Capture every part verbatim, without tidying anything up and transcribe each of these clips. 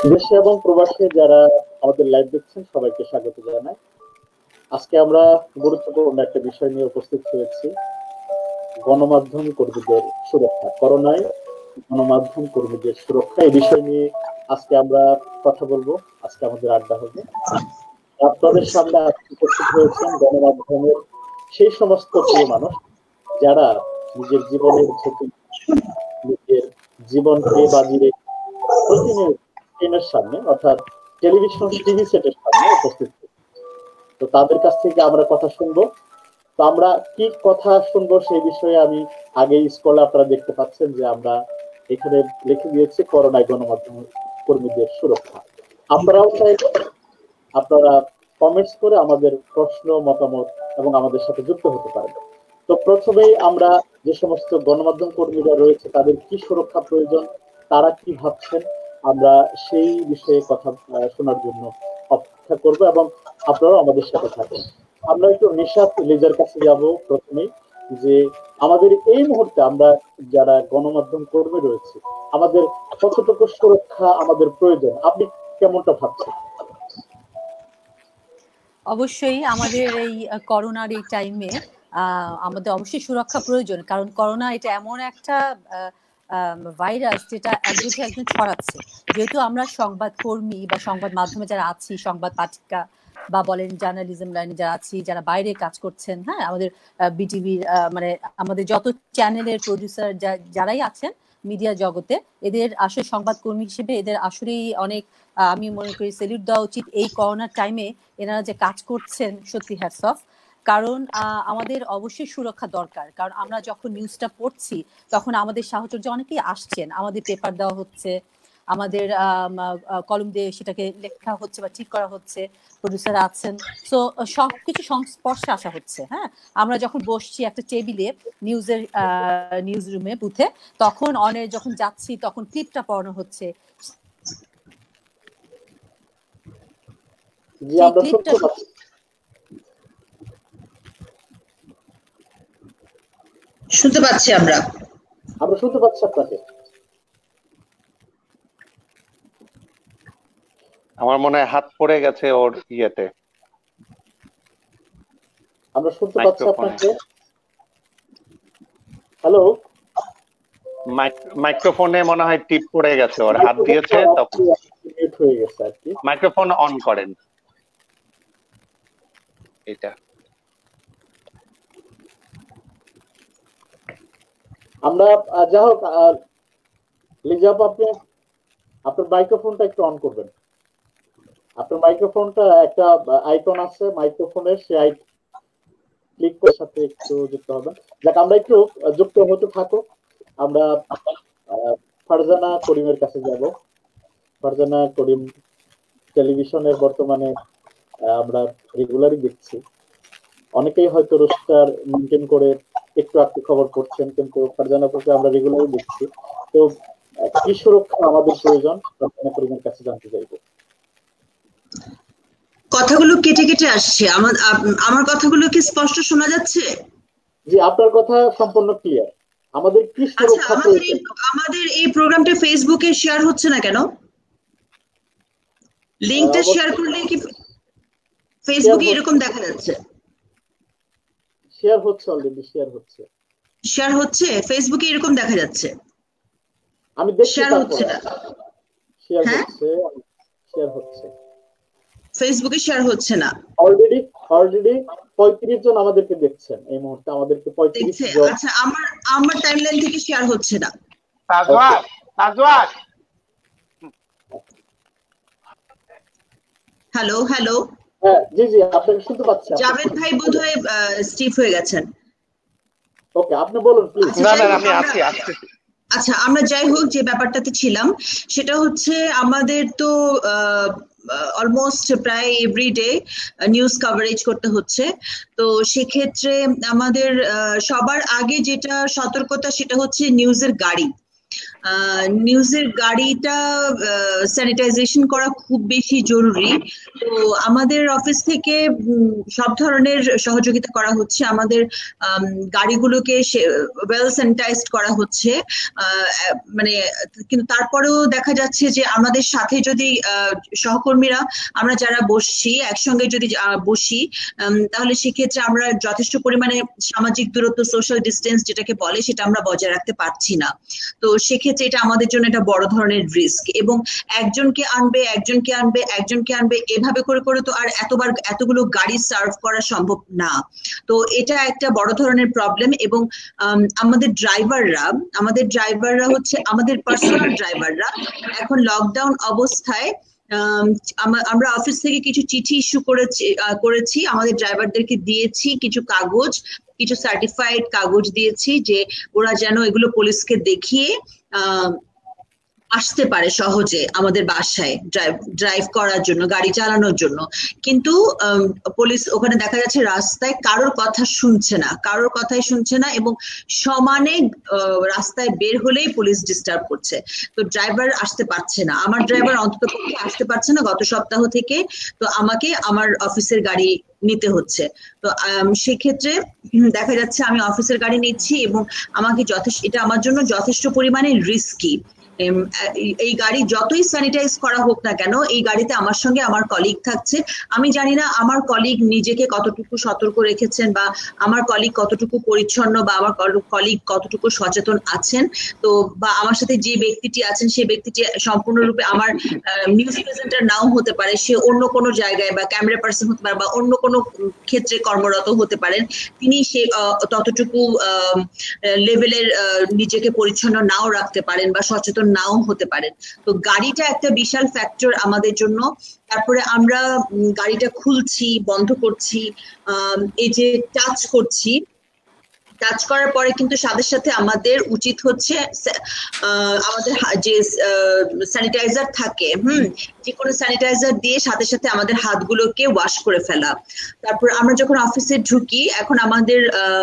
দেশে এবং প্রবাসে যারা আমাদের লাইভ দেখছেন সবাইকে স্বাগত জানাই। আজকে আমরা গুরুত্বপূর্ণ একটা বিষয় নিয়ে উপস্থিত হয়েছি, গণমাধ্যম কর্মীদের সুরক্ষা। করোনায় গণমাধ্যম কর্মীদের সুরক্ষা এই বিষয় নিয়ে আজকে আমরা কথা বলবো, আজকে আমাদের আড্ডা হবে। আপনাদের সামনে উপস্থিত হয়েছেন গণমাধ্যমের সেই সমস্ত প্রিয় মানুষ যারা নিজের জীবনের ঝুঁকি, নিজের জীবনকে বাজি রেখে প্রতিনিয়ত স্ক্রিনের সামনে অর্থাৎ টেলিভিশন টিভি সেটের সামনে উপস্থিত। তো তাদের কাছ থেকে আমরা কথা শুনবো। তো আমরা কি কথা শুনবো সেই বিষয়ে আমি আগে স্কলে আপনারা দেখতে পাচ্ছেন যে আমরা এখানে লিখে দিয়েছি করোনায় গণমাধ্যম কর্মীদের সুরক্ষা। আপনারাও চাইলে আপনারা কমেন্টস করে আমাদের প্রশ্ন মতামত এবং আমাদের সাথে যুক্ত হতে পারেন। তো প্রথমেই আমরা যে সমস্ত গণমাধ্যম কর্মীরা রয়েছে তাদের কি সুরক্ষা প্রয়োজন, তারা কি ভাবছেন, আমরা সেই বিষয়ে কথা শোনার জন্য অপেক্ষা করব এবং আপনারাও আমাদের সাথে থাকেন। আমরা একটু নিশাত লিজার কাছে যাব প্রথমেই, যে আমাদের এই মুহূর্তে আমরা যারা গণমাধ্যম কর্মী রয়েছে আমাদের কতটুকু সুরক্ষা আমাদের প্রয়োজন, আপনি কেমনটা ভাবছেন? অবশ্যই আমাদের এই করোনার এই টাইমে আমাদের অবশ্যই সুরক্ষা প্রয়োজন, কারণ করোনা এটা এমন একটা ভাইরাস যেটা একজন থেকে একজন ছড়াচ্ছে। যেহেতু আমরা সংবাদ কর্মী বা সংবাদ মাধ্যমে যারা আছি, সংবাদ পাঠিকা বা বলেন জার্নালিজম লাইনে যারা আছি, যারা বাইরে কাজ করছেন, হ্যাঁ আমাদের বিটিভির মানে আমাদের যত চ্যানেলের প্রডিউসার যারাই আছেন মিডিয়া জগতে, এদের আসলে সংবাদ কর্মী হিসেবে এদের আসলেই অনেক আমি মনে করি সেলিউট দেওয়া উচিত। এই করোনার টাইমে এনারা যে কাজ করছেন সত্যি হ্যাটস অফ। কারণ আমাদের অবশ্যই সুরক্ষা দরকার, কারণ আমরা যখন নিউজটা পড়ছি তখন আমাদের সাহচর্য অনেকেই আসছেন, আমাদের পেপার দেওয়া হচ্ছে, আমাদের কলম দিয়ে সেটাকে লেখা হচ্ছে বা ঠিক করা হচ্ছে, প্রডিউসার আছেন, সো সবকিছু সংস্পর্শে আসা হচ্ছে। হ্যাঁ, আমরা যখন বসছি একটা টেবিলে নিউজের নিউজ রুমে বুথে, তখন অনের যখন যাচ্ছি তখন ক্লিপটা পড়ানো হচ্ছে, শুনতে পাচ্ছি আমরা আমরা শুনতে পাচ্ছি আপনাকে। আমার মনে হয় হাত পড়ে গেছে ওর ইয়েতে। আমরা শুনতে পাচ্ছি আপনাকে। হ্যালো, মাইক্রোফোনে মনে হয় টিপ পড়ে গেছে, ওর হাত দিয়েছে তখন মিউট হয়ে গেছে আর কি। মাইক্রোফোন অন করেন। এটা আমরা যা হোক, লিজাপ আপনি আপনার মাইক্রোফোনটা একটু অন করবেন। আপনার মাইক্রোফোনটা একটা আইকন আছে মাইক্রোফোনের, সেই ক্লিক করে সাথে একটু যুক্ত হবেন। যাক, আমরা একটু যুক্ত হতে থাকো। আমরা ফারজানা করিমের কাছে যাব। ফারজানা করিম টেলিভিশনের বর্তমানে আমরা রেগুলারই দেখছি, অনেকেই হয়তো রোস্টার মেনটেন করে একটু একটু খবর করছেন, কিন্তু ফারজানা আপুকে আমরা রেগুলারই দেখছি। তো কি সুরক্ষা আমাদের প্রয়োজন ফারজানা করিমের কাছে জানতে চাইবো। কথাগুলো কেটে কেটে আসছে, আমার আমার কথাগুলো কি স্পষ্ট শোনা যাচ্ছে? জি, আপনার কথা সম্পূর্ণ ক্লিয়ার। আমাদের কি সুরক্ষা প্রয়োজন? আমাদের এই প্রোগ্রামটা ফেসবুকে শেয়ার হচ্ছে না কেন? লিংকটা শেয়ার করলে কি ফেসবুকে এরকম দেখা যাচ্ছে? শেয়ার হচ্ছে, অলরেডি শেয়ার হচ্ছে। শেয়ার হচ্ছে ফেসবুকে এরকম দেখা যাচ্ছে। আমি দেখছি শেয়ার হচ্ছে না। শেয়ার হচ্ছে, শেয়ার হচ্ছে। ফেসবুকে শেয়ার হচ্ছে না। অলরেডি অলরেডি পঁয়ত্রিশ জন আমাদেরকে দেখছেন এই মুহূর্তে, আমাদেরকে পঁয়ত্রিশ জন। আচ্ছা, আমার আমার টাইমলাইন থেকে শেয়ার হচ্ছে না। তাজওয়াত তাজওয়াত হ্যালো হ্যালো হ্যাঁ, জি জি, আপনাকে শুনতে পাচ্ছি। জাভেদ ভাই বোধহয় স্টিফ হয়ে গেছেন। ওকে, আপনি বলুন প্লিজ। না না, আমি আছি আছি। আচ্ছা, আমরা যাই হোক যে ব্যাপারটাতে ছিলাম সেটা হচ্ছে আমাদের তো অলমোস্ট প্রায় এভরিডে নিউজ কভারেজ করতে হচ্ছে। তো সেক্ষেত্রে আমাদের সবার আগে যেটা সতর্কতা সেটা হচ্ছে নিউজের গাড়ি। নিউজের গাড়িটা স্যানিটাইজেশন করা খুব বেশি জরুরি। তো আমাদের অফিস থেকে সব ধরনের সহযোগিতা করা হচ্ছে, আমাদের গাড়িগুলোকে ওয়েল স্যানিটাইজড করা হচ্ছে, মানে কিন্তু তারপরেও দেখা যাচ্ছে যে আমাদের সাথে যদি সহকর্মীরা আমরা যারা বসছি একসঙ্গে যদি বসি তাহলে সেক্ষেত্রে আমরা যথেষ্ট পরিমাণে সামাজিক দূরত্ব, সোশ্যাল ডিস্টেন্স যেটাকে বলে, সেটা আমরা বজায় রাখতে পারছি না। তো সেক্ষেত্রে এটা আমাদের জন্য একটা বড় ধরনের রিস্ক, এবং একজনকে আনবে একজনকে আনবে একজনকে আনবে এভাবে করে করে তো আর এতবার এতগুলো গাড়ি সার্ভ করা সম্ভব না। তো এটা একটা বড় ধরনের প্রবলেম। এবং আমাদের ড্রাইভাররা আমাদের ড্রাইভাররা হচ্ছে আমাদের পার্সোনাল ড্রাইভাররা এখন লকডাউন অবস্থায় আমরা অফিস থেকে কিছু চিঠি ইস্যু করেছি করেছি আমাদের ড্রাইভারদেরকে দিয়েছি, কিছু কাগজ, কিছু সার্টিফাইড কাগজ দিয়েছি যে ওরা যেন এগুলো পুলিশকে দেখিয়ে আহ আসতে পারে সহজে আমাদের বাসায় ড্রাইভ ড্রাইভ করার জন্য, গাড়ি চালানোর জন্য। কিন্তু পুলিশ ওখানে দেখা যাচ্ছে রাস্তায় কারোর কথা শুনছে না, কারোর কথাই শুনছে না, এবং সমানে রাস্তায় বের হলেই পুলিশ ডিস্টার্ব করছে। তো ড্রাইভার আসতে পারছে না, আমার ড্রাইভার অন্ততপক্ষে আসতে পারছে না গত সপ্তাহ থেকে। তো আমাকে আমার অফিসের গাড়ি নিতে হচ্ছে। তো সেক্ষেত্রে দেখা যাচ্ছে আমি অফিসের গাড়ি নিচ্ছি, এবং আমাকে যথেষ্ট এটা আমার জন্য যথেষ্ট পরিমাণে রিস্কি। এই গাড়ি যতই স্যানিটাইজ করা হোক না কেন, এই গাড়িতে আমার সঙ্গে আমার কলিগ থাকছে। আমি জানি না আমার কলিগ নিজেকে কতটুকু সতর্ক রেখেছেন, বা আমার কলিগ কতটুকু পরিচ্ছন্ন, বা আমার কলিগ কতটুকু সচেতন আছেন। তো বা আমার সাথে যে ব্যক্তিটি আছেন সেই ব্যক্তিটি সম্পূর্ণরূপে আমার নিউজ প্রেজেন্টার নাও হতে পারে, সে অন্য কোনো জায়গায় বা ক্যামেরা পার্সন হতে পারে, বা অন্য কোনো ক্ষেত্রে কর্মরত হতে পারেন। তিনি সে ততটুকু লেভেলের নিজেকে পরিচ্ছন্ন নাও রাখতে পারেন বা সচেতন নাও হতে পারেন। তো গাড়িটা একটা বিশাল ফ্যাক্টর আমাদের জন্য। তারপরে আমরা গাড়িটা খুলছি, বন্ধ করছি, এই যে টাচ করছি, টাচ করার পরে কিন্তু সাথে সাথে আমাদের উচিত হচ্ছে আমাদের যে স্যানিটাইজার থাকে, হুম যে কোনো স্যানিটাইজার দিয়ে সাথে সাথে আমাদের হাতগুলোকে ওয়াশ করে ফেলা। তারপর আমরা যখন অফিসে ঢুকি, এখন আমাদের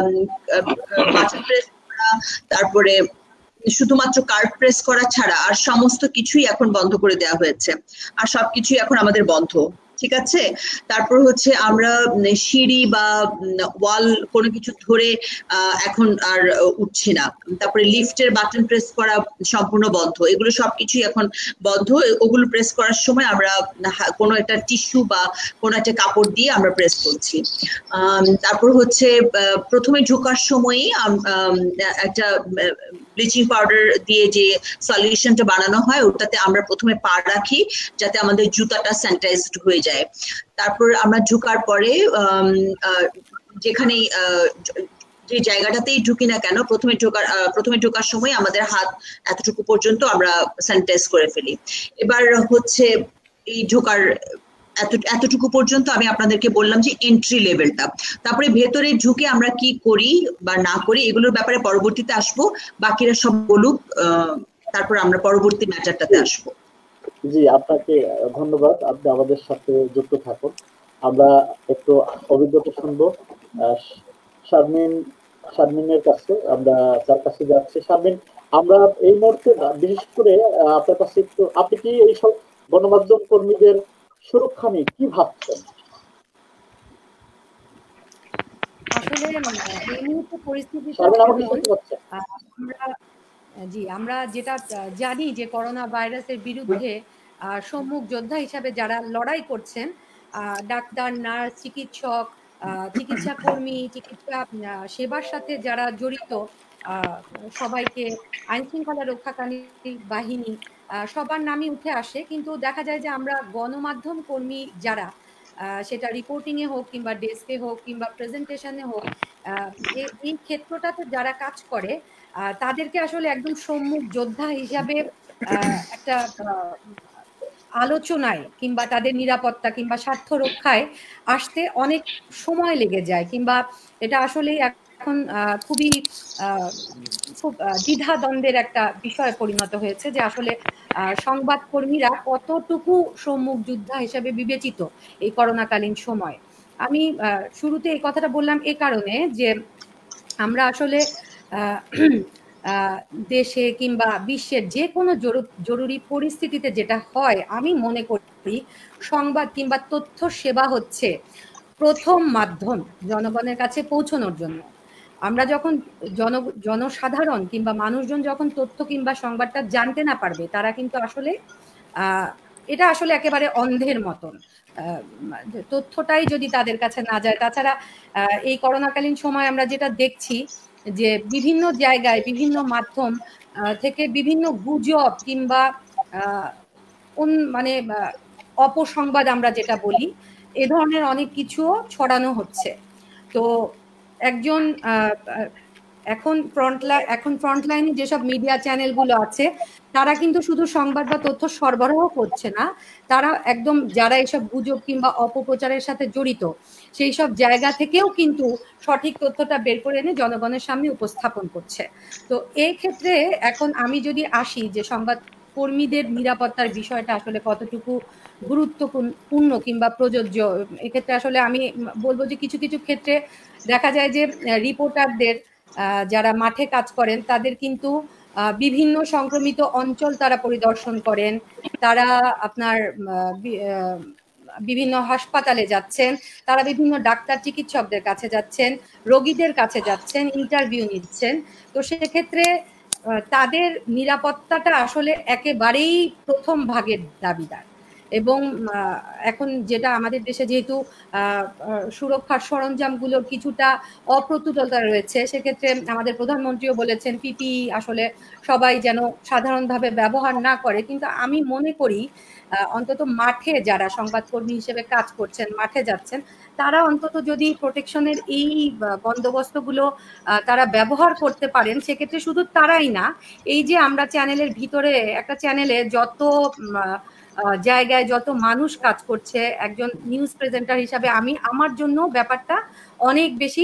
বাটন প্রেস করা, তারপরে শুধুমাত্র কার্ড প্রেস করা ছাড়া আর সমস্ত কিছুই এখন বন্ধ করে দেওয়া হয়েছে, আর সবকিছুই এখন আমাদের বন্ধ, ঠিক আছে। তারপর হচ্ছে আমরা সিঁড়ি বা ওয়াল কোনো কিছু ধরে এখন আর উঠছি না। তারপরে লিফটের বাটন প্রেস করা সম্পূর্ণ বন্ধ, এগুলো সবকিছুই এখন বন্ধ। ওগুলো প্রেস করার সময় আমরা কোনো একটা টিস্যু বা কোনো একটা কাপড় দিয়ে আমরা প্রেস করছি। তারপর হচ্ছে প্রথমে ঢোকার সময়ই একটা ব্লিচিং পাউডার দিয়ে যে সলিউশনটা বানানো হয়, ওটাতে আমরা প্রথমে পা রাখি যাতে আমাদের জুতাটা স্যানিটাইজড হয়ে যায়। তারপর আমরা ঢোকার পরে যেখানে যে জায়গাটাতেই ঢুকি না কেন, প্রথমে ঢোকার প্রথমে ঢোকার সময় আমাদের হাত এতটুকু পর্যন্ত আমরা স্যানিটাইজ করে ফেলি। এবার হচ্ছে এই ঢোকার এত এতটুকু পর্যন্ত আমি আপনাদেরকে বললাম যে এন্ট্রি লেভেলটা। তারপরে ভেতরে ঢুকে আমরা কি করি বা না করি এগুলোর ব্যাপারে পরবর্তীতে আসবো, বাকিরা সব বলুক, তারপর আমরা পরবর্তী ম্যাটারটাতে আসবো। জি, আপনাকে ধন্যবাদ, আপনি আমাদের সাথে যুক্ত থাকুন। আমরা একটু অভিজ্ঞতা শুনবো শারমিন শারমিনের কাছে, আমরা তার কাছে যাচ্ছি। শারমিন, আমরা এই মুহূর্তে বিশেষ করে আপনার কাছে একটু, আপনি কি এই সব গণমাধ্যম কর্মীদের সুরক্ষা নিয়ে কি ভাবছেন? আসলে এই মুহূর্তে পরিস্থিতিটা আমরা জি আমরা যেটা জানি যে করোনা ভাইরাসের বিরুদ্ধে সম্মুখ যোদ্ধা হিসাবে যারা লড়াই করছেন, ডাক্তার, নার্স, চিকিৎসক, চিকিৎসা কর্মী, চিকিৎসা সেবার সাথে যারা জড়িত সবাইকে, আইন শৃঙ্খলা রক্ষাকারী বাহিনী সবার নামই উঠে আসে। কিন্তু দেখা যায় যে আমরা গণমাধ্যম কর্মী যারা, সেটা রিপোর্টিং এ হোক কিংবা ডেস্কে হোক কিংবা প্রেজেন্টেশনে হোক, এই ক্ষেত্রটাতে যারা কাজ করে তাদেরকে আসলে একদম সম্মুখ যোদ্ধা হিসাবে একটা আলোচনায় কিংবা তাদের নিরাপত্তা কিংবা স্বার্থ রক্ষায় আসতে অনেক সময় লেগে যায়, কিংবা এটা আসলে এখন খুবই খুব দ্বিধাদ্বন্দ্বের একটা বিষয়ে পরিণত হয়েছে যে আসলে সংবাদকর্মীরা কতটুকু সম্মুখ যোদ্ধা হিসেবে বিবেচিত এই করোনাকালীন সময়। আমি শুরুতে এই কথাটা বললাম এ কারণে যে আমরা আসলে দেশে কিংবা বিশ্বের যে কোনো জরুরি পরিস্থিতিতে যেটা হয়, আমি মনে করি সংবাদ কিংবা তথ্য সেবা হচ্ছে প্রথম মাধ্যম জনগণের কাছে পৌঁছানোর জন্য। আমরা যখন জন জনসাধারণ কিংবা মানুষজন যখন তথ্য কিংবা সংবাদটা জানতে না পারবে, তারা কিন্তু আসলে এটা আসলে একেবারে অন্ধের মতন। তথ্যটাই যদি তাদের কাছে না যায়, তাছাড়া এই করোনাকালীন সময় আমরা যেটা দেখছি যে বিভিন্ন জায়গায় বিভিন্ন মাধ্যম থেকে বিভিন্ন গুজব কিংবা মানে অপসংবাদ আমরা যেটা বলি, এ ধরনের অনেক কিছুও ছড়ানো হচ্ছে। তো একজন এখন ফ্রন্টলাইন এখন ফ্রন্টলাইনে যেসব মিডিয়া চ্যানেলগুলো আছে, তারা কিন্তু শুধু সংবাদ বা তথ্য সরবরাহ করছে না, তারা একদম যারা এসব গুজব কিংবা অপপ্রচারের সাথে জড়িত সেই সব জায়গা থেকেও কিন্তু সঠিক তথ্যটা বের করে এনে জনগণের সামনে উপস্থাপন করছে। তো এই ক্ষেত্রে এখন আমি যদি আসি যে সংবাদ কর্মীদের নিরাপত্তার বিষয়টা আসলে কতটুকু গুরুত্বপূর্ণ কিংবা প্রযোজ্য, এক্ষেত্রে আসলে আমি বলবো যে কিছু কিছু ক্ষেত্রে দেখা যায় যে রিপোর্টারদের যারা মাঠে কাজ করেন তাদের কিন্তু বিভিন্ন সংক্রমিত অঞ্চল তারা পরিদর্শন করেন, তারা আপনার বিভিন্ন হাসপাতালে যাচ্ছেন, তারা বিভিন্ন ডাক্তার চিকিৎসকদের কাছে যাচ্ছেন, রোগীদের কাছে যাচ্ছেন, ইন্টারভিউ নিচ্ছেন। তো সেক্ষেত্রে তাদের নিরাপত্তাটা আসলে একেবারেই প্রথম ভাগের দাবিদার। এবং এখন যেটা আমাদের দেশে যেহেতু সুরক্ষার সরঞ্জামগুলোর কিছুটা অপ্রতুলতা রয়েছে, সেক্ষেত্রে আমাদের প্রধানমন্ত্রীও বলেছেন পিপি আসলে সবাই যেন সাধারণভাবে ব্যবহার না করে। কিন্তু আমি মনে করি অন্তত মাঠে যারা সংবাদকর্মী হিসেবে কাজ করছেন, মাঠে যাচ্ছেন, তারা অন্তত যদি প্রোটেকশনের এই বন্দোবস্তগুলো তারা ব্যবহার করতে পারেন, সেক্ষেত্রে শুধু তারাই না, এই যে আমরা চ্যানেলের ভিতরে একটা চ্যানেলে যত জায়গায় যত মানুষ কাজ করছে, একজন নিউজ প্রেজেন্টার হিসাবে আমি আমার জন্য ব্যাপারটা অনেক বেশি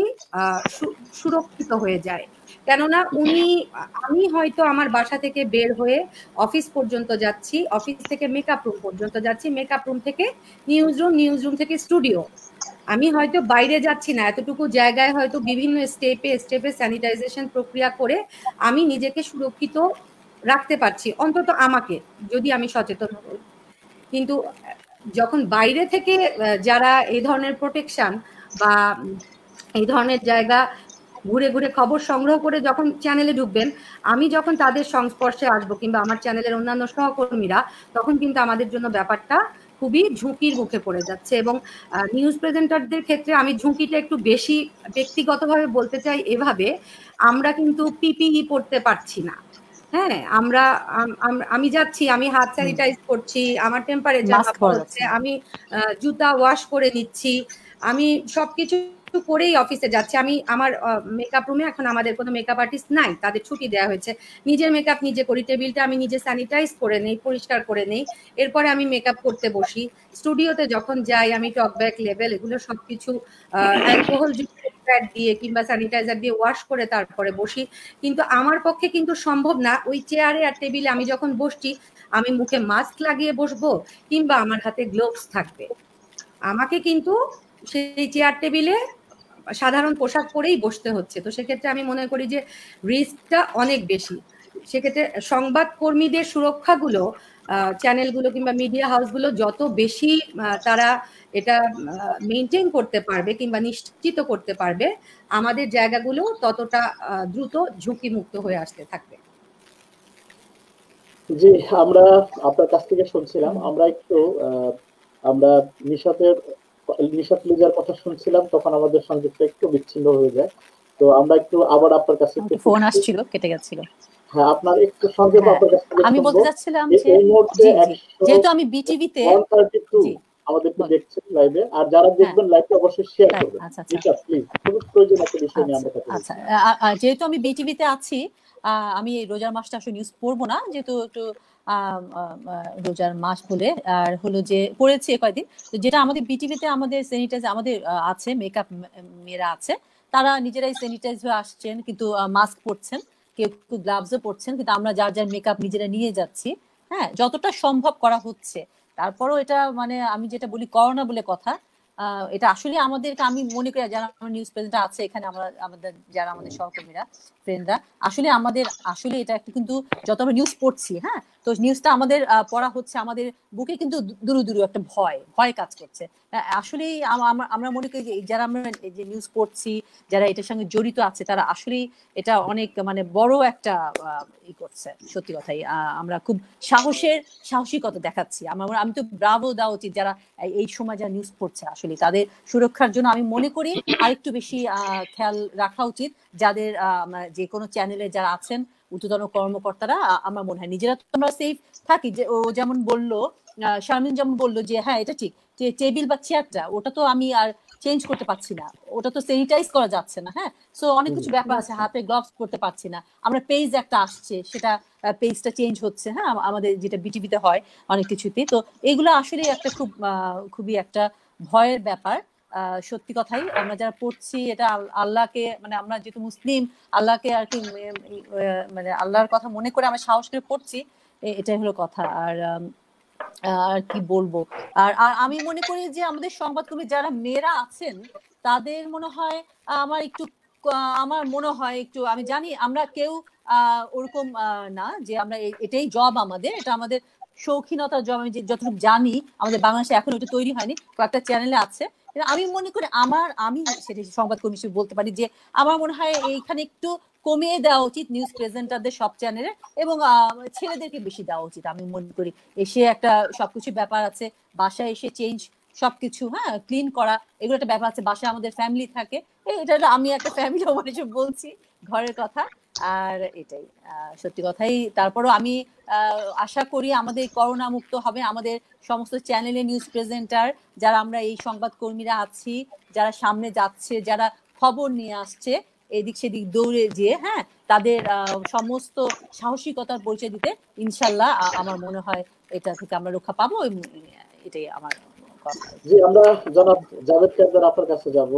সুরক্ষিত হয়ে যায়। কেননা উনি আমি হয়তো আমার বাসা থেকে বের হয়ে অফিস পর্যন্ত যাচ্ছি, অফিস থেকে মেকআপ রুম পর্যন্ত যাচ্ছি, মেকআপ রুম থেকে নিউজ রুম, নিউজ রুম থেকে স্টুডিও। আমি হয়তো বাইরে যাচ্ছি না, এতটুকু জায়গায় হয়তো বিভিন্ন স্টেপে স্টেপে স্যানিটাইজেশন প্রক্রিয়া করে আমি নিজেকে সুরক্ষিত রাখতে পারছি, অন্তত আমাকে, যদি আমি সচেতন হই। কিন্তু যখন বাইরে থেকে যারা এই ধরনের প্রোটেকশন বা এই ধরনের জায়গা ঘুরে ঘুরে খবর সংগ্রহ করে যখন চ্যানেলে ঢুকবেন, আমি যখন তাদের সংস্পর্শে আসবো কিংবা আমার চ্যানেলের অন্যান্য সহকর্মীরা, তখন কিন্তু আমাদের জন্য ব্যাপারটা খুবই ঝুঁকির মুখে পড়ে যাচ্ছে। এবং নিউজ প্রেজেন্টারদের ক্ষেত্রে আমি ঝুঁকিটা একটু বেশি ব্যক্তিগতভাবে বলতে চাই এভাবে, আমরা কিন্তু পিপিই পড়তে পারছি না। হ্যাঁ, আমরা আমি যাচ্ছি, আমি হাত স্যানিটাইজ করছি, আমার টেম্পারেচার মাপা হচ্ছে, আমি জুতা ওয়াশ করে নিচ্ছি, আমি সবকিছু করেই অফিসে যাচ্ছি। আমি আমার মেকআপ রুমে এখন আমাদের কোনো মেকআপ আর্টিস্ট নাই, তাদের ছুটি দেওয়া হয়েছে, নিজের মেকআপ নিজে করি, টেবিলটা আমি নিজে স্যানিটাইজ করে নেই, পরিষ্কার করে নেই, এরপরে আমি মেকআপ করতে বসি। স্টুডিওতে যখন যাই আমি টক ব্যাক লেভেল এগুলো সবকিছু অ্যালকোহল দিয়ে কিংবা স্যানিটাইজার দিয়ে ওয়াশ করে তারপরে বসি। কিন্তু আমার পক্ষে কিন্তু সম্ভব না ওই চেয়ারে আর টেবিলে আমি যখন বসছি আমি মুখে মাস্ক লাগিয়ে বসবো কিংবা আমার হাতে গ্লোভস থাকবে। আমাকে কিন্তু সেই চেয়ার টেবিলে সাধারণ পোশাক পরেই বসতে হচ্ছে। তো সেক্ষেত্রে আমি মনে করি যে রিস্কটা অনেক বেশি। সেক্ষেত্রে সংবাদ কর্মীদের সুরক্ষাগুলো চ্যানেলগুলো কিংবা মিডিয়া হাউসগুলো যত বেশি তারা এটা মেনটেন করতে পারবে কিংবা নিশ্চিত করতে পারবে, আমাদের জায়গাগুলো ততটা দ্রুত ঝুঁকি মুক্ত হয়ে আসতে থাকবে। জি, আমরা আপনার কাছ থেকে শুনছিলাম, আমরা একটু আমরা নিশাতের নিশাত লিজার কথা শুনছিলাম, তখন আমাদের সংযোগটা একটু বিচ্ছিন্ন হয়ে যায়। তো আমরা একটু আবার আপনার কাছে একটু ফোন আসছিল, কেটে গেছিল। হ্যাঁ, আপনার একটু সংযোগ আপনার কাছ থেকে আমি বলতে চাচ্ছিলাম যে যেহেতু আমি বিটিভিতে আমাদেরকে দেখছেন লাইভে, আর যারা দেখবেন লাইভটা অবশ্যই শেয়ার করবেন। আচ্ছা আচ্ছা, প্লিজ, খুব প্রয়োজন একটা বিষয় নিয়ে আমরা কথা বলছি। আচ্ছা, যেহেতু আমি বিটিভিতে আছি, আমি রোজার মাসটা আসলে নিউজ পড়বো না, যেহেতু একটু রোজার মাস বলে আর হলো যে পড়েছি কয়েকদিন। যেটা আমাদের বিটিভিতে আমাদের স্যানিটাইজ আমাদের আছে, মেকআপ মেয়েরা আছে, তারা নিজেরাই স্যানিটাইজ হয়ে আসছেন, কিন্তু মাস্ক পরছেন, কেউ কেউ গ্লাভসও পরছেন, কিন্তু আমরা যার যার মেকআপ নিজেরা নিয়ে যাচ্ছি। হ্যাঁ, যতটা সম্ভব করা হচ্ছে। তারপরও এটা মানে আমি যেটা বলি করোনা বলে কথা, আহ, এটা আসলে আমাদেরকে, আমি মনে করি যারা আমার নিউজ প্রেজেন্টার আছে এখানে, আমরা আমাদের যারা আমাদের সহকর্মীরা ফ্রেন্ডরা, আসলে আমাদের আসলে এটা একটা কিন্তু যত আমরা নিউজ পড়ছি, হ্যাঁ, তো নিউজটা আমাদের আহ, পড়া হচ্ছে, আমাদের বুকে কিন্তু দূর দূর একটা ভয় ভয় কাজ করছে। আসলে আমরা মনে করি যে যারা আমরা যে নিউজ পড়ছি, যারা এটার সঙ্গে জড়িত আছে, তারা আসলেই এটা অনেক মানে বড় একটা ই করছে। সত্যি কথাই আমরা খুব সাহসের সাহসিকতা দেখাচ্ছি। আমরা আমি তো ব্রাভো দেওয়া উচিত যারা এই সময় যারা নিউজ পড়ছে, আসলে তাদের সুরক্ষার জন্য আমি মনে করি আরেকটু বেশি আহ খেয়াল রাখা উচিত। যাদের যে কোনো চ্যানেলে যারা আছেন ঊর্ধ্বতন কর্মকর্তারা, আমার মনে হয় নিজেরা তো আমরা সেফ থাকি। যে ও যেমন বললো, শারমিন যেমন বললো যে হ্যাঁ এটা ঠিক, যে টেবিল বা চেয়ারটা ওটা তো আমি আর চেঞ্জ করতে পারছি না, ওটা তো স্যানিটাইজ করা যাচ্ছে না, হ্যাঁ, সো অনেক কিছু ব্যাপার আছে, হাতে গ্লাভস করতে পারছি না, আমরা পেজ একটা আসছে সেটা পেজটা চেঞ্জ হচ্ছে, হ্যাঁ, আমাদের যেটা বিটিভিতে হয় অনেক কিছুতে, তো এগুলো আসলে একটা খুব খুবই একটা ভয়ের ব্যাপার। আহ সত্যি কথাই আমরা যারা পড়ছি এটা আল্লাহকে, মানে আমরা যেহেতু মুসলিম, আল্লাহকে আর কি মানে আল্লাহর কথা মনে করে আমরা সাহস করে পড়ছি, এটাই হলো কথা। আর আর কি বলবো, আর আমি মনে করি যে আমাদের সংবাদকর্মী যারা মেয়েরা আছেন তাদের মনে হয় আমার একটু আমার মনে হয় একটু, আমি জানি আমরা কেউ আহ ওরকম না যে আমরা এটাই জব আমাদের, এটা আমাদের শৌখিনতার জব। আমি যতটুকু জানি আমাদের বাংলাদেশে এখন ওটা তৈরি হয়নি, কয়েকটা চ্যানেলে আছে। আমি মনে করি আমার আমি সেটা সংবাদকর্মী হিসেবে বলতে পারি যে আমার মনে হয় এইখানে একটু কমিয়ে দেওয়া উচিত নিউজ প্রেজেন্টারদের সব চ্যানেলে, এবং ছেলেদেরকে বেশি দেওয়া উচিত। আমি মনে করি এসে একটা সবকিছু ব্যাপার আছে, বাসায় এসে চেঞ্জ সবকিছু, হ্যাঁ, ক্লিন করা, এগুলো একটা ব্যাপার আছে, বাসায় আমাদের ফ্যামিলি থাকে, এটা আমি একটা ফ্যামিলি মানুষ বলছি, ঘরের কথা। আর এটাই সত্যি কথাই। তারপরও আমি আশা করি আমাদের করোনা মুক্ত হবে আমাদের সমস্ত চ্যানেলে নিউজ প্রেজেন্টার যারা আমরা এই সংবাদকর্মীরা আছি, যারা সামনে যাচ্ছে, যারা খবর নিয়ে আসছে এদিক সেদিক দৌড়ে যেয়ে, হ্যাঁ, তাদের সমস্ত সাহসিকতার পরিচয় দিতে ইনশাল্লাহ আমার মনে হয় এটা থেকে আমরা রক্ষা পাবো। এটাই আমার কথা। জি, আমরা জনাব জাভেদ কাদের আপনার কাছে যাব।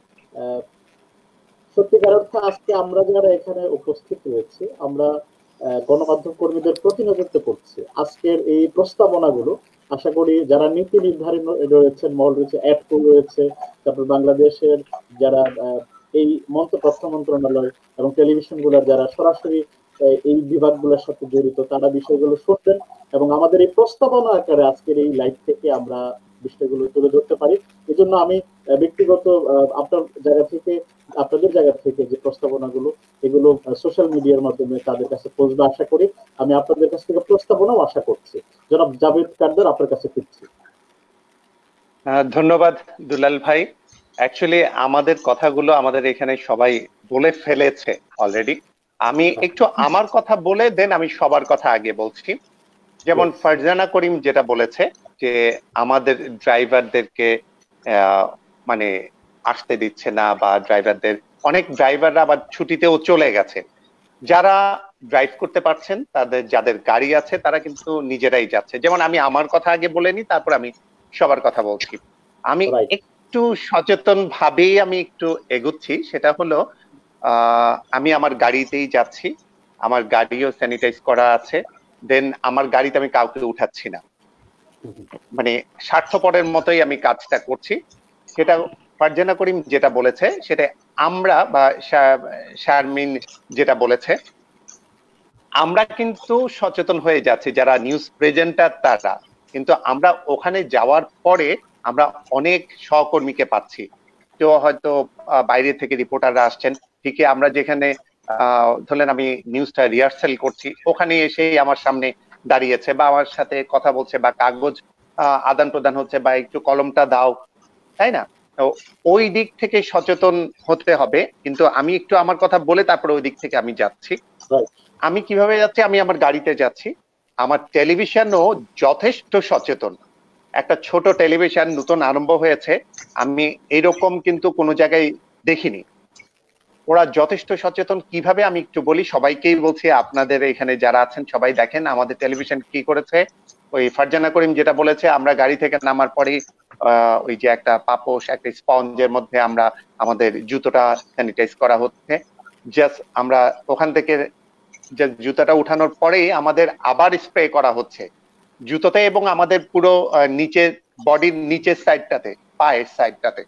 সত্যিকার অর্থে আজকে আমরা যারা এখানে উপস্থিত রয়েছে, আমরা গণমাধ্যম কর্মীদের প্রতিনিধিত্ব করছি। আজকের এই প্রস্তাবনাগুলো আশা করি যারা নীতি নির্ধারণ রয়েছেন, মহল রয়েছে, অ্যাডকো রয়েছে, তারপর বাংলাদেশের যারা এই মন্ত্র তথ্য মন্ত্রণালয় এবং টেলিভিশনগুলোর যারা সরাসরি এই বিভাগগুলোর সাথে জড়িত, তারা বিষয়গুলো শুনবেন এবং আমাদের এই প্রস্তাবনা আকারে আজকের এই লাইভ থেকে আমরা বিষয়গুলো তুলে ধরতে পারি। এই জন্য আমি ব্যক্তিগত আপনার জায়গা থেকে, আপনাদের জায়গা থেকে যে প্রস্তাবনাগুলো এগুলো সোশ্যাল মিডিয়ার মাধ্যমে তাদের কাছে পৌঁছবে আশা করি। আমি আপনাদের কাছ থেকে প্রস্তাবনাও আশা করছি। জনাব জাভেদ কাদের আপনার কাছে ফিরছি। ধন্যবাদ দুলাল ভাই। অ্যাকচুয়ালি আমাদের কথাগুলো আমাদের এখানে সবাই বলে ফেলেছে অলরেডি। আমি একটু আমার কথা বলে দেন আমি সবার কথা আগে বলছি। যেমন ফারজানা করিম যেটা বলেছে যে আমাদের ড্রাইভারদেরকে মানে আসতে দিচ্ছে না, বা ড্রাইভারদের অনেক ড্রাইভাররা আবার ছুটিতেও চলে গেছে। যারা ড্রাইভ করতে পারছেন, তাদের যাদের গাড়ি আছে তারা কিন্তু নিজেরাই যাচ্ছে। যেমন আমি আমার কথা আগে বলে নি, তারপর আমি সবার কথা বলছি। আমি একটু সচেতন ভাবেই আমি একটু এগুচ্ছি। সেটা হলো আহ আমি আমার গাড়িতেই যাচ্ছি, আমার গাড়িও স্যানিটাইজ করা আছে, দেন আমার গাড়িতে আমি কাউকে উঠাচ্ছি না, মানে স্বার্থপরের মতোই আমি কাজটা করছি। সেটা ফারজানা করিম যেটা বলেছে সেটা আমরা, বা শারমিন যেটা বলেছে, আমরা কিন্তু সচেতন হয়ে যাচ্ছি যারা নিউজ প্রেজেন্টার তারা, কিন্তু আমরা ওখানে যাওয়ার পরে আমরা অনেক সহকর্মীকে পাচ্ছি। কেউ হয়তো বাইরে থেকে রিপোর্টাররা আসছেন, ঠিকই আমরা যেখানে আহ ধরলেন আমি নিউজটা রিহার্সেল করছি, ওখানে এসেই আমার সামনে দাঁড়িয়েছে বা আমার সাথে কথা বলছে, বা কাগজ আদান প্রদান হচ্ছে, বা একটু কলমটা দাও, তাই না? তো ওই দিক থেকে সচেতন হতে হবে। কিন্তু আমি একটু আমার কথা বলে তারপরে ওই দিক থেকে আমি যাচ্ছি। আমি কিভাবে যাচ্ছি? আমি আমার গাড়িতে যাচ্ছি। আমার টেলিভিশনও যথেষ্ট সচেতন। একটা ছোট টেলিভিশন নতুন আরম্ভ হয়েছে, আমি এরকম কিন্তু কোনো জায়গায় দেখিনি। ওরা যথেষ্ট সচেতন। কিভাবে আমি একটু বলি, সবাইকেই বলছি, আপনাদের এখানে যারা আছেন সবাই দেখেন আমাদের টেলিভিশন কি করেছে। ওই ফারজানা করিম যেটা বলেছে, আমরা গাড়ি থেকে নামার পরে আহ ওই যে একটা পাপোশ, একটা স্পঞ্জের মধ্যে আমরা আমাদের জুতোটা স্যানিটাইজ করা হচ্ছে। জাস্ট আমরা ওখান থেকে যে জুতাটা উঠানোর পরেই আমাদের আবার স্প্রে করা হচ্ছে জুতোতে, এবং আমাদের পুরো নিচে বডির নিচের সাইডটাতে, পায়ের সাইডটাতে।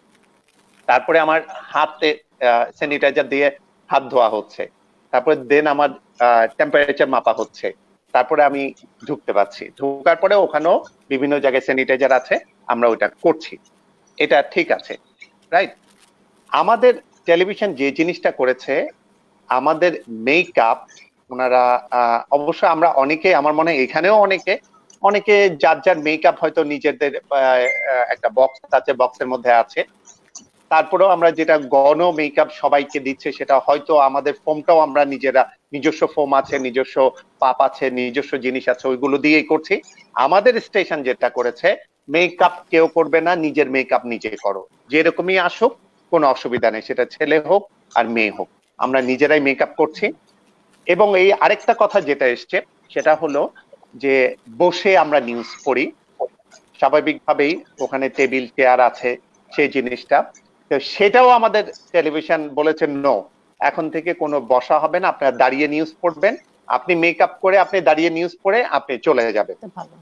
তারপরে আমার হাতে স্যানিটাইজার দিয়ে হাত ধোয়া হচ্ছে, তারপরে দেন আমার টেম্পারেচার মাপা হচ্ছে, তারপরে আমি ঢুকতে পারছি। ঢোকার পরে ওখানেও বিভিন্ন জায়গায় স্যানিটাইজার আছে, আমরা ওইটা করছি, এটা ঠিক আছে, রাইট। আমাদের টেলিভিশন যে জিনিসটা করেছে, আমাদের মেকআপ ওনারা অবশ্য আমরা অনেকে, আমার মনে হয় এখানেও অনেকে অনেকে যার যার মেকআপ হয়তো নিজেদের একটা বক্স আছে, বক্সের মধ্যে আছে। তারপরেও আমরা যেটা গণ মেকআপ সবাইকে দিচ্ছে, সেটা হয়তো আমাদের ফোমটাও আমরা নিজেরা, নিজস্ব ফোম আছে, নিজস্ব পাপ আছে, নিজস্ব জিনিস আছে, ওইগুলো দিয়েই করছি। আমাদের স্টেশন যেটা করেছে, মেকআপ কেউ করবে না, নিজের মেকআপ নিজে করো, যেরকমই আসুক কোনো অসুবিধা নেই, সেটা ছেলে হোক আর মেয়ে হোক, আমরা নিজেরাই মেকআপ করছি। এবং এই আরেকটা কথা যেটা এসছে, সেটা হলো যে বসে আমরা নিউজ পড়ি, স্বাভাবিকভাবেই ওখানে টেবিল চেয়ার আছে, সেই জিনিসটা, তো সেটাও আমাদের টেলিভিশন বলেছে নো, এখন থেকে কোনো বসা হবে না, আপনারা দাঁড়িয়ে নিউজ পড়বেন, আপনি মেকআপ করে আপনি দাঁড়িয়ে নিউজ পড়ে আপনি চলে যাবেন।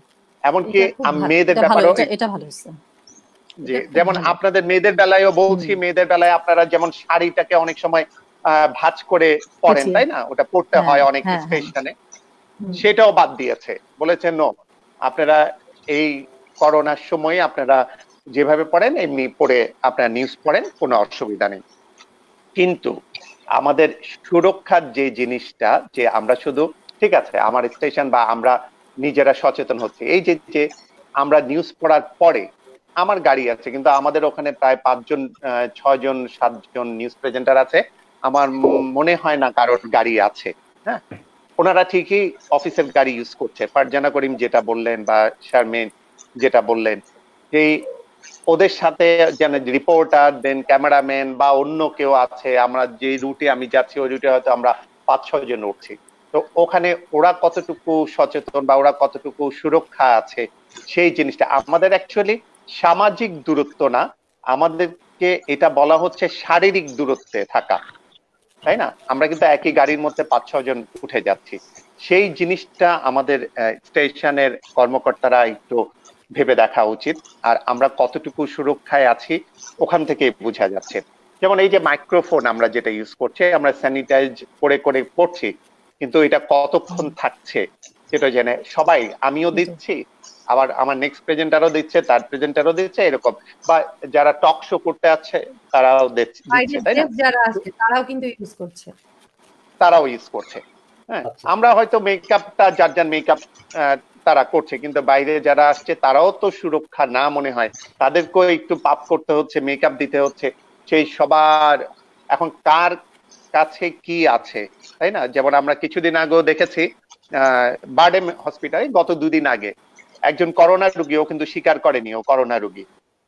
এমনকি মেয়েদের ব্যাপারেও এটা ভালো হয়েছে, জি, যেমন আপনাদের মেয়েদের বেলায়ও বলছি, মেয়েদের বেলায় আপনারা যেমন শাড়িটাকে অনেক সময় আহ ভাঁজ করে পরেন, তাই না, ওটা পড়তে হয় অনেক স্টেশনে, সেটাও বাদ দিয়েছে, বলেছেন নো, আপনারা এই করোনার সময় আপনারা যেভাবে পড়েন এমনি পড়ে আপনারা নিউজ পড়েন, কোনো অসুবিধা নেই। কিন্তু আমাদের সুরক্ষার যে জিনিসটা, যে আমরা শুধু ঠিক আছে আমার স্টেশন বা আমরা নিজেরা সচেতন হচ্ছি, এই যে যে আমরা নিউজ পড়ার পরে আমার গাড়ি আছে, কিন্তু আমাদের ওখানে প্রায় পাঁচজন ছয় জন সাতজন নিউজ প্রেজেন্টার আছে, আমার মনে হয় না কারোর গাড়ি আছে, হ্যাঁ, ওনারা ঠিকই অফিসের গাড়ি ইউজ করছে। ফারজানা করিম যেটা বললেন বা শারমিন যেটা বললেন, এই ওদের সাথে যেন রিপোর্টার দেন ক্যামেরাম্যান বা অন্য কেউ আছে, আমরা যে রুটে আমি যাচ্ছি ওই রুটে হয়তো আমরা পাঁচ ছয় জন উঠছি, তো ওখানে ওরা কতটুকু সচেতন বা ওরা কতটুকু সুরক্ষা আছে, সেই জিনিসটা আমাদের অ্যাকচুয়ালি সামাজিক দূরত্ব না, আমাদেরকে এটা বলা হচ্ছে শারীরিক দূরত্বে থাকা, তাই না, আমরা কিন্তু একই গাড়ির মধ্যে পাঁচ ছয় জন উঠে যাচ্ছি, সেই জিনিসটা আমাদের স্টেশনের কর্মকর্তারা একটু ভেবে দেখা উচিত। আর আমরা কতটুকু সুরক্ষায় আছি ওখান থেকে বোঝা যাচ্ছে। যেমন এই যে মাইক্রোফোন আমরা যেটা ইউজ করছি, আমরা স্যানিটাইজ করে করে পড়ছি, কিন্তু এটা কতক্ষণ থাকছে সেটা জেনে সবাই, আমিও দিচ্ছি, আবার আমার নেক্সট প্রেজেন্টারও দিচ্ছে, তার প্রেজেন্টারও দিচ্ছে, এরকম, বা যারা টক শো করতে আছে তারাও দিচ্ছে, তাই না, যারা আছে তারাও কিন্তু ইউজ করছে, তারাও ইউজ করছে। হ্যাঁ, আমরা হয়তো মেকআপটা যার যার মেকআপ তারা করছে, কিন্তু বাইরে যারা আসছে তারাও তো সুরক্ষা না মনে হয়, তাদেরকেও একটু পাপ করতে হচ্ছে, মেকআপ দিতে হচ্ছে, সেই সবার এখন কার কাছে কি আছে, তাই না। যেমন আমরা কিছুদিন আগেও দেখেছি আহ বারডেম হসপিটালে গত দুদিন আগে একজন করোনা রুগী, ও কিন্তু স্বীকার করেনি ও করোনা রুগী,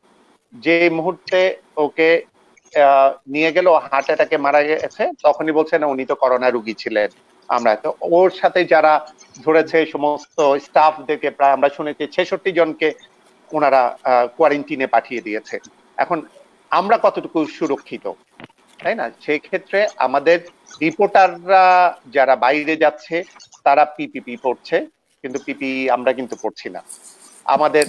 যে মুহূর্তে ওকে আহ নিয়ে গেল হার্ট অ্যাটাকে মারা গেছে, তখনই বলছে না উনি তো করোনা রুগী ছিলেন। আমরা তো ওর সাথে যারা ধরেছে সমস্ত স্টাফদেরকে প্রায় আমরা শুনেছি ছেষট্টি জনকে ওনারা কোয়ারেন্টিনে পাঠিয়ে দিয়েছে। এখন আমরা কতটুকু সুরক্ষিত, তাই না। সেই ক্ষেত্রে আমাদের রিপোর্টাররা যারা বাইরে যাচ্ছে তারা পিপিপি পড়ছে, কিন্তু পিপি আমরা কিন্তু পড়ছি না। আমাদের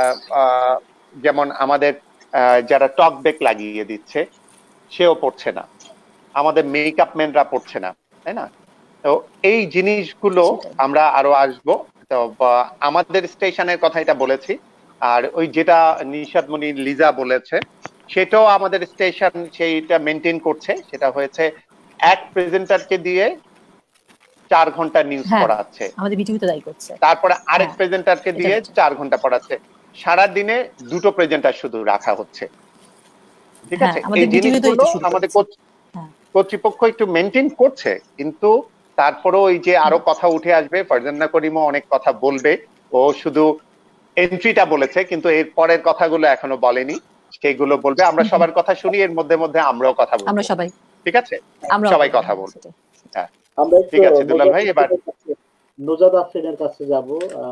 যেমন আমাদের যারা টক ব্যাক লাগিয়ে দিচ্ছে সেও পড়ছে না, আমাদের মেকআপ ম্যানরা পড়ছে না, তাই না। তো এই জিনিসগুলো আমরা আরো আসবো। তো আমাদের স্টেশনের কথা এটা বলেছি, আর ওই যেটা নিশাদ মনি লিজা বলেছে সেটাও আমাদের স্টেশন সেইটা মেনটেন করছে। সেটা হয়েছে এক প্রেজেন্টারকে দিয়ে চার ঘন্টা নিউজ পড়াচ্ছে, আমাদের বিটিভিতে তাই করছে। তারপরে আরেক প্রেজেন্টারকে দিয়ে চার ঘন্টা পড়াচ্ছে, সারা দিনে দুটো প্রেজেন্টার শুধু রাখা হচ্ছে। ঠিক আছে, এই জিনিসগুলো আমাদের কর্তৃপক্ষ একটু মেনটেন করছে, কিন্তু তারপরেও ওই যে আরো কথা উঠে আসবে, ফারজানা করিমও অনেক কথা বলবে, ও শুধু এন্ট্রিটা বলেছে কিন্তু এর পরের কথাগুলো এখনো বলেনি, সেগুলো বলবে। আমরা সবার কথা শুনি, এর মধ্যে মধ্যে আমরাও কথা বলবো, আমরা সবাই, ঠিক আছে, আমরা সবাই কথা বলবো। হ্যাঁ, ঠিক আছে দুলাল ভাই, এবার নুজাদ আফরিনের কাছে যাব।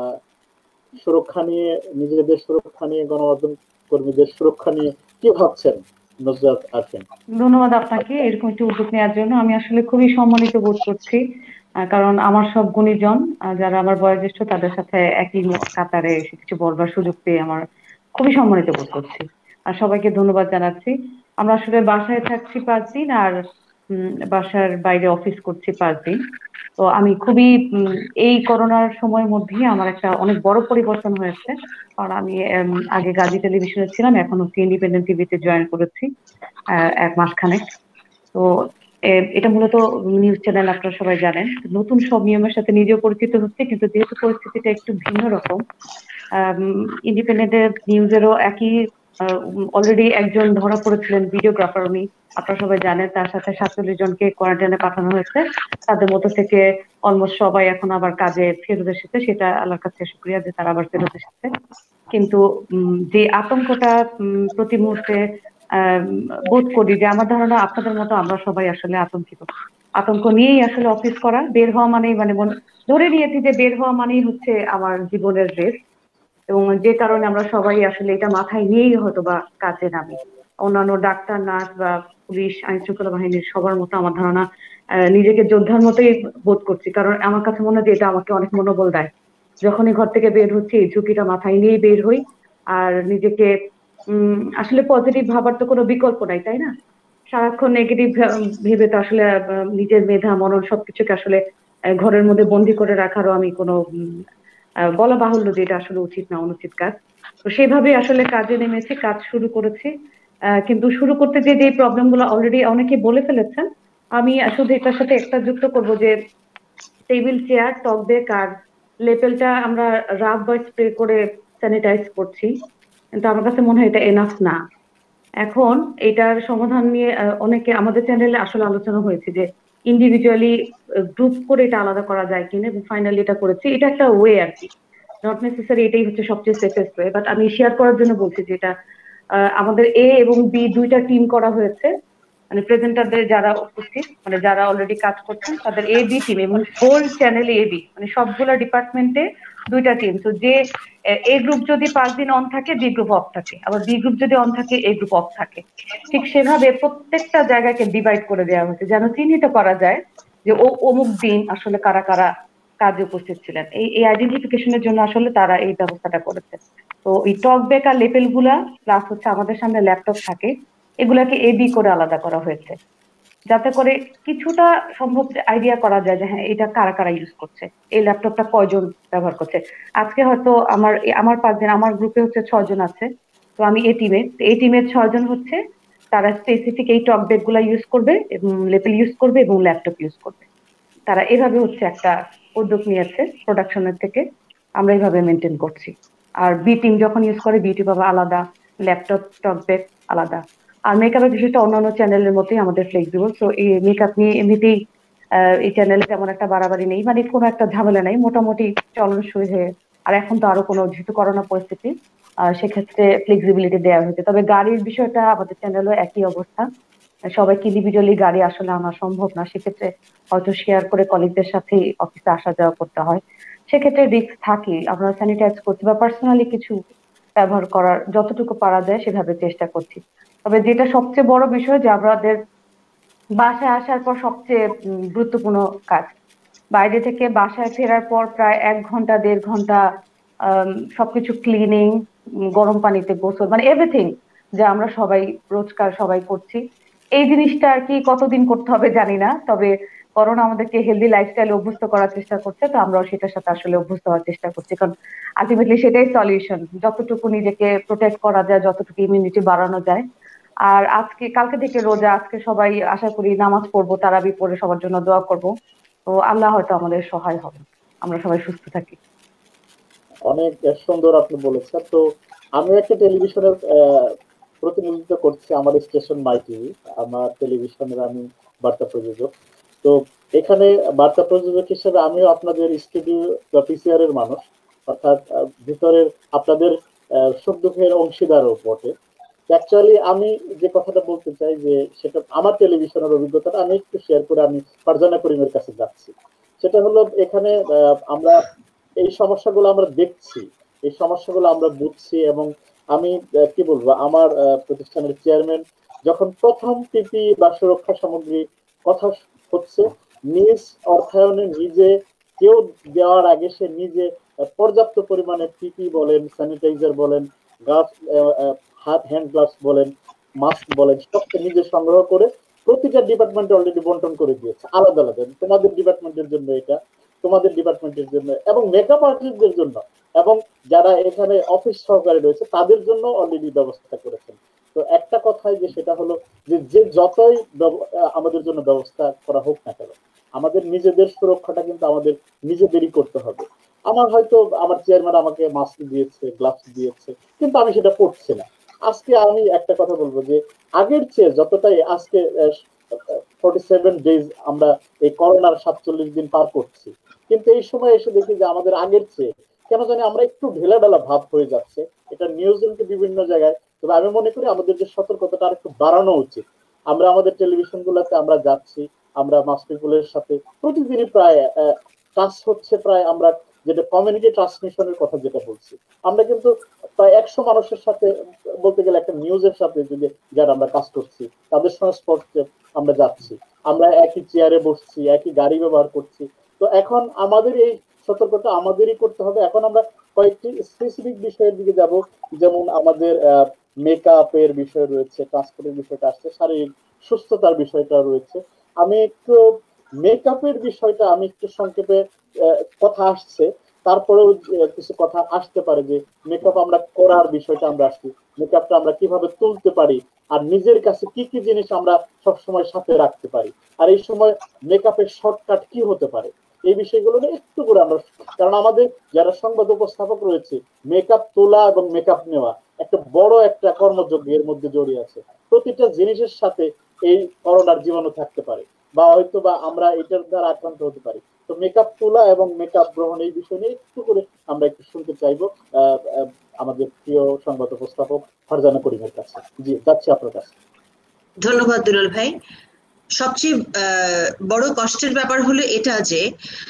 সুরক্ষা নিয়ে, নিজেদের সুরক্ষা নিয়ে, গণমাধ্যম কর্মীদের সুরক্ষা নিয়ে কি ভাবছেন নুজাদ আফরিন? ধন্যবাদ আপনাকে এরকম একটি উদ্যোগ নেওয়ার জন্য। আমি আসলে খুবই সম্মানিত বোধ করছি, কারণ আমার সব গুণীজন যারা আমার বয়োজ্যেষ্ঠ তাদের সাথে একই কাতারে কিছু বলবার সুযোগ পেয়ে আমার খুবই সম্মানিত বোধ করছি আর সবাইকে ধন্যবাদ জানাচ্ছি। আমরা আসলে বাসায় থাকছি পাঁচ দিন আর বাসার বাইরে অফিস করছি পাঁচ দিন। তো আমি খুবই এই করোনার সময়ের মধ্যেই আমার একটা অনেক বড় পরিবর্তন হয়েছে, কারণ আমি আগে গাজী টেলিভিশনে ছিলাম, এখন হচ্ছে ইন্ডিপেন্ডেন্ট টিভিতে জয়েন করেছি এক মাস খানেক। তো এটা মূলত নিউজ চ্যানেল, আপনারা সবাই জানেন। নতুন সব নিয়মের সাথে নিজেও পরিচিত হচ্ছে, কিন্তু যেহেতু পরিস্থিতিটা একটু ভিন্ন রকম, ইন্ডিপেন্ডেন্ট নিউজেরও একই অলরেডি একজন ধরা পড়েছিলেন ভিডিওগ্রাফার, উনি আপনারা সবাই জানেন, তার সাথে সাতচল্লিশ জনকে কোয়ারেন্টাইনে পাঠানো হয়েছে। তাদের মধ্যে থেকে অলমোস্ট সবাই এখন আবার কাজে ফেরত এসেছে, সেটা আল্লাহর কাছে শুকরিয়া যে তারা আবার ফেরত এসেছে। কিন্তু যে আতঙ্কটা প্রতি মুহূর্তে বোধ করি, যে আমার ধারণা আপনাদের মতো আমরা সবাই আসলে আতঙ্কিত, আতঙ্ক নিয়েই আসলে অফিস করা। বের হওয়া মানেই মানে ধরে নিয়েছি যে বের হওয়া মানেই হচ্ছে আমার জীবনের রেস, এবং যে কারণে আমরা সবাই আসলে এটা মাথায় নিয়েই হয়তো বা কাজে নামি। অন্যান্য ডাক্তার, নার্স বা পুলিশ, আইন শৃঙ্খলা বাহিনীর সবার মতো আমার ধারণা নিজেকে যোদ্ধার মতোই বোধ করছি, কারণ আমার কাছে মনে হয় যে এটা আমাকে অনেক মনোবল দেয়। যখনই ঘর থেকে বের হচ্ছি এই ঝুঁকিটা মাথায় নিয়েই বের হই, আর নিজেকে উম আসলে পজিটিভ ভাবার তো কোনো বিকল্প নাই, তাই না? সারাক্ষণ নেগেটিভ ভেবে তো আসলে নিজের মেধা মনন সবকিছুকে আসলে ঘরের মধ্যে বন্দি করে রাখারও আমি কোনো বলা বাহুল্য যে এটা আসলে উচিত না, অনুচিত কাজ। তো সেভাবে আসলে কাজে নেমেছি, কাজ শুরু করেছি। কিন্তু শুরু করতে যে যে প্রবলেম গুলো অলরেডি অনেকে বলে ফেলেছেন, আমি শুধু এটার সাথে একটা যুক্ত করব যে টেবিল চেয়ার, টক ব্যাগ আর লেপেলটা আমরা রাব বা স্প্রে করে স্যানিটাইজ করছি, কিন্তু আমার কাছে মনে হয় এটা এনাফ না। এখন এটার সমাধান নিয়ে অনেকে আমাদের চ্যানেলে আসলে আলোচনা হয়েছে যে ইন্ডিভিজুয়ালি গ্রুপ করে এটা আলাদা করা যায় কিনা, এবং ফাইনালি এটা করেছি। এটা একটা ওয়ে আর কি, নট নেসেসারি এটাই হচ্ছে সবচেয়ে সেফেস্ট ওয়ে, বাট আমি শেয়ার করার জন্য বলছি যে এটা আমাদের এ এবং বি দুইটা টিম করা হয়েছে, মানে প্রেজেন্টারদের যারা উপস্থিত, মানে যারা অলরেডি কাজ করছেন তাদের এ বি টিম, এবং হোল চ্যানেল এ বি, মানে সবগুলো ডিপার্টমেন্টে দুইটা টিম। তো যে এ গ্রুপ যদি পাঁচ দিন অন থাকে, বি গ্রুপ অফ থাকে, আবার বি গ্রুপ যদি অন থাকে, এ গ্রুপ অফ থাকে। ঠিক সেভাবে প্রত্যেকটা জায়গাকে ডিভাইড করে দেওয়া হয়েছে যেন চিহ্নিত করা যায় যে ও অমুক দিন আসলে কারা কারা কাজে উপস্থিত ছিলেন। এই এই আইডেন্টিফিকেশনের জন্য আসলে তারা এই ব্যবস্থাটা করেছে। তো এই টক ব্যাগ আর লেপেল গুলা প্লাস হচ্ছে আমাদের সামনে ল্যাপটপ থাকে, এগুলাকে এ বি করে আলাদা করা হয়েছে, যাতে করে কিছুটা সম্ভব আইডিয়া করা যায় যে হ্যাঁ এটা কারা কারা ইউজ করছে, এই ল্যাপটপটা কয়জন ব্যবহার করছে। আজকে হয়তো আমার আমার পাঁচজন, আমার গ্রুপে হচ্ছে ছয়জন আছে, তো আমি এই টিমে, এই টিমের ছয়জন হচ্ছে তারা স্পেসিফিক এই টক ব্যাগ গুলা ইউজ করবে এবং লেপেল ইউজ করবে এবং ল্যাপটপ ইউজ করবে। তারা এভাবে হচ্ছে একটা উদ্যোগ নিয়েছে প্রোডাকশনের থেকে, আমরা এইভাবে মেনটেন করছি। আর বি টিম যখন ইউজ করে, বি টিম আবার আলাদা, ল্যাপটপ টক ব্যাগ আলাদা। আর মেকআপের বিষয়টা অন্যান্য চ্যানেলের মতোই আমাদের ফ্লেক্সিবল। তো এই মেকআপ নিয়ে এমনিতেই এই চ্যানেলে তেমন একটা বাড়াবাড়ি নেই, মানে কোনো একটা ঝামেলা নেই, মোটামুটি চলনসই হয়ে। আর এখন তো আরো কোনো, যেহেতু করোনা পরিস্থিতি, সেক্ষেত্রে ফ্লেক্সিবিলিটি দেওয়া হয়েছে। তবে গাড়ির বিষয়টা আমাদের চ্যানেলও একই অবস্থা, সবাইকে ইন্ডিভিজুয়ালি গাড়ি আসলে আনা সম্ভব না, সেক্ষেত্রে হয়তো শেয়ার করে কলিগদের সাথে অফিসে আসা যাওয়া করতে হয়, সেক্ষেত্রে রিস্ক থাকে। আমরা স্যানিটাইজ করছি বা পার্সোনালি কিছু ব্যবহার করার যতটুকু পারা যায় সেভাবে চেষ্টা করছি। তবে যেটা সবচেয়ে বড় বিষয় যে আমাদের বাসায় আসার পর সবচেয়ে গুরুত্বপূর্ণ কাজ, বাইরে থেকে বাসায় ফেরার পর প্রায় এক ঘন্টা দেড় ঘন্টা সবকিছু ক্লিনিং, গরম পানিতে গোসল, মানে এভরিথিং যে আমরা সবাই রোজকার সবাই করছি। এই জিনিসটা আর কি কতদিন করতে হবে জানি না, তবে করোনা আমাদেরকে হেলদি লাইফস্টাইলে অভ্যস্ত করার চেষ্টা করছে, তো আমরাও সেটার সাথে আসলে অভ্যস্ত হওয়ার চেষ্টা করছি, কারণ আলটিমেটলি সেটাই সলিউশন, যতটুকু নিজেকে প্রোটেক্ট করা যায়, যতটুকু ইমিউনিটি বাড়ানো যায়। আর আজকে কালকে থেকে রোজা, আজকে সবাই আশা করি নামাজ পড়বো, তারাবি পড়ে সবার জন্য দোয়া করব, তো আল্লাহ হয়তো আমাদের সহায় হবে, আমরা সবাই সুস্থ থাকি। অনেক সুন্দর আপনি বলেছেন। তো আমি একটা টেলিভিশনের প্রতিনিধিত্ব করছি, আমার স্টেশন মাই টিভি, আমার টেলিভিশনের আমি বার্তা প্রযোজক। তো এখানে বার্তা প্রযোজক হিসেবে আমিও আপনাদের স্টুডিও বা পিসিআর এর মানুষ, অর্থাৎ ভিতরের আপনাদের সুখ দুঃখের অংশীদারও বটে। অ্যাকচুয়ালি আমি যে কথাটা বলতে চাই যে সেটা আমার টেলিভিশনের অভিজ্ঞতাটা আমি একটু শেয়ার করে আমি ফারজানা করিমের কাছে যাচ্ছি। সেটা হলো এখানে আমরা এই সমস্যাগুলো আমরা দেখছি, এই সমস্যাগুলো আমরা বুঝছি, এবং আমি কি বলবো, আমার প্রতিষ্ঠানের চেয়ারম্যান যখন প্রথম পিপি বা সুরক্ষা সামগ্রী কথা হচ্ছে, নিজ অর্থায়নে নিজে কেউ দেওয়ার আগে সে নিজে পর্যাপ্ত পরিমাণে পিপি বলেন, স্যানিটাইজার বলেন, গ্লাভস, হাত হ্যান্ড গ্লাভস বলেন, মাস্ক বলেন, সবকে নিজে সংগ্রহ করে প্রতিটা ডিপার্টমেন্টে অলরেডি বন্টন করে দিয়েছে আলাদা আলাদা। তোমাদের ডিপার্টমেন্টের জন্য এটা, তোমাদের ডিপার্টমেন্টের জন্য, এবং মেকআপ আর্টিস্টদের জন্য, এবং যারা এখানে অফিস সহকারী রয়েছে তাদের জন্য অলরেডি ব্যবস্থা করেছেন। তো একটা কথাই যে সেটা হলো যে যে যতই আমাদের জন্য ব্যবস্থা করা হোক না কেন, আমাদের নিজেদের সুরক্ষাটা কিন্তু আমাদের নিজেদেরই করতে হবে। আমার হয়তো আমার চেয়ারম্যান আমাকে মাস্ক দিয়েছে, গ্লাভস দিয়েছে, কিন্তু আমি সেটা পরছি না। আজকে আমি একটা কথা বলবো যে আগের চেয়ে যতটাই আজকে ফর্টি সেভেন ডেজ আমরা এই করোনার সাতচল্লিশ দিন পার করছি, কিন্তু এই সময় এসে দেখি যে আমাদের আগের চেয়ে কেন জানি আমরা একটু ঢেলা ঢালা ভাব হয়ে যাচ্ছে। এটা নিউজিল্যান্ডে বিভিন্ন জায়গায়, তবে আমি মনে করি আমাদের যে সতর্কতাটা আর একটু বাড়ানো উচিত। আমরা আমাদের টেলিভিশন গুলোতে আমরা যাচ্ছি, আমরা মাস পিপুলের সাথে প্রতিদিনই প্রায় টাচ হচ্ছে, প্রায় আমরা যেটা কমিউনিটি ট্রান্সমিশনের কথা যেটা বলছি, আমরা কিন্তু প্রায় একশো মানুষের সাথে, বলতে গেলে একটা নিউজের সাথে যদি যারা আমরা কাজ করছি তাদের সংস্পর্শে আমরা যাচ্ছি, আমরা একই চেয়ারে বসছি, একই গাড়ি ব্যবহার করছি। তো এখন আমাদের এই সতর্কতা আমাদেরই করতে হবে। এখন আমরা কয়েকটি স্পেসিফিক বিষয়ের দিকে যাব, যেমন আমাদের মেকআপের বিষয় রয়েছে, ট্রান্সপোর্টের বিষয়টা আসছে, শারীরিক সুস্থতার বিষয়টা রয়েছে। আমি একটু মেকআপের বিষয়টা আমি একটু সংক্ষেপে কথা আসছে, তারপরেও কিছু কথা আসতে পারে যে মেকআপ আমরা করার বিষয়টা আমরা আসছি, মেকআপটা আমরা কিভাবে তুলতে পারি, আর নিজের কাছে কি কি জিনিস আমরা সবসময় সাথে রাখতে পারি, আর এই সময় মেকআপের শর্টকাট কি হতে পারে, এই বিষয়গুলো নিয়ে একটু করে আমরা, কারণ আমাদের যারা সংবাদ উপস্থাপক রয়েছে, মেকআপ তোলা এবং মেকআপ নেওয়া একটা বড় একটা কর্মযজ্ঞের মধ্যে জড়িয়ে আছে। প্রতিটা জিনিসের সাথে এই করোনার জীবাণু থাকতে পারে, বা হয়তো বা আমরা এটার দ্বারা আক্রান্ত হতে পারি। তো মেকআপ তোলা এবং মেকআপ গ্রহণ এই বিষয় নিয়ে একটু করে আমরা একটু শুনতে চাইবো আমাদের প্রিয় সংবাদ উপস্থাপক ফারজানা করিমের কাছে। জি, যাচ্ছি আপনার কাছে। ধন্যবাদ দুলাল ভাই। সবচেয়ে বড় কষ্টের ব্যাপার হলো এটা যে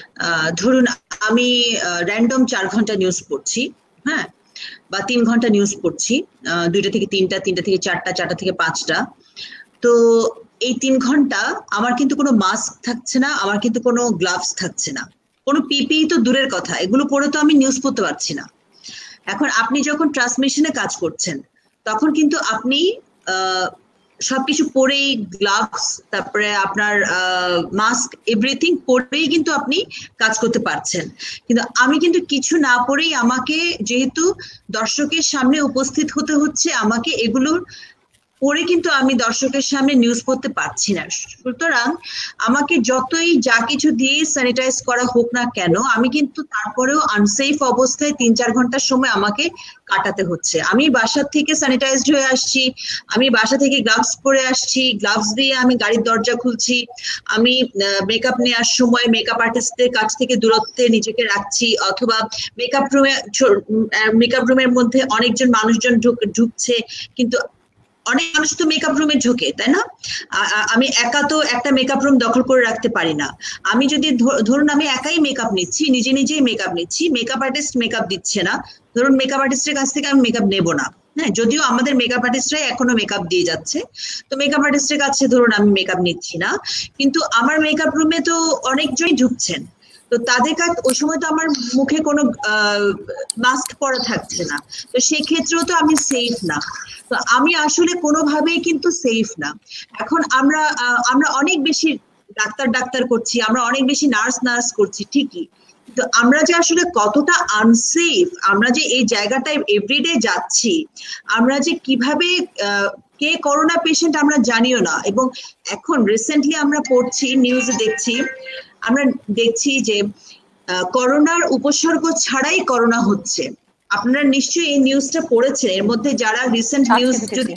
ধরুন আমি র্যান্ডম চার ঘন্টা নিউজ পড়ছি, হ্যাঁ, বা তিন ঘন্টা নিউজ পড়ছি, দুইটা থেকে তিনটা, তিনটা থেকে চারটা, চারটা থেকে পাঁচটা। তো এই তিন ঘন্টা আমার কিন্তু কোনো মাস্ক থাকছে না, আমার কিন্তু কোনো গ্লাভস থাকছে না, কোনো পিপি তো দূরের কথা, এগুলো পরে তো আমি নিউজ পড়তে পারছি না। এখন আপনি যখন ট্রান্সমিশনে কাজ করছেন তখন কিন্তু আপনি আহ সবকিছু পরেই, গ্লাভস, তারপরে আপনার মাস্ক, এভরিথিং পরেই কিন্তু আপনি কাজ করতে পারছেন। কিন্তু আমি কিন্তু কিছু না পরেই আমাকে, যেহেতু দর্শকের সামনে উপস্থিত হতে হচ্ছে, আমাকে এগুলোর পরে কিন্তু আমি দর্শকের সামনে নিউজ পড়তে পারছি না। সুতরাং আমাকে যতই যা কিছু দিয়ে স্যানিটাইজ করা হোক না কেন, আমি কিন্তু তারপরেও আনসেফ অবস্থায় তিন চার ঘন্টার সময় আমাকে কাটাতে হচ্ছে। আমি বাসা থেকে স্যানিটাইজড হয়ে আসছি, আমি বাসা থেকে গ্লাভস পরে আসছি, গ্লাভস দিয়ে আমি গাড়ির দরজা খুলছি, আমি মেকআপ নেওয়ার সময় মেকআপ আর্টিস্টদের কাছ থেকে দূরত্বে নিজেকে রাখছি, অথবা মেকআপ রুমে মেকআপ রুমের মধ্যে অনেকজন মানুষজন ঢুকছে, কিন্তু অনেক মানুষ তো মেকআপ রুমে ঢোকে, তাই না? আমি একা তো একটা মেকআপ রুম দখল করে রাখতে পারি না। আমি যদি ধরুন আমি একাই মেকআপ নিচ্ছি, নিজে নিজেই মেকআপ নিচ্ছি, মেকআপ আর্টিস্ট মেকআপ দিচ্ছে না, ধরুন মেকআপ আর্টিস্টের কাছ থেকে আমি মেকআপ নেবো না, হ্যাঁ, যদিও আমাদের মেকআপ আর্টিস্টরাই এখনো মেকআপ দিয়ে যাচ্ছে, তো মেকআপ আর্টিস্টের কাছে ধরুন আমি মেকআপ নিচ্ছি না, কিন্তু আমার মেকআপ রুমে তো অনেকজনই ঢুকছেন, তো তাদের কাছে ওই সময় তো আমার মুখে কোনো মাস্ক পরা থাকছে না, তো সেই ক্ষেত্রেও তো আমি সেফ না। তো আমি আসলে কোনোভাবেই কিন্তু সেফ না। এখন আমরা আমরা অনেক বেশি ডাক্তার ডাক্তার করছি, আমরা অনেক বেশি নার্স নার্স করছি ঠিকই, তো আমরা যে আসলে কতটা আনসেফ, আমরা যে এই জায়গাটায় এভরিডে যাচ্ছি, আমরা যে কিভাবে কে করোনা পেশেন্ট আমরা জানিও না। এবং এখন রিসেন্টলি আমরা পড়ছি, নিউজে দেখছি, আমরা দেখছি যে করোনার উপসর্গ ছাড়াই করোনা হচ্ছে। আপনারা নিশ্চয়ই এই নিউজটা পড়েছেন, এর মধ্যে যারা রিসেন্ট নিউজ যদি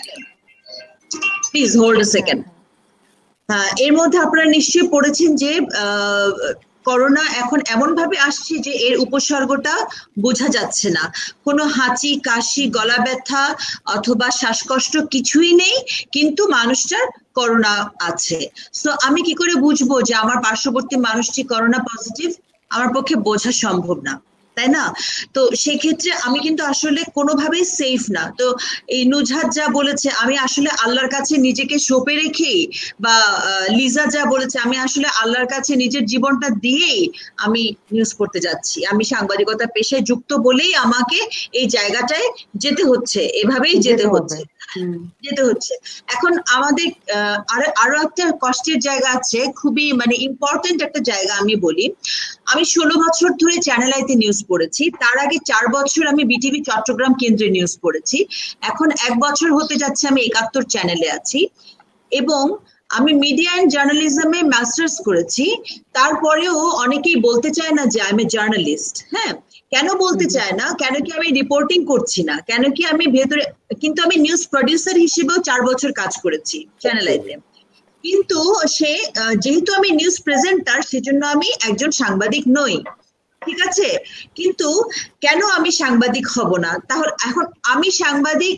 প্লিজ হোল্ড আ সেকেন্ড, হ্যাঁ, এর মধ্যে আপনারা নিশ্চয়ই পড়েছেন যে করোনা এখন এমন ভাবে আসছে যে এর উপসর্গটা বোঝা যাচ্ছে না, কোনো হাঁচি, কাশি, গলা ব্যথা অথবা শ্বাসকষ্ট কিছুই নেই, কিন্তু মানুষটার করোনা আছে। সো আমি কি করে বুঝবো যে আমার পার্শ্ববর্তী মানুষটি করোনা পজিটিভ? আমার পক্ষে বোঝা সম্ভব না। তাই না? তো সেক্ষেত্রে আমি কিন্তু আসলে কোনোভাবেই সেফ না। তো এই নুজহাত যা বলেছে, আমি আসলে আল্লাহর কাছে নিজেকে সঁপে রেখেই, বা লিজা যা বলেছে, আমি আসলে আল্লাহর কাছে নিজের জীবনটা দিয়েই আমি নিউজ করতে যাচ্ছি। আমি সাংবাদিকতা পেশায় যুক্ত বলেই আমাকে এই জায়গাটায় যেতে হচ্ছে, এভাবেই যেতে হচ্ছে যেতে হচ্ছে এখন আমাদের আরো আরো একটা কষ্টের জায়গা আছে, খুবই মানে ইম্পর্টেন্ট একটা জায়গা আমি বলি। আমি ষোলো বছর ধরে চ্যানেল আইতে নিউজ পড়েছি, তার আগে চার বছর আমি বিটিভি চট্টগ্রাম কেন্দ্রে নিউজ পড়েছি, এখন এক বছর হতে যাচ্ছে আমি একাত্তর চ্যানেলে আছি, এবং আমি মিডিয়া অ্যান্ড জার্নালিজমে মাস্টার্স করেছি। তারপরেও অনেকেই বলতে চায় না যে আই এম এ জার্নালিস্ট। হ্যাঁ, কেন বলতে চায় না? কেন কি আমি রিপোর্টিং করছি না? কেন কি আমি ভেতরে, কিন্তু আমি নিউজ প্রডিউসার হিসেবেও চার বছর কাজ করেছি চ্যানেল আইতে। কিন্তু সে যেহেতু আমি নিউজ প্রেজেন্টার, সেজন্য আমি একজন সাংবাদিক নই, ঠিক আছে? কিন্তু কেন আমি সাংবাদিক হব না? তাহলে এখন আমি সাংবাদিক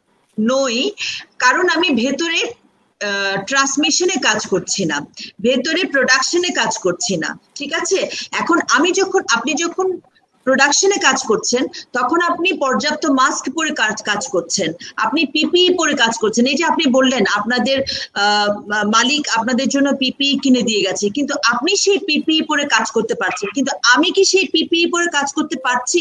নই কারণ আমি ভেতরে ট্রান্সমিশনে কাজ করছি না, ভেতরে প্রোডাকশনে কাজ করছি না, ঠিক আছে? এখন আমি যখন, আপনি যখন প্রোডাকশনে কাজ করছেন, তখন আপনি পর্যাপ্ত মাস্ক পরে কাজ কাজ করছেন, আপনি পিপিই পরে কাজ করছেন। এই যে আপনি বললেন আপনাদের মালিক আপনাদের জন্য পিপিই কিনে দিয়ে গেছে, কিন্তু আপনি সেই পিপিই পরে কাজ করতে পারছেন, কিন্তু আমি কি সেই পিপিই পরে কাজ করতে পারছি?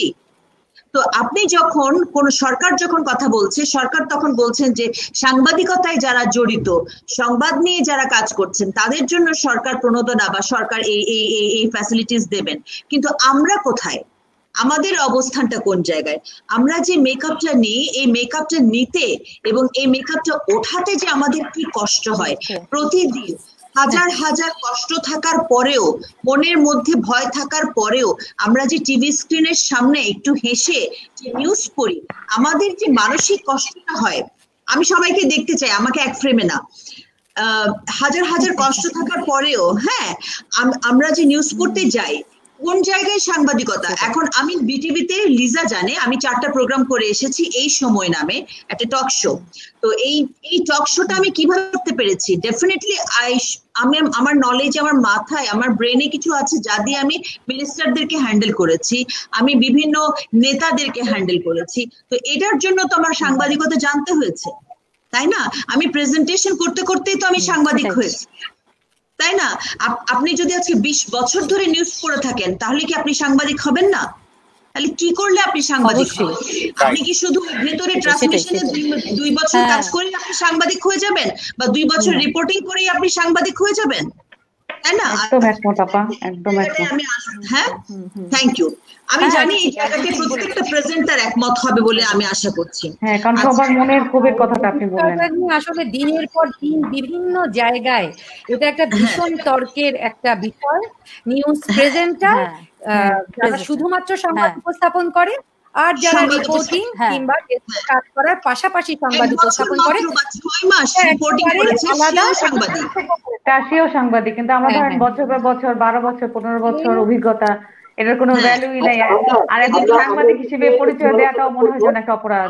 তো আপনি যখন কোন সরকার যখন কথা বলছে, সরকার তখন বলছেন যে সাংবাদিকতায় যারা জড়িত, সংবাদ নিয়ে যারা কাজ করছেন, তাদের জন্য সরকার প্রণোদনা বা সরকার এই এই এই ফ্যাসিলিটিস দেবেন। কিন্তু আমরা কোথায়? আমাদের অবস্থানটা কোন জায়গায়? আমরা যে মেকআপটা নিই, এই মেকআপটা নিতে এবং এই মেকআপটা ওঠাতে যে আমাদের কি কষ্ট হয় প্রতিদিন, হাজার হাজার কষ্ট থাকার পরেও, মনের মধ্যে ভয় থাকার পরেও আমরা যে টিভি স্ক্রিনের সামনে একটু হেসে যে নিউজ করি, আমাদের যে মানসিক কষ্টটা হয়, আমি সবাইকে দেখতে চাই, আমাকে এক ফ্রেমে না, আহ হাজার হাজার কষ্ট থাকার পরেও, হ্যাঁ, আমরা যে নিউজ করতে যাই, কোন জায়গায় সাংবাদিকতা? এখন আমি বিটিভিতে, লিজা জানে, আমি চারটা প্রোগ্রাম করে এসেছি এই সময় নামে একটা টক শো। তো এই এই টক শোটা আমি কিভাবে করতে পেরেছি? ডেফিনেটলি আই আমি আমার নলেজ, আমার মাথায়, আমার ব্রেনে কিছু আছে যা দিয়ে আমি মিনিস্টারদেরকে হ্যান্ডেল করেছি, আমি বিভিন্ন নেতাদেরকে হ্যান্ডেল করেছি। তো এটার জন্য তো আমার সাংবাদিকতা জানতে হয়েছে, তাই না? আমি প্রেজেন্টেশন করতে করতেই তো আমি সাংবাদিক হয়েছি, তাই না? আপনি যদি আজকে বিশ বছর ধরে নিউজ পড়ে থাকেন, তাহলে কি আপনি সাংবাদিক হবেন না? তাহলে কি করলে আপনি সাংবাদিক হবেন? আপনি কি শুধু ভেতরে ট্রান্সমিশনে দুই বছর কাজ করে আপনি সাংবাদিক হয়ে যাবেন, বা দুই বছর রিপোর্টিং করেই আপনি সাংবাদিক হয়ে যাবেন, তাই না? একদম একমত আপা, একদম একমত। আমি হ্যাঁ, থ্যাংক ইউ। আমি জানি এই জায়গাতে প্রত্যেকটা প্রেজেন্টার একমত হবে বলে আমি আশা করছি। হ্যাঁ, কারণ সবার মনের ক্ষোভের কথাটা আপনি বললেন। আসলে দিনের পর দিন বিভিন্ন জায়গায় এটা একটা ভীষণ তর্কের একটা বিষয়। নিউজ প্রেজেন্টার যারা শুধুমাত্র সংবাদ উপস্থাপন করে, আর যারা রিপোর্টিং কিংবা কাজ করার পাশাপাশি সংবাদ উপস্থাপন করে, ছয় মাস রিপোর্টিং করেছে, সেও সাংবাদিক, সেও সাংবাদিক। কিন্তু আমরা ধরেন বছর পর বছর, বারো বছর, পনেরো বছর অভিজ্ঞতা, এটার কোনো ভ্যালুই নাই। আর একজন সাংবাদিক হিসেবে পরিচয় দেওয়াটাও মনে হয় যেন একটা অপরাধ।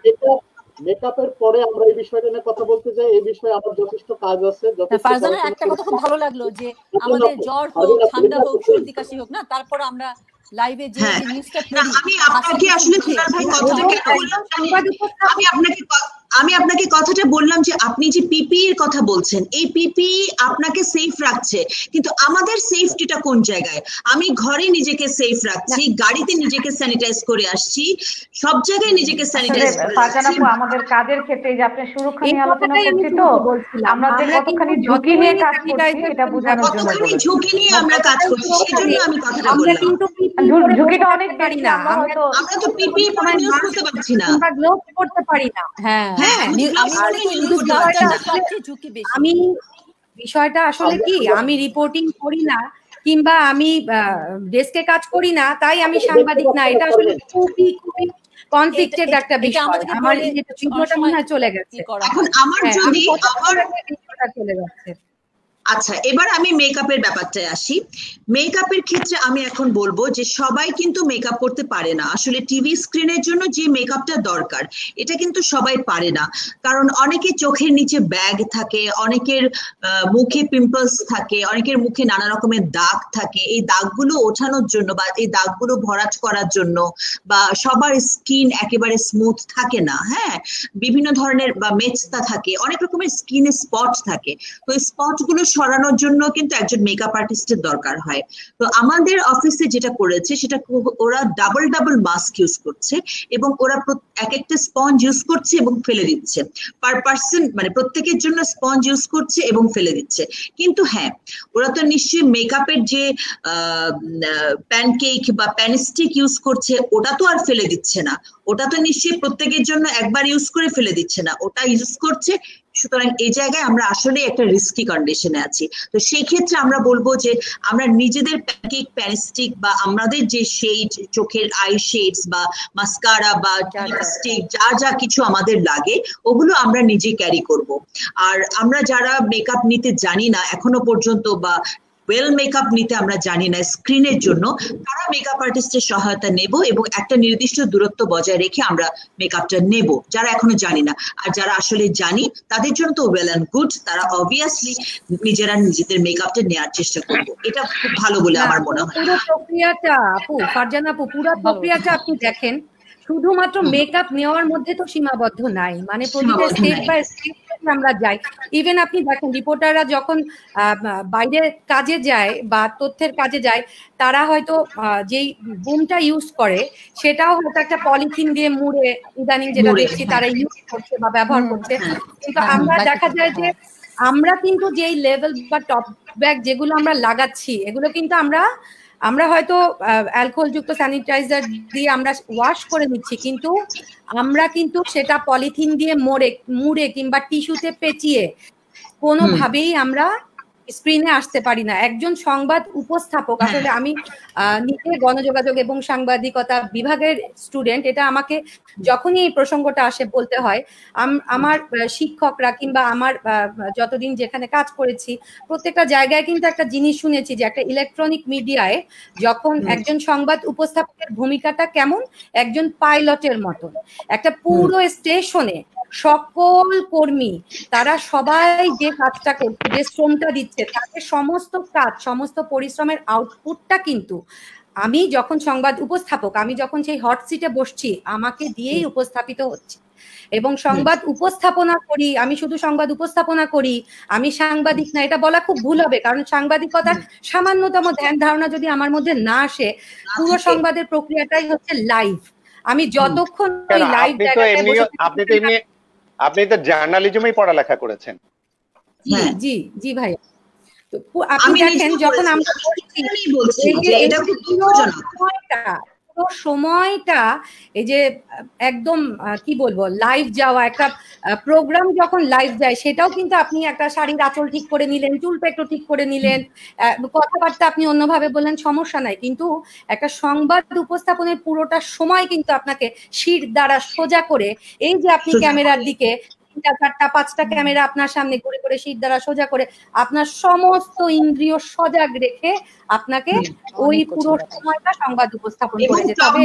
মেকআপের পরে আমরা এই বিষয়টা নিয়ে কথা বলতে যাই, এই বিষয়ে আমার যথেষ্ট কাজ আছে। ফারজানার একটা কথা খুব ভালো লাগলো যে আমাদের জ্বর হোক, ঠান্ডা হোক, সর্দি কাশি হোক না, তারপর আমরা লাইভে যে নিউজটা পড়ি। আমি আপনাকে আসলে দুলাল ভাই কথাটা কেন বললাম, আমি আপনাকে আমি আপনাকে কথাটা বললাম যে আপনি যে পিপিই এর কথা বলছেন, এই পিপিই আপনাকে সেফ রাখছে, কিন্তু আমাদের সেফটিটা কোন জায়গায়? আমি ঘরে নিজেকে সেফ রাখছি, গাড়িতে নিজেকে স্যানিটাইজ করে আসছি, সব জায়গায় নিজেকে স্যানিটাইজ করে আসছি। আমাদের কাজের ক্ষেত্রে যে আপনি সুরক্ষা নিয়ে আলোচনা করছি, তো আমাদের কতখানি ঝুঁকি নিয়ে কাজ করছি এটা বোঝানোর জন্য, কতখানি ঝুঁকি নিয়ে আমরা কাজ করছি সেজন্য আমি কথাটা বললাম। ঝুঁকিটা অনেক পারি না, আমরা তো পিপিই পরে নিউজ করতে পারছি না, আমরা গ্লোভস পরতে পারি না। হ্যাঁ, আমি বিষয়টা আসলে কি, আমি রিপোর্টিং করি না কিংবা আমি ডেস্কে কাজ করি না, তাই আমি সাংবাদিক না। এটা আসলে খুবই খুবই কনফ্লিক্টেড একটা বিষয়। আমার ভিডিওটা মনে হয় চলে গেছে, এখন আমার যদি আমার চলে যাচ্ছে। আচ্ছা, এবার আমি মেকআপের ব্যাপারটায় আসি। মেকআপের ক্ষেত্রে আমি এখন বলবো যে সবাই কিন্তু মেকআপ করতে পারে না। আসলে টিভি স্ক্রিনের জন্য যে মেকআপটা দরকার এটা কিন্তু সবাই পারে না, কারণ অনেকের চোখের নিচে ব্যাগ থাকে, অনেকের মুখে পিম্পলস থাকে, অনেকের মুখে নানা রকমের দাগ থাকে। এই দাগগুলো ওঠানোর জন্য বা এই দাগগুলো ভরাট করার জন্য, বা সবার স্কিন একেবারে স্মুথ থাকে না, হ্যাঁ, বিভিন্ন ধরনের বা মেচতা থাকে, অনেক রকমের স্কিনে স্পট থাকে। তো এই স্পট গুলো সরানোর জন্য কিন্তু একজন মেকআপ আর্টিস্টের দরকার হয়। তো আমাদের অফিসে যেটা করেছে সেটা ওরা ডাবল ডাবল মাস্ক ইউজ করছে, এবং ওরা এক একটা স্পঞ্জ ইউজ করছে এবং ফেলে দিচ্ছে পার পার্সন, মানে প্রত্যেকের জন্য স্পঞ্জ ইউজ করছে এবং ফেলে দিচ্ছে। কিন্তু হ্যাঁ, ওরা তো নিশ্চয়ই মেকআপের যে প্যানকেক বা প্যানস্টিক ইউজ করছে ওটা তো আর ফেলে দিচ্ছে না, ওটা তো নিশ্চয়ই প্রত্যেকের জন্য একবার ইউজ করে ফেলে দিচ্ছে না, ওটা ইউজ করছে। সুতরাং এই জায়গায় আমরা আসলে একটা রিস্কি কন্ডিশনে আছি। তো সেই ক্ষেত্রে আমরা বলবো যে আমরা নিজেদের প্যানকেক, প্যানস্টিক বা আমাদের যে শেড, চোখের আই শেডস বা মাস্কারা বা লিপস্টিক যা যা কিছু আমাদের লাগে ওগুলো আমরা নিজে ক্যারি করব। আর আমরা যারা মেকআপ নিতে জানি না এখনো পর্যন্ত, বা ওয়েল মেকআপ নিতে আমরা জানি না স্ক্রিনের জন্য, তারা মেকআপ আর্টিস্টের সহায়তা নেব এবং একটা নির্দিষ্ট দূরত্ব বজায় রেখে আমরা মেকআপটা নেব, যারা এখনো জানি না। আর যারা আসলে জানি তাদের জন্য তো ওয়েল অ্যান্ড গুড, তারা অবভিয়াসলি নিজেরা নিজেদের মেকআপটা নেওয়ার চেষ্টা করবো, এটা খুব ভালো বলে আমার মনে হয়। পুরো প্রক্রিয়াটা আপু, ফারজানা আপু, পুরো প্রক্রিয়াটা আপনি দেখেন, শুধুমাত্র মেকআপ নেওয়ার মধ্যে তো সীমাবদ্ধ নাই, মানে প্রতিটা স্টেপ বাই স্টেপ আমরা যাই। ইভেন আপনি দেখেন রিপোর্টাররা যখন বাইরে কাজে যায় বা তথ্যের কাজে যায়, তারা হয়তো যেই বুমটা ইউজ করে সেটাও হয়তো একটা পলিথিন দিয়ে মুড়ে, ইদানিং যেটা দেখছি তারা ইউজ করছে বা ব্যবহার করছে। কিন্তু আমরা দেখা যায় যে আমরা কিন্তু যেই লেভেল বা টপ ব্যাগ যেগুলো আমরা লাগাচ্ছি এগুলো কিন্তু আমরা আমরা হয়তো অ্যালকোহল যুক্ত স্যানিটাইজার দিয়ে আমরা ওয়াশ করে নিচ্ছি, কিন্তু আমরা কিন্তু সেটা পলিথিন দিয়ে মোড়ে মুড়ে কিংবা টিস্যুতে পেঁচিয়ে কোনোভাবেই আমরা স্ক্রিনে আসতে পারি না। একজন সংবাদ উপস্থাপক, আসলে আমি নিজে গণযোগাযোগ এবং সাংবাদিকতা বিভাগের স্টুডেন্ট, এটা আমাকে যখনই এই প্রসঙ্গটা আসে বলতে হয়। আমার শিক্ষকরা কিংবা আমার যতদিন যেখানে কাজ করেছি প্রত্যেকটা জায়গায় কিন্তু একটা জিনিস শুনেছি যে একটা ইলেকট্রনিক মিডিয়ায় যখন একজন সংবাদ উপস্থাপকের ভূমিকাটা কেমন, একজন পাইলটের মতন। একটা পুরো স্টেশনে সকল কর্মী তারা সবাই যে কাজটা করছে, যে শ্রমটা দিচ্ছে, তাদের সমস্ত কাজ, সমস্ত পরিশ্রমের আউটপুটটা কিন্তু আমি যখন সংবাদ উপস্থাপক, আমি যখন সেই হট সিটে বসছি আমাকে দিয়েই উপস্থাপিত হচ্ছে। এবং সংবাদ উপস্থাপনা করি, আমি শুধু সংবাদ উপস্থাপনা করি, আমি সাংবাদিক না, এটা বলা খুব ভুল হবে, কারণ সাংবাদিকতার সামান্যতম ধ্যান ধারণা যদি আমার মধ্যে না আসে, পুরো সংবাদের প্রক্রিয়াটাই হচ্ছে লাইভ। আমি যতক্ষণ ওই লাইভ আপনি তো এমনি আপনি তো জার্নালিজমেই পড়ালেখা করেছেন। জি জি জি ভাই, আপনি দেখেন যখন আমরা বলছি যে এটা খুব দুঃখজনক, পুরো সময়টা এই যে একদম কি বলবো লাইভ যাওয়া, একটা প্রোগ্রাম যখন লাইভ যায় সেটাও কিন্তু আপনি একটা শাড়ির আঁচল ঠিক করে নিলেন, চুলটা একটু ঠিক করে নিলেন, কথাবার্তা আপনি অন্যভাবে বললেন, সমস্যা নাই, কিন্তু একটা সংবাদ উপস্থাপনের পুরোটা সময় কিন্তু আপনাকে শির দ্বারা সোজা করে, এই যে আপনি ক্যামেরার দিকে তিনটা চারটা পাঁচটা ক্যামেরা আপনার সামনে ঘুরে করে শির দ্বারা সোজা করে আপনার সমস্ত ইন্দ্রিয় সজাগ রেখে আপনাকে ওই পুরো সময়টা সংবাদ উপস্থাপন করে যেতে হবে।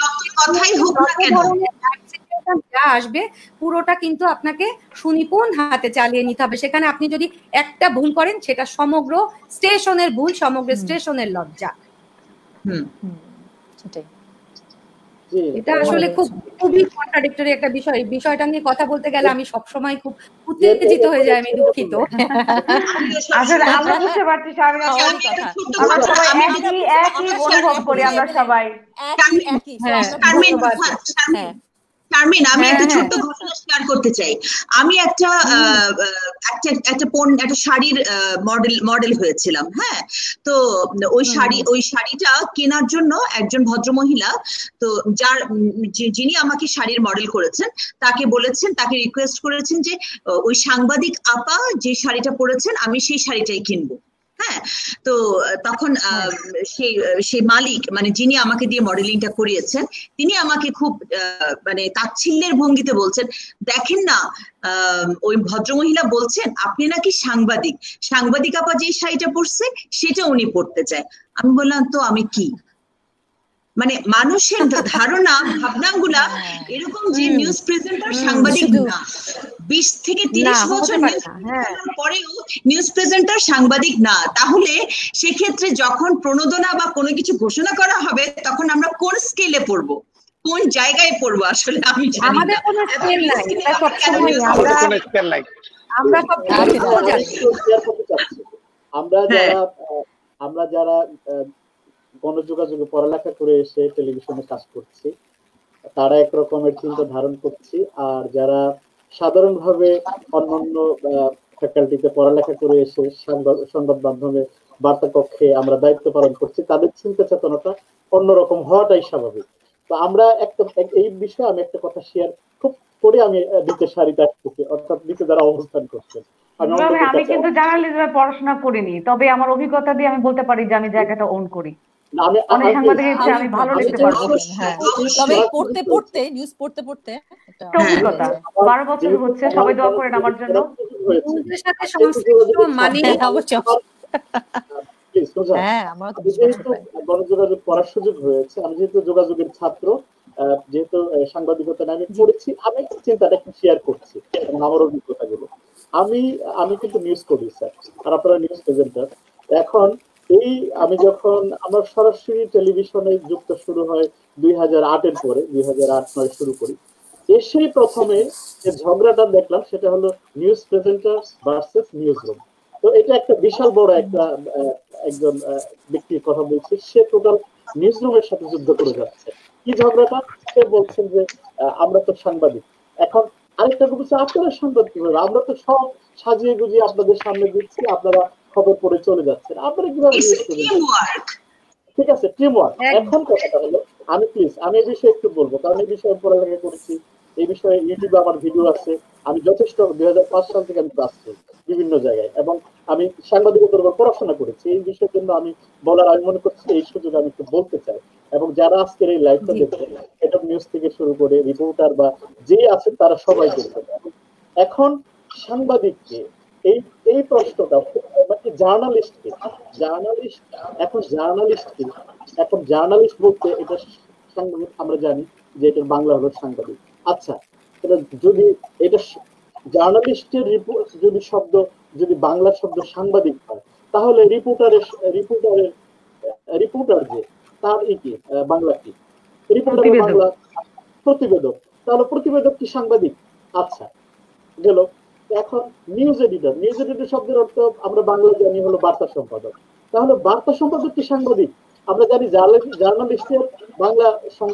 এবং যা আসবে পুরোটা কিন্তু আপনাকে সুনিপুণ হাতে চালিয়ে নিতে হবে। সেখানে আপনি যদি একটা ভুল করেন সেটা সমগ্র স্টেশনের ভুল, সমগ্র স্টেশনের লজ্জা। হুম, সেটাই। এটা আসলে খুব খুবই কন্ট্রাডিক্টরি একটা বিষয়। বিষয়টা নিয়ে কথা বলতে গেলে আমি সবসময় খুব উত্তেজিত হয়ে যাই, আমি দুঃখিত। আসলে আমরা বুঝতে পারছি আমরা সবাই একই একই অনুভব করি, আমরা সবাই একই। শারমিন, আমি একটা ছোট্ট ঘটনা শেয়ার করতে চাই। আমি একটা একটা একটা একটা শাড়ির মডেল মডেল হয়েছিলাম, হ্যাঁ। তো ওই শাড়ি ওই শাড়িটা কেনার জন্য একজন ভদ্রমহিলা, তো যার যিনি আমাকে শাড়ির মডেল করেছেন তাকে বলেছেন, তাকে রিকোয়েস্ট করেছেন যে ওই সাংবাদিক আপা যে শাড়িটা পরেছেন আমি সেই শাড়িটাই কিনবো, হ্যাঁ, তো তখন সেই সেই মালিক মানে যিনি আমাকে দিয়ে মডেলিংটা করিয়েছেন তিনি আমাকে খুব মানে তাচ্ছিল্যের ভঙ্গিতে বলছেন, দেখেন না ওই ভদ্রমহিলা বলছেন আপনি নাকি সাংবাদিক, সাংবাদিক আপা যে শাড়িটা পরছে সেটা উনি পরতে চায়। আমি বললাম তো আমি কি? মানে মানুষের ধারণা ভাবনাগুলা এরকম যে নিউজ প্রেজেন্টার সাংবাদিক না, বিশ থেকে তিরিশ বছর নিউজ পরেও নিউজ প্রেজেন্টার সাংবাদিক না, তাহলে সেক্ষেত্রে যখন প্রণোদনা বা কোনো কিছু ঘোষণা করা হবে তখন আমরা কোন স্কেলে পড়বো, কোন জায়গায় পড়বো আসলে আমি জানি না। আমাদের কোনো স্কেল নাই, এটা সবসময় আমরা আমরা আমরা যারা আমরা যারা গণযোগাযোগে পড়ালেখা করে এসে টেলিভিশনে কাজ করছি তারা একরকমের চিন্তা ধারণ করছি, আর যারা সাধারণভাবে অন্যান্য ফ্যাকাল্টিতে পড়ালেখা করে এসে সংবাদ মাধ্যমে বার্তা কক্ষে আমরা দায়িত্ব পালন করছি তাদের চিন্তা চেতনাটা অন্যরকম হওয়াটাই স্বাভাবিক। তো আমরা একটা এই বিষয়ে আমি একটা কথা শেয়ার খুব করে আমি দ্বিতীয় সারিতে আসতেছি, অর্থাৎ দ্বিতীয় যারা অবস্থান করছেন। আমি কিন্তু জার্নালিজমে পড়াশোনা করিনি, তবে আমার অভিজ্ঞতা দিয়ে আমি বলতে পারি যে আমি জায়গাটা ওন করি। অনেক সাংবাদিকের চেয়ে আমি ভালো লিখতে পারবো। তবে পড়তে পড়তে নিউজ পড়তে পড়তে একটা অভিজ্ঞতা বারো বছর হচ্ছে, সবাই দোয়া করেন আমার জন্য। নিউজের সাথে সংশ্লিষ্ট মানে হ্যাঁ আমার তো গণযোগাযোগ পড়ার সুযোগ হয়েছে। আমি যেহেতু যোগাযোগের ছাত্র, যেহেতু সাংবাদিকতা আমি পড়েছি, আমি চিন্তাটা একটু শেয়ার করছি এবং আমার অভিজ্ঞতাগুলো। আমি আমি কিন্তু নিউজ করি স্যার, আর আপনারা নিউজ প্রেজেন্টার। এখন এই আমি যখন আমার সরাসরি টেলিভিশনে যুক্ত শুরু হয় দুই হাজার আটের পরে, দুই হাজার আট নয় শুরু করি, এসেই প্রথমে যে ঝগড়াটা দেখলাম সেটা হলো news presenter versus news room. তো এটা একটা বিশাল বড় একটা একজন ব্যক্তির কথা বলছি, সে টোটাল নিউজ রুমের সাথে যুদ্ধ করে যাচ্ছে। কি ঝগড়াটা? সে বলছেন যে আমরা তো সাংবাদিক। এখন আরেকটা বলছে আপনারা সাংবাদিক কিভাবে? আমরা তো সব সাজিয়ে গুজিয়ে আপনাদের সামনে দিচ্ছি, আপনারা খবর পড়ে চলে যাচ্ছেন, আপনারা কিভাবে? ঠিক আছে, টিম ওয়ার্ক। এখন কথাটা হলো, আমি প্লিজ আমি এই বিষয়ে একটু বলবো, কারণ এই বিষয়ে পড়ালেখা করেছি, এই বিষয়ে ইউটিউবে আমার ভিডিও আছে, আমি যথেষ্ট দুই হাজার পাঁচ সাল থেকে আমি ক্লাস করি বিভিন্ন জায়গায়, এবং আমি সাংবাদিকতার উপর পড়াশোনা করেছি। এই বিষয়ের জন্য আমি বলার আমি মনে করছি এই সুযোগ আমি একটু বলতে চাই। এবং যারা আজকের এই লাইভটা দেখছে, হেড অফ নিউজ থেকে শুরু করে রিপোর্টার বা যে আছে তারা সবাই দেখছে। এখন সাংবাদিককে এই এই প্রশ্নটা জার্নালিস্টকে জার্নালিস্ট এখন জার্নালিস্টকে এখন জার্নালিস্ট বলতে এটা সাংবাদিক আমরা জানি যে এটা বাংলা হলো সাংবাদিক। আচ্ছা, এটা যদি এটা জার্নালিস্টের রিপোর্ট যদি শব্দ যদি বাংলা শব্দ সাংবাদিক হয়, তাহলে রিপোর্টারের রিপোর্টারের রিপোর্টার যে তার ই কি বাংলা কি? রিপোর্টার বাংলা প্রতিবেদক, তাহলে প্রতিবেদক কি সাংবাদিক? আচ্ছা গেল। এখন নিউজ এডিটর, নিউজ এডিটর শব্দের অর্থ আমরা বাংলা জানি হলো বার্তা সম্পাদক, তাহলে বার্তা সম্পাদক কি সাংবাদিক? আমরা জানি জার্নালিস্টের বাংলা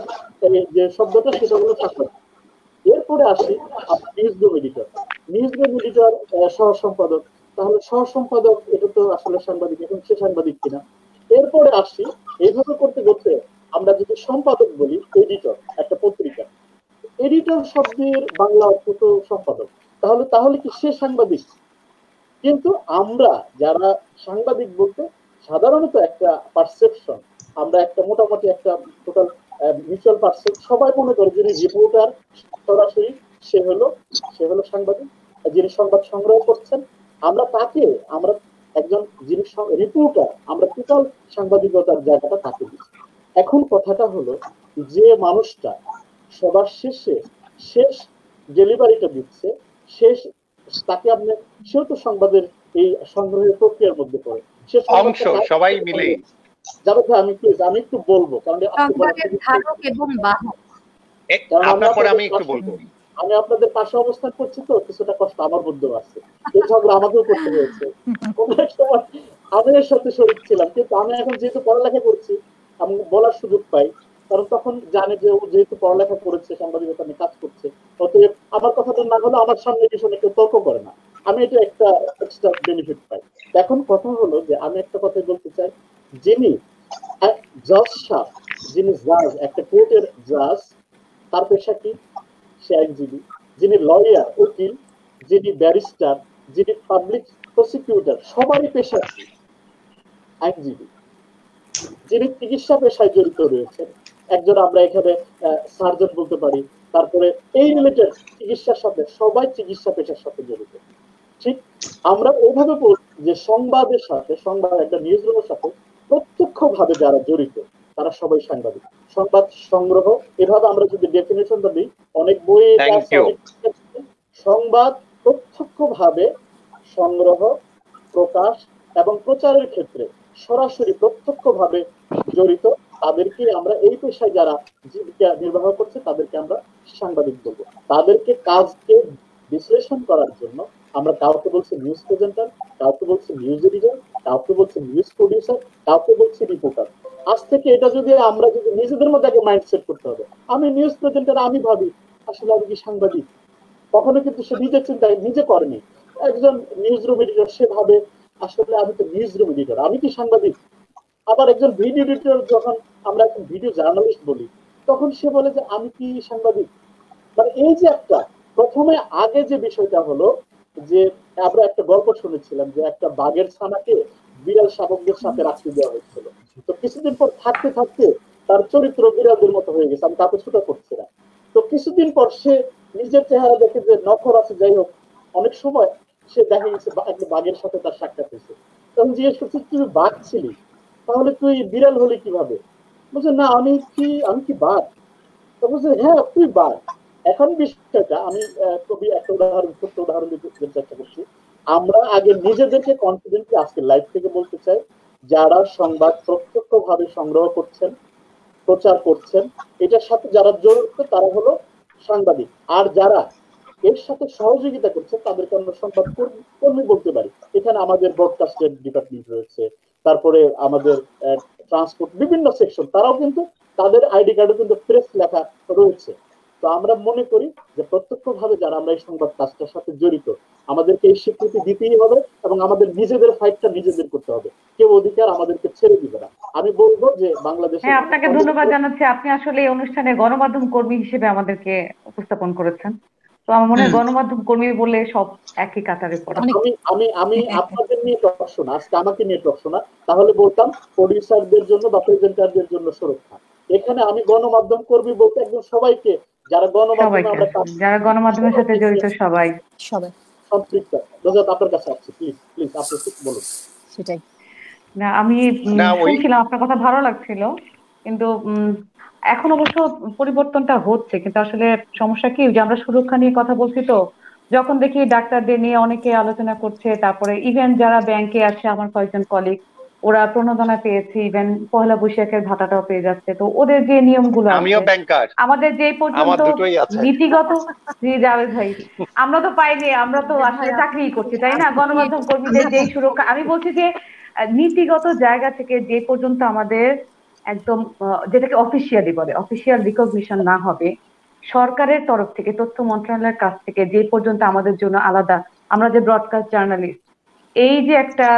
যে শব্দটা সেটা হলো সাংবাদিক। এরপরে আসি news room editor, news room editor সহ সম্পাদক, তাহলে সহ সম্পাদক এটা তো আসলে সাংবাদিক, এখন সে সাংবাদিক কিনা? এরপরে আসি এইভাবে করতে করতে আমরা যদি সম্পাদক বলি, এডিটর একটা পত্রিকা, এডিটর শব্দের বাংলা অর্থ তো সম্পাদক, তাহলে তাহলে কি সে সাংবাদিক? কিন্তু আমরা যারা সাংবাদিক বলতে সাধারণত একটা পারসেপশন, আমরা একটা মোটামুটি একটা টোটাল মিউচুয়াল পারসেপশন, সবাই মনে করে যিনি রিপোর্টার সরাসরি সে হলো সে হলো সাংবাদিক, যিনি সংবাদ সংগ্রহ করছেন আমরা তাকে, আমরা একজন যিনি রিপোর্টার, আমরা টোটাল সাংবাদিকতার জায়গাটা তাকে দিচ্ছি। এখন কথাটা হলো যে মানুষটা সবার শেষে শেষ ডেলিভারিটা দিচ্ছে, শেষ তাকে আপনি সেও তো সংবাদের এই সংগ্রহের প্রক্রিয়ার মধ্যে পড়ে, সে অংশ সবাই মিলে যাবে। আমি প্লিজ আমি একটু বলবো, কারণ আমি একটু বলবো, আমি আপনাদের পাশে অবস্থান করছি তো কিছুটা কষ্ট আমার মধ্যেও আছে, এই ঝগড়া আমাকেও করতে হয়েছে। কোন এক সময় আমি এর সাথে শরীর ছিলাম, কিন্তু আমি এখন যেহেতু পড়ালেখা করছি আমি বলার সুযোগ পাই, কারণ তখন জানে যে ও যেহেতু পড়ালেখা করেছে, সাংবাদিকতা নিয়ে কাজ করছে, অতএব আমার কথাটা না হলে আমার সামনে পিছনে কেউ তর্ক করে না, আমি এটা একটা এক্সট্রা বেনিফিট পাই। এখন কথা হলো যে আমি একটা কথা বলতে চাই, যিনি জজ সাহেব, যিনি জাজ, একটা কোর্টের জাজ, তার পেশা কি? সে আইনজীবী। যিনি লয়ার, উকিল, যিনি ব্যারিস্টার, যিনি পাবলিক প্রসিকিউটর, সবারই পেশা কি? আইনজীবী, যিনি চিকিৎসা পেশায় জড়িত রয়েছেন, একজন আমরা এখানে সার্জন বলতে পারি, তারপরে এই রিলেটেড চিকিৎসার সাথে সবাই চিকিৎসা পেশার সাথে জড়িত। ঠিক আমরা ওইভাবে বলছি যে সংবাদের সাথে, সংবাদ একটা নিউজ রুমের সাথে প্রত্যক্ষ ভাবে যারা জড়িত তারা সবাই সাংবাদিক। সংবাদ সংগ্রহ, এভাবে আমরা যদি ডেফিনেশনটা দিই, অনেক বইয়ে সংবাদ প্রত্যক্ষ ভাবে সংগ্রহ, প্রকাশ এবং প্রচারের ক্ষেত্রে সরাসরি প্রত্যক্ষ ভাবে জড়িত তাদেরকে আমরা, এই পেশায় যারা জীবিকা নির্বাহ করছে তাদেরকে আমরা সাংবাদিক বলবো। তাদেরকে কাজকে বিশ্লেষণ করার জন্য আমরা কাউকে বলছি নিউজ প্রেজেন্টার, কাউকে বলছি নিউজ এডিটর, কাউকে বলছি নিউজ প্রডিউসার, কাউকে বলছি রিপোর্টার। আজ থেকে এটা যদি আমরা যদি নিজেদের মধ্যে আগে মাইন্ডসেট করতে হবে, আমি নিউজ প্রেজেন্টার, আমি ভাবি আসলে আমি কি সাংবাদিক, কখনো কিন্তু সে নিজের চিন্তায় নিজে করেনি। একজন নিউজ রুম এডিটর সে ভাবে আসলে আমি তো নিউজ রুম এডিটর, আমি কি সাংবাদিক। আবার একজন ভিডিও এডিটর, যখন আমরা এখন ভিডিও জার্নালিস্ট বলি, তখন সে বলে যে আমি কি সাংবাদিক। মানে এই যে একটা প্রথমে আগে যে বিষয়টা হলো যে আমরা একটা গল্প শুনেছিলাম যে একটা বাঘের ছানাকে বিড়াল শাবকদের সাথে রাখতে দেওয়া হয়েছিল। তো কিছুদিন পর থাকতে থাকতে তার চরিত্র বিড়ালদের মতো হয়ে গেছে, আমি কাপড় ছুটা করছি না। তো কিছুদিন পর সে নিজের চেহারা দেখে যে নখর আছে, যাই হোক, অনেক সময় সে দেখা গেছে একটা বাঘের সাথে তার সাক্ষাৎ হয়েছে। তখন জিজ্ঞেস করছে তুই বাঘ ছিলি, তাহলে তুই বিড়াল হলি কিভাবে? বলছে না আমি কি আমি কি বাঘ? তো বলছে হ্যাঁ তুই বাঘ। এখন বিষয়টা আমি কবি একটা উদাহরণ, ছোট্ট উদাহরণ দিতে চেষ্টা করছি। আমরা আগে নিজেদেরকে কনফিডেন্টলি আজকে লাইভ থেকে বলতে চাই, যারা সংবাদ প্রত্যক্ষ ভাবে সংগ্রহ করছেন, প্রচার করছেন, এটার সাথে যারা জড়িত তারা হলো সাংবাদিক। আর যারা এর সাথে সহযোগিতা করছে তাদেরকে আমরা সংবাদ কর্মী বলতে পারি। এখানে আমাদের ব্রডকাস্টের ডিপার্টমেন্ট রয়েছে, তারপরে আমাদের ট্রান্সপোর্ট বিভিন্ন সেকশন, তারাও কিন্তু তাদের আইডি কার্ডে কিন্তু প্রেস লেখা রয়েছে। তো আমরা মনে করি যে প্রত্যক্ষ ভাবে যারা আমরা এই সংবাদ কাজটার সাথে জড়িত, আমাদেরকে এই স্বীকৃতি দিতেই হবে এবং আমাদের নিজেদের ফাইটটা নিজেদের করতে হবে। কেউ অধিকার আমাদেরকে ছেড়ে দিবে না। আমি বলবো যে বাংলাদেশে, হ্যাঁ আপনাকে ধন্যবাদ জানাচ্ছি, আপনি আসলে এই অনুষ্ঠানে গণমাধ্যম কর্মী হিসেবে আমাদেরকে উপস্থাপন করেছেন। তো আমার মনে হয় গণমাধ্যম কর্মী বলে সব একই কাতারে পড়ে। আমি আমি আমি আপনাদের নিয়ে টক শোনা, আজকে আমাকে নিয়ে টক শোনা, তাহলে বলতাম প্রডিউসারদের জন্য বা প্রেজেন্টারদের জন্য সুরক্ষা। এখানে আমি গণমাধ্যম কর্মী বলতে একদম সবাইকে, যারা গণমাধ্যমে আমরা যারা গণমাধ্যমের সাথে জড়িত সবাই সবাই সম্পৃক্ত। রোজাত আপনার কাছে আসছে, প্লিজ প্লিজ আপনি বলুন। সেটাই না, আমি শুনছিলাম আপনার কথা ভালো লাগছিল, কিন্তু এখন অবশ্য পরিবর্তনটা হচ্ছে, কিন্তু আসলে সমস্যা কি যে আমরা সুরক্ষা নিয়ে কথা বলছি, তো যখন দেখি ডাক্তারদের নিয়ে অনেকে আলোচনা করছে, তারপরে ইভেন যারা ব্যাংকে আছে আমার কয়েকজন কলিগ, ওরা প্রণোদনা পেয়েছে, ইভেন পহেলা বৈশাখের ভাতাটাও পেয়ে যাচ্ছে। তো ওদের যে নিয়মগুলো আমাদের যে পর্যন্ত নীতিগত, জি জাভেদ ভাই, আমরা তো পাইনি, আমরা তো আসলে চাকরি করছি, তাই না? গণমাধ্যম কর্মীদের যে সুরক্ষা, আমি বলছি যে নীতিগত জায়গা থেকে যে পর্যন্ত আমাদের একদম যেটাকে অফিসিয়ালি বলে, অফিসিয়াল রিকগনিশন না হবে সরকারের তরফ থেকে, তথ্য মন্ত্রণালয়ের কাছ থেকে, যে পর্যন্ত আমাদের জন্য আলাদা, আমরা যে ব্রডকাস্ট জার্নালিস্ট, এই যে একটা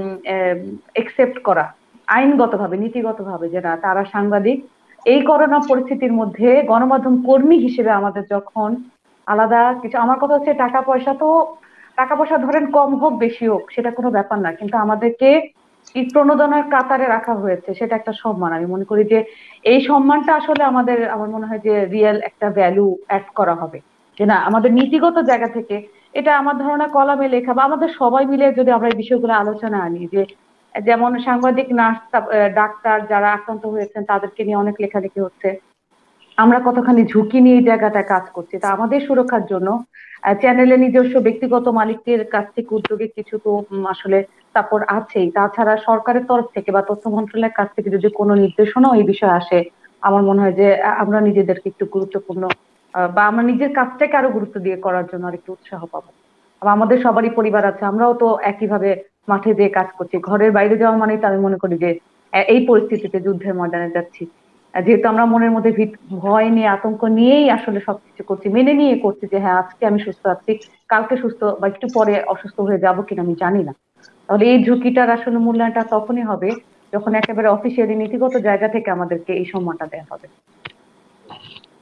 একসেপ্ট করা আইনগতভাবে নীতিগতভাবে যে না তারা সাংবাদিক, এই করোনা পরিস্থিতির মধ্যে গণমাধ্যম কর্মী হিসেবে আমাদের যখন আলাদা কিছু, আমার কথা হচ্ছে টাকা পয়সা তো টাকা পয়সা ধরেন কম হোক বেশি হোক সেটা কোনো ব্যাপার না, কিন্তু আমাদেরকে এই প্রণোদনার কাতারে রাখা হয়েছে, সেটা একটা সম্মান। আমি মনে করি যে এই সম্মানটা আসলে আমাদের, আমার মনে হয় যে রিয়েল একটা ভ্যালু অ্যাড করা হবে, যে না আমাদের নীতিগত জায়গা থেকে, এটা আমার ধারণা কলামে লেখা বা আমাদের সবাই মিলে যদি আমরা এই বিষয়গুলো আলোচনা আনি, যে যেমন সাংবাদিক, নার্স, ডাক্তার যারা আক্রান্ত হয়েছেন তাদেরকে নিয়ে অনেক লেখালেখি হচ্ছে, আমরা কতখানি ঝুঁকি নিয়ে এই জায়গাটা কাজ করছি, তা আমাদের সুরক্ষার জন্য চ্যানেলের নিজস্ব ব্যক্তিগত মালিকদের কাছ থেকে উদ্যোগে কিছু তো আসলে সাপোর্ট আছেই, তাছাড়া সরকারের তরফ থেকে বা তথ্য মন্ত্রণালয়ের কাছ থেকে যদি কোনো নির্দেশনাও এই বিষয়ে আসে, আমার মনে হয় যে আমরা নিজেদেরকে একটু গুরুত্বপূর্ণ বা আমরা নিজের কাজটাকে আরো গুরুত্ব দিয়ে করার জন্য আর একটু উৎসাহ পাবো। আমাদের সবারই পরিবার আছে, আমরাও তো একইভাবে মাঠে দিয়ে কাজ করছি, ঘরের বাইরে যাওয়া মানেই তো আমি মনে করি যে এই পরিস্থিতিতে যুদ্ধের ময়দানে যাচ্ছি, যেহেতু আমরা মনের মধ্যে ভয় নিয়ে আতঙ্ক নিয়েই আসলে সবকিছু করছি, মেনে নিয়ে করছি যে হ্যাঁ আজকে আমি সুস্থ আছি, কালকে সুস্থ বা একটু পরে অসুস্থ হয়ে যাবো কিনা আমি জানি না। তাহলে এই ঝুঁকিটার আসলে মূল্যায়নটা তখনই হবে যখন একেবারে অফিসিয়ালি নীতিগত জায়গা থেকে আমাদেরকে এই সম্মানটা দেওয়া হবে।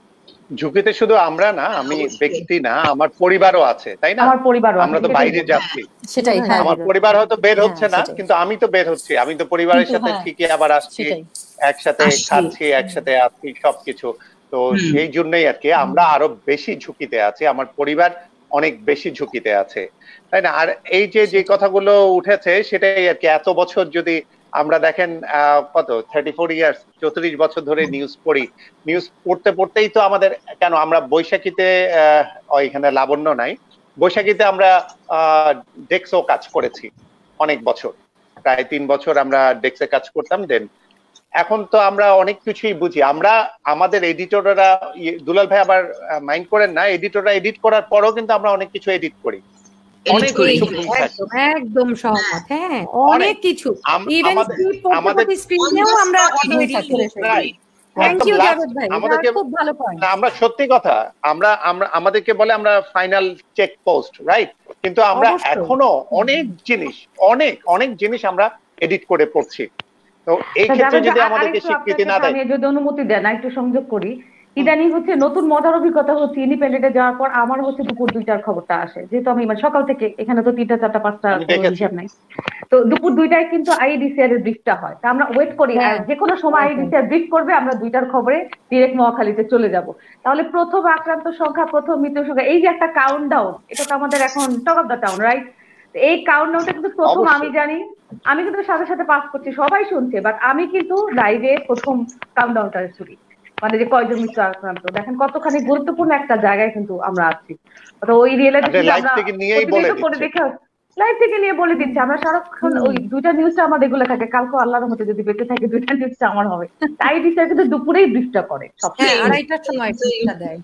ঝুঁকিতে শুধু আমরা না, আমি ব্যক্তি না, আমার পরিবারও আছে, তাই না? আমার পরিবারও আমরা তো বাইরে যাচ্ছি, সেটাই, হ্যাঁ আমার পরিবার হয়তো বের হচ্ছে না, সেটাই। কিন্তু আমি তো বের হচ্ছি, আমি তো পরিবারের কিন্তু সাথে হ্যাঁ, ঠিকই আবার আসছি, সেটাই। একসাথে আসছি। খাচ্ছি, একসাথে আছি, সবকিছু। তো হুম। সেই জন্যই আর কি আমরা আরো বেশি ঝুঁকিতে আছি, আমার পরিবার অনেক বেশি ঝুঁকিতে আছে, তাই না? আর এই যে যে কথাগুলো উঠেছে সেটাই আর কি, এত বছর যদি আমরা দেখেন আহ কত থার্টি ফোর ইয়ার্স চৌত্রিশ বছর ধরে নিউজ পড়ি, নিউজ পড়তে পড়তেই তো আমাদের, কেন আমরা বৈশাখীতে আহ এখানে লাবণ্য নাই, বৈশাখীতে আমরা আহ ডেস্কও কাজ করেছি অনেক বছর, প্রায় তিন বছর আমরা ডেস্কে কাজ করতাম। দেন এখন তো আমরা অনেক কিছুই বুঝি, আমরা আমাদের এডিটররা, দুলাল ভাই আবার মাইন্ড করেন না, এডিটররা এডিট করার পরও কিন্তু আমরা অনেক কিছু এডিট করি, অনেক করি। কিছু ভুল থাকে। একদম একদম সহমত, হ্যাঁ অনেক কিছু, আম- ইভেন আমাদের- স্ক্রিপ্ট আমাদের- স্ক্রিনেও আমরা অটো এডিট করে ফেলি। Right. থ্যাংক একদম ইউ last জাভেদ ভাই, এটা আমাদেরকে খুব ভালো পয়েন্ট। না, আমরা সত্যি কথা, আমরা আমরা আমাদেরকে বলে আমরা ফাইনাল চেক পোস্ট, রাইট? কিন্তু আমরা অবশ্যই। এখনো অনেক জিনিস অনেক অনেক জিনিস আমরা এডিট করে পড়ছি। তো এই তা ক্ষেত্রে জাভেদ যদি ভাই, আর- আমাদেরকে আরেকটু স্বীকৃতি আপনার না কাছে দেয়, আমি যদি অনুমতি দেন, আর একটু সংযোগ করি। ইদানিং হচ্ছে নতুন মজার অভিজ্ঞতা হচ্ছে, ইন্ডিপেন্ডেন্টে যাওয়ার পর আমার হচ্ছে দুপুর দুইটার খবরটা আসে, যেহেতু আমি মানে সকাল থেকে, এখানে তো তিনটা চারটা পাঁচটা আমি কোনো দেখেছি। হিসাব নাই, তো দুপুর দুইটায় কিন্তু আইডিসিআর এর ব্রিফটা হয়, তা আমরা ওয়েট করি, হ্যাঁ। আর যে কোনো সময় আইডিসিআর ব্রিফ করবে, আমরা দুইটার খবরে ডিরেক্ট মহাখালীতে চলে যাব। তাহলে প্রথম আক্রান্ত সংখ্যা, প্রথম মৃত্যু সংখ্যা, এই যে একটা কাউন্ট ডাউন, এটা তো আমাদের এখন talk of the town, right? এই কাউন্ট ডাউনটা কিন্তু প্রথম অবশ্যই। আমি জানি, আমি কিন্তু সাথে সাথে পাস করছি, সবাই শুনছে, বাট আমি কিন্তু লাইভে প্রথম কাউন্ট ডাউনটা শুনি, মানে যে কয়জন মৃত্যু আক্রান্ত, দেখেন কতখানি গুরুত্বপূর্ণ একটা জায়গায় কিন্তু আমরা আছি। তো ওই রিয়েলাইজেশন লাইভ থেকে নিয়েই বলে দিচ্ছে, দেখে লাইভ থেকে নিয়ে বলে দিচ্ছে, আমরা সারাক্ষণ ওই দুইটা নিউজটা আমার রেগুলার থাকে, কালকে আল্লাহর মতে যদি বেঁচে থাকে দুইটা নিউজটা আমার হবে, তাই দিচ্ছে কিন্তু দুপুরেই ব্রিফটা করে সব। হ্যাঁ, আড়াইটার সময় ব্রিফটা দেয়।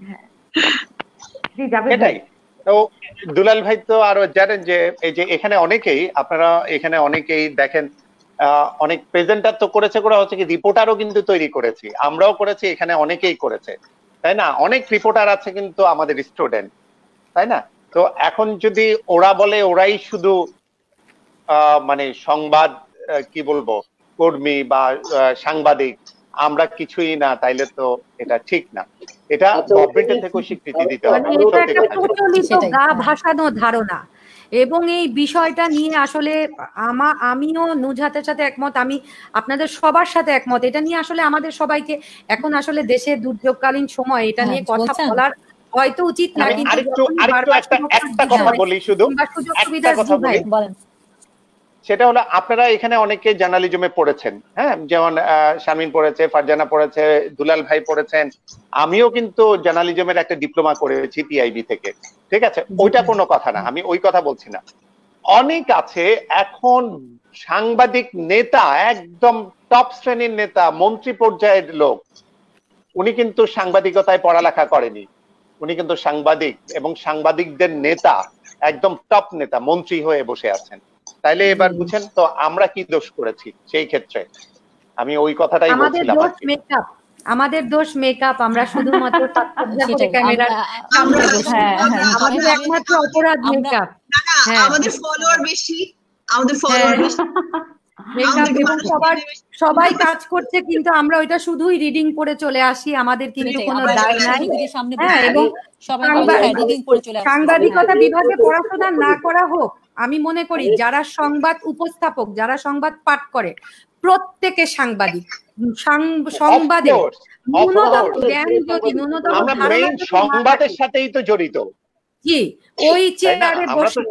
জি যাবে এটাই। তো দুলাল ভাই তো আরো জানেন যে এই যে এখানে অনেকেই, আপনারা এখানে অনেকেই দেখেন আহ, অনেক প্রেজেন্টার তো করেছে, করা হচ্ছে কি রিপোর্টারও কিন্তু তৈরি করেছি, আমরাও করেছি, এখানে অনেকেই করেছে, তাই না? অনেক রিপোর্টার আছে কিন্তু আমাদের স্টুডেন্ট, তাই না? তো এখন যদি ওরা বলে ওরাই শুধু আহ, মানে সংবাদ আহ, কি বলবো কর্মী বা আহ, সাংবাদিক, আমরা কিছুই না, তাইলে তো এটা ঠিক না, এটা আচ্ছা, গভর্নমেন্টের থেকেও স্বীকৃতি দিতে হবে। মানে এটা সত্যি একটা কথা যেটা। প্রচলিত সেটাই, গা হ্যাঁ। ভাসানো ধারণা, এবং এই বিষয়টা নিয়ে আসলে আমা আমিও নুজহাতের সাথে একমত, আমি আপনাদের সবার সাথে একমত, এটা নিয়ে আসলে আমাদের সবাইকে এখন আসলে দেশে দুর্যোগকালীন সময় এটা হ্যাঁ, নিয়ে কথা বলছেন। বলার হয়তো উচিত না, আমি কিন্তু আরেকটু যখন আরেকটু বারবার একটা সুরক্ষার একটা কথা বিষয় বলি, শুধু কিংবা সুযোগ একটা সুবিধার কথা জি বলি, ভাই, বলেন। সেটা হলো আপনারা এখানে অনেকে জার্নালিজমে পড়েছেন, হ্যাঁ, যেমন আহ, শারমিন পড়েছে, ফারজানা পড়েছে, দুলাল ভাই পড়েছেন, আমিও কিন্তু জার্নালিজমের একটা ডিপ্লোমা করেছি টিআইবি থেকে, ঠিক আছে? ওইটা কোনো কথা না, আমি ওই কথা বলছি না। অনেক আছে এখন সাংবাদিক নেতা, একদম টপ শ্রেণীর নেতা, মন্ত্রী পর্যায়ের লোক, উনি কিন্তু সাংবাদিকতায় পড়ালেখা করেনি, উনি কিন্তু সাংবাদিক এবং সাংবাদিকদের নেতা, একদম টপ নেতা, মন্ত্রী হয়ে বসে আছেন। তাইলে এবার বুঝেন তো আমরা কি দোষ করেছি সেই ক্ষেত্রে, আমি ওই কথাটাই আমাদের বলছিলাম আর দোষ কি। মেকআপ, আমাদের দোষ মেকআপ, আমরা শুধুমাত্র সেটাই, ক্যামেরার আমরা- সামনে আমরা- বসে। হ্যাঁ, হ্যাঁ। আমাদের আমি- একমাত্র অপরাধ আমরা- মেকআপ, না না, হ্যাঁ। আমাদের ফলোয়ার বেশি, আমাদের ফলোয়ার হ্যাঁ। বেশি, মেকআপ, আমাদের এবং মানুষ সবার বেশি। সবাই কাজ করছে কিন্তু আমরা ওইটা শুধুই রিডিং করে চলে আসি, আমাদের কিন্তু সেটাই, কোনো আমরা দায় নাই। টিভির সামনে হ্যাঁ, বসে এবং সবাই সাংবাদিক- বলে reading করে চলে আসছে। সাংবাদিকতা বিভাগে পড়াশোনা না করা হোক, আমি মনে করি যারা সংবাদ উপস্থাপক, যারা সংবাদ পাঠ করে, প্রত্যেকে সাংবাদিক। সাং- সংবাদে Of course, of ন্যূনতম course. জ্ঞান যদি, ন্যূনতম আমরা ধারণা মেইন যদি না সংবাদের থাকে, সাথেই তো জড়িত, জি ওই তাই না? চেয়ারে আমরা তো বসে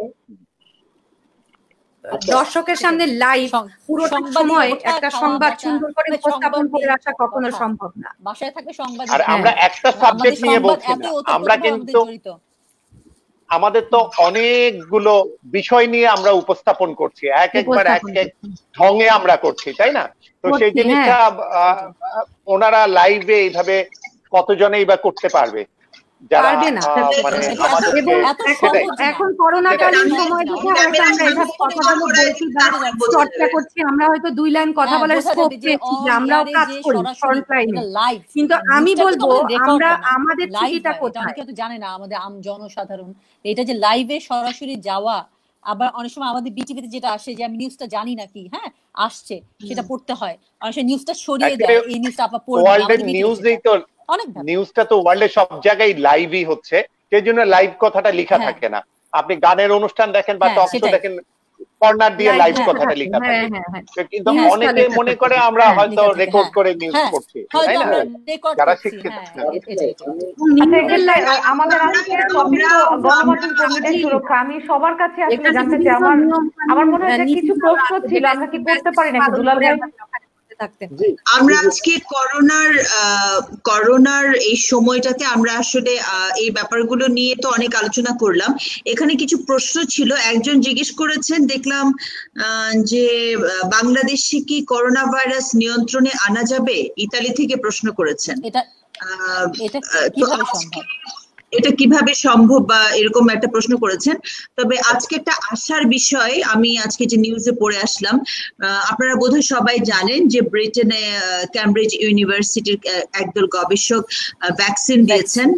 আচ্ছা, দর্শকের সামনে লাইভ সং- পুরোটা সংবাদই সময় ওঠা, একটা খাওয়া, সংবাদ দেখা, সুন্দর করে সংবাদ উপস্থাপন করে নিয়ে আসা কখনো কথা। সম্ভব না। বাসায় থাকলে সংবাদ আর দেখে। আমরা একটা আমাদের সাবজেক্ট নিয়ে সংবাদ বলছি এত না, ওতপ্রোতভাবে আমরা আমাদের কিন্তু জড়িত। আমাদের তো অনেকগুলো বিষয় নিয়ে আমরা উপস্থাপন করছি, এক একবার এক উপস্থাপন এক ঢঙে আমরা করছি, তাই না? তো সেই করছি, জিনিসটা আহ, ওনারা লাইভে এইভাবে কতজনেই বা করতে পারবে যারা পারবে না। আহ, মানে সেটা আমাদেরকে এবং এত এখন সহজ না। এখন করোনাকালীন সেটাই। সময় দেখে আমরা হয়তো আমরা এভাবে কথাগুলো বলছি বা চর্চা করছি, আমরা হয়তো দুই লাইন কথা হ্যাঁ, বলার বোঝা স্কোপ যাবে যে পেয়েছি যে on আমরাও air এ কাজ যে করি সরাসরি ফ্রন্ট লাইনে, এটা live। কিন্তু আমি নিউজটা কিন্তু বলবো আমাদের record আমরা হয় না, আমাদের live ছুটিটা হয়। এটা কোথায়? অনেকে হয়তো জানে না, আমাদের আম জনসাধারণ এটা যে লাইভে সরাসরি যাওয়া, আবার অনেক সময় আমাদের বিটিভিতে যেটা আসে যে আমি নিউজটা জানি নাকি, হ্যাঁ আসছে সেটা পড়তে হয়, অনেক সময় নিউজটা সরিয়ে দেয়, এই নিউজটা আপা পড়বে ওয়ার্ল্ডের আমাদের নিউজেই তো নিউজটা তো ওয়ার্ল্ডে সব জায়গায় লাইভই হচ্ছে, সেই জন্য লাইভ কথাটা লেখা থাকে না। আপনি গানের অনুষ্ঠান দেখেন বা টক শো দেখেন, কর্নার দিয়ে লাইভ কথাটা লেখা থাকে, কিন্তু অনেকে মনে করে আমরা হয়তো রেকর্ড করে নিউজ করছি, তাই না? যারা শিক্ষিত আমাদের আজকে টপিক তো গণমাধ্যম কর্মীদের সুরক্ষা। আমি সবার কাছে আসলে জানতে চাই, আমার আমার মনে হয় কিছু প্রশ্ন ছিল, আমরা কি করতে পারি নাকি দুলাল ভাই? আমরা আজকে করোনার করোনার এই সময়টাতে আমরা আসলে এই ব্যাপারগুলো নিয়ে তো অনেক আলোচনা করলাম। এখানে কিছু প্রশ্ন ছিল, একজন জিজ্ঞেস করেছেন দেখলাম যে বাংলাদেশে কি করোনা ভাইরাস নিয়ন্ত্রণে আনা যাবে, ইতালি থেকে প্রশ্ন করেছেন। এটা এটা কিভাবে সম্ভব এটা কিভাবে সম্ভব বা এরকম একটা প্রশ্ন করেছেন। তবে আজকে একটা আশার বিষয়, আমি আজকে যে নিউজে পড়ে আসলাম, আপনারা বোধহয় সবাই জানেন যে ব্রিটেনে ক্যামব্রিজ ইউনিভার্সিটির একদল গবেষক ভ্যাকসিন দিয়েছেন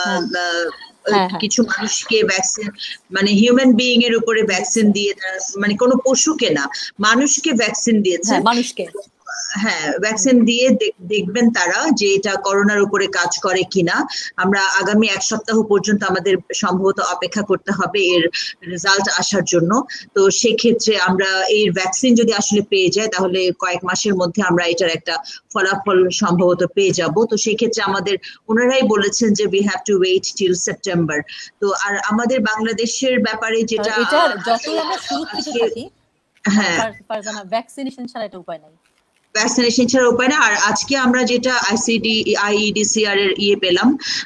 কিছু মানুষকে, ভ্যাকসিন মানে হিউম্যান বিইং এর উপরে ভ্যাকসিন দিয়ে, মানে কোনো পশুকে না, মানুষকে ভ্যাকসিন দিয়েছেন। মানুষকে হ্যাঁ, ভ্যাকসিন দিয়ে দেখবেন তারা যে এটা করোনার উপরে কাজ করে কিনা। আমরা আগামী এক সপ্তাহ পর্যন্ত আমাদের সম্ভবত অপেক্ষা করতে হবে এর রেজাল্ট আসার জন্য। তো সেক্ষেত্রে আমরা এই ভ্যাকসিন যদি আসলে পেয়ে যাই তাহলে কয়েক মাসের মধ্যে আমরা এটার একটা ফলাফল সম্ভবত পেয়ে যাব। তো সেই ক্ষেত্রে আমাদের ওনারাই বলেছেন যে we have to wait till September. তো আর আমাদের বাংলাদেশের ব্যাপারে যেটা যতই আমরা সুরক্ষিত থাকি, হ্যাঁ, ভ্যাকসিনেশন ছাড়া এটা উপায় নাই, ভ্যাকসিনেশন ছাড়া উপায় না। আর আজকে আমরা যেটা আইসিডি আইইডিসিআর এর ইয়ে পেলাম,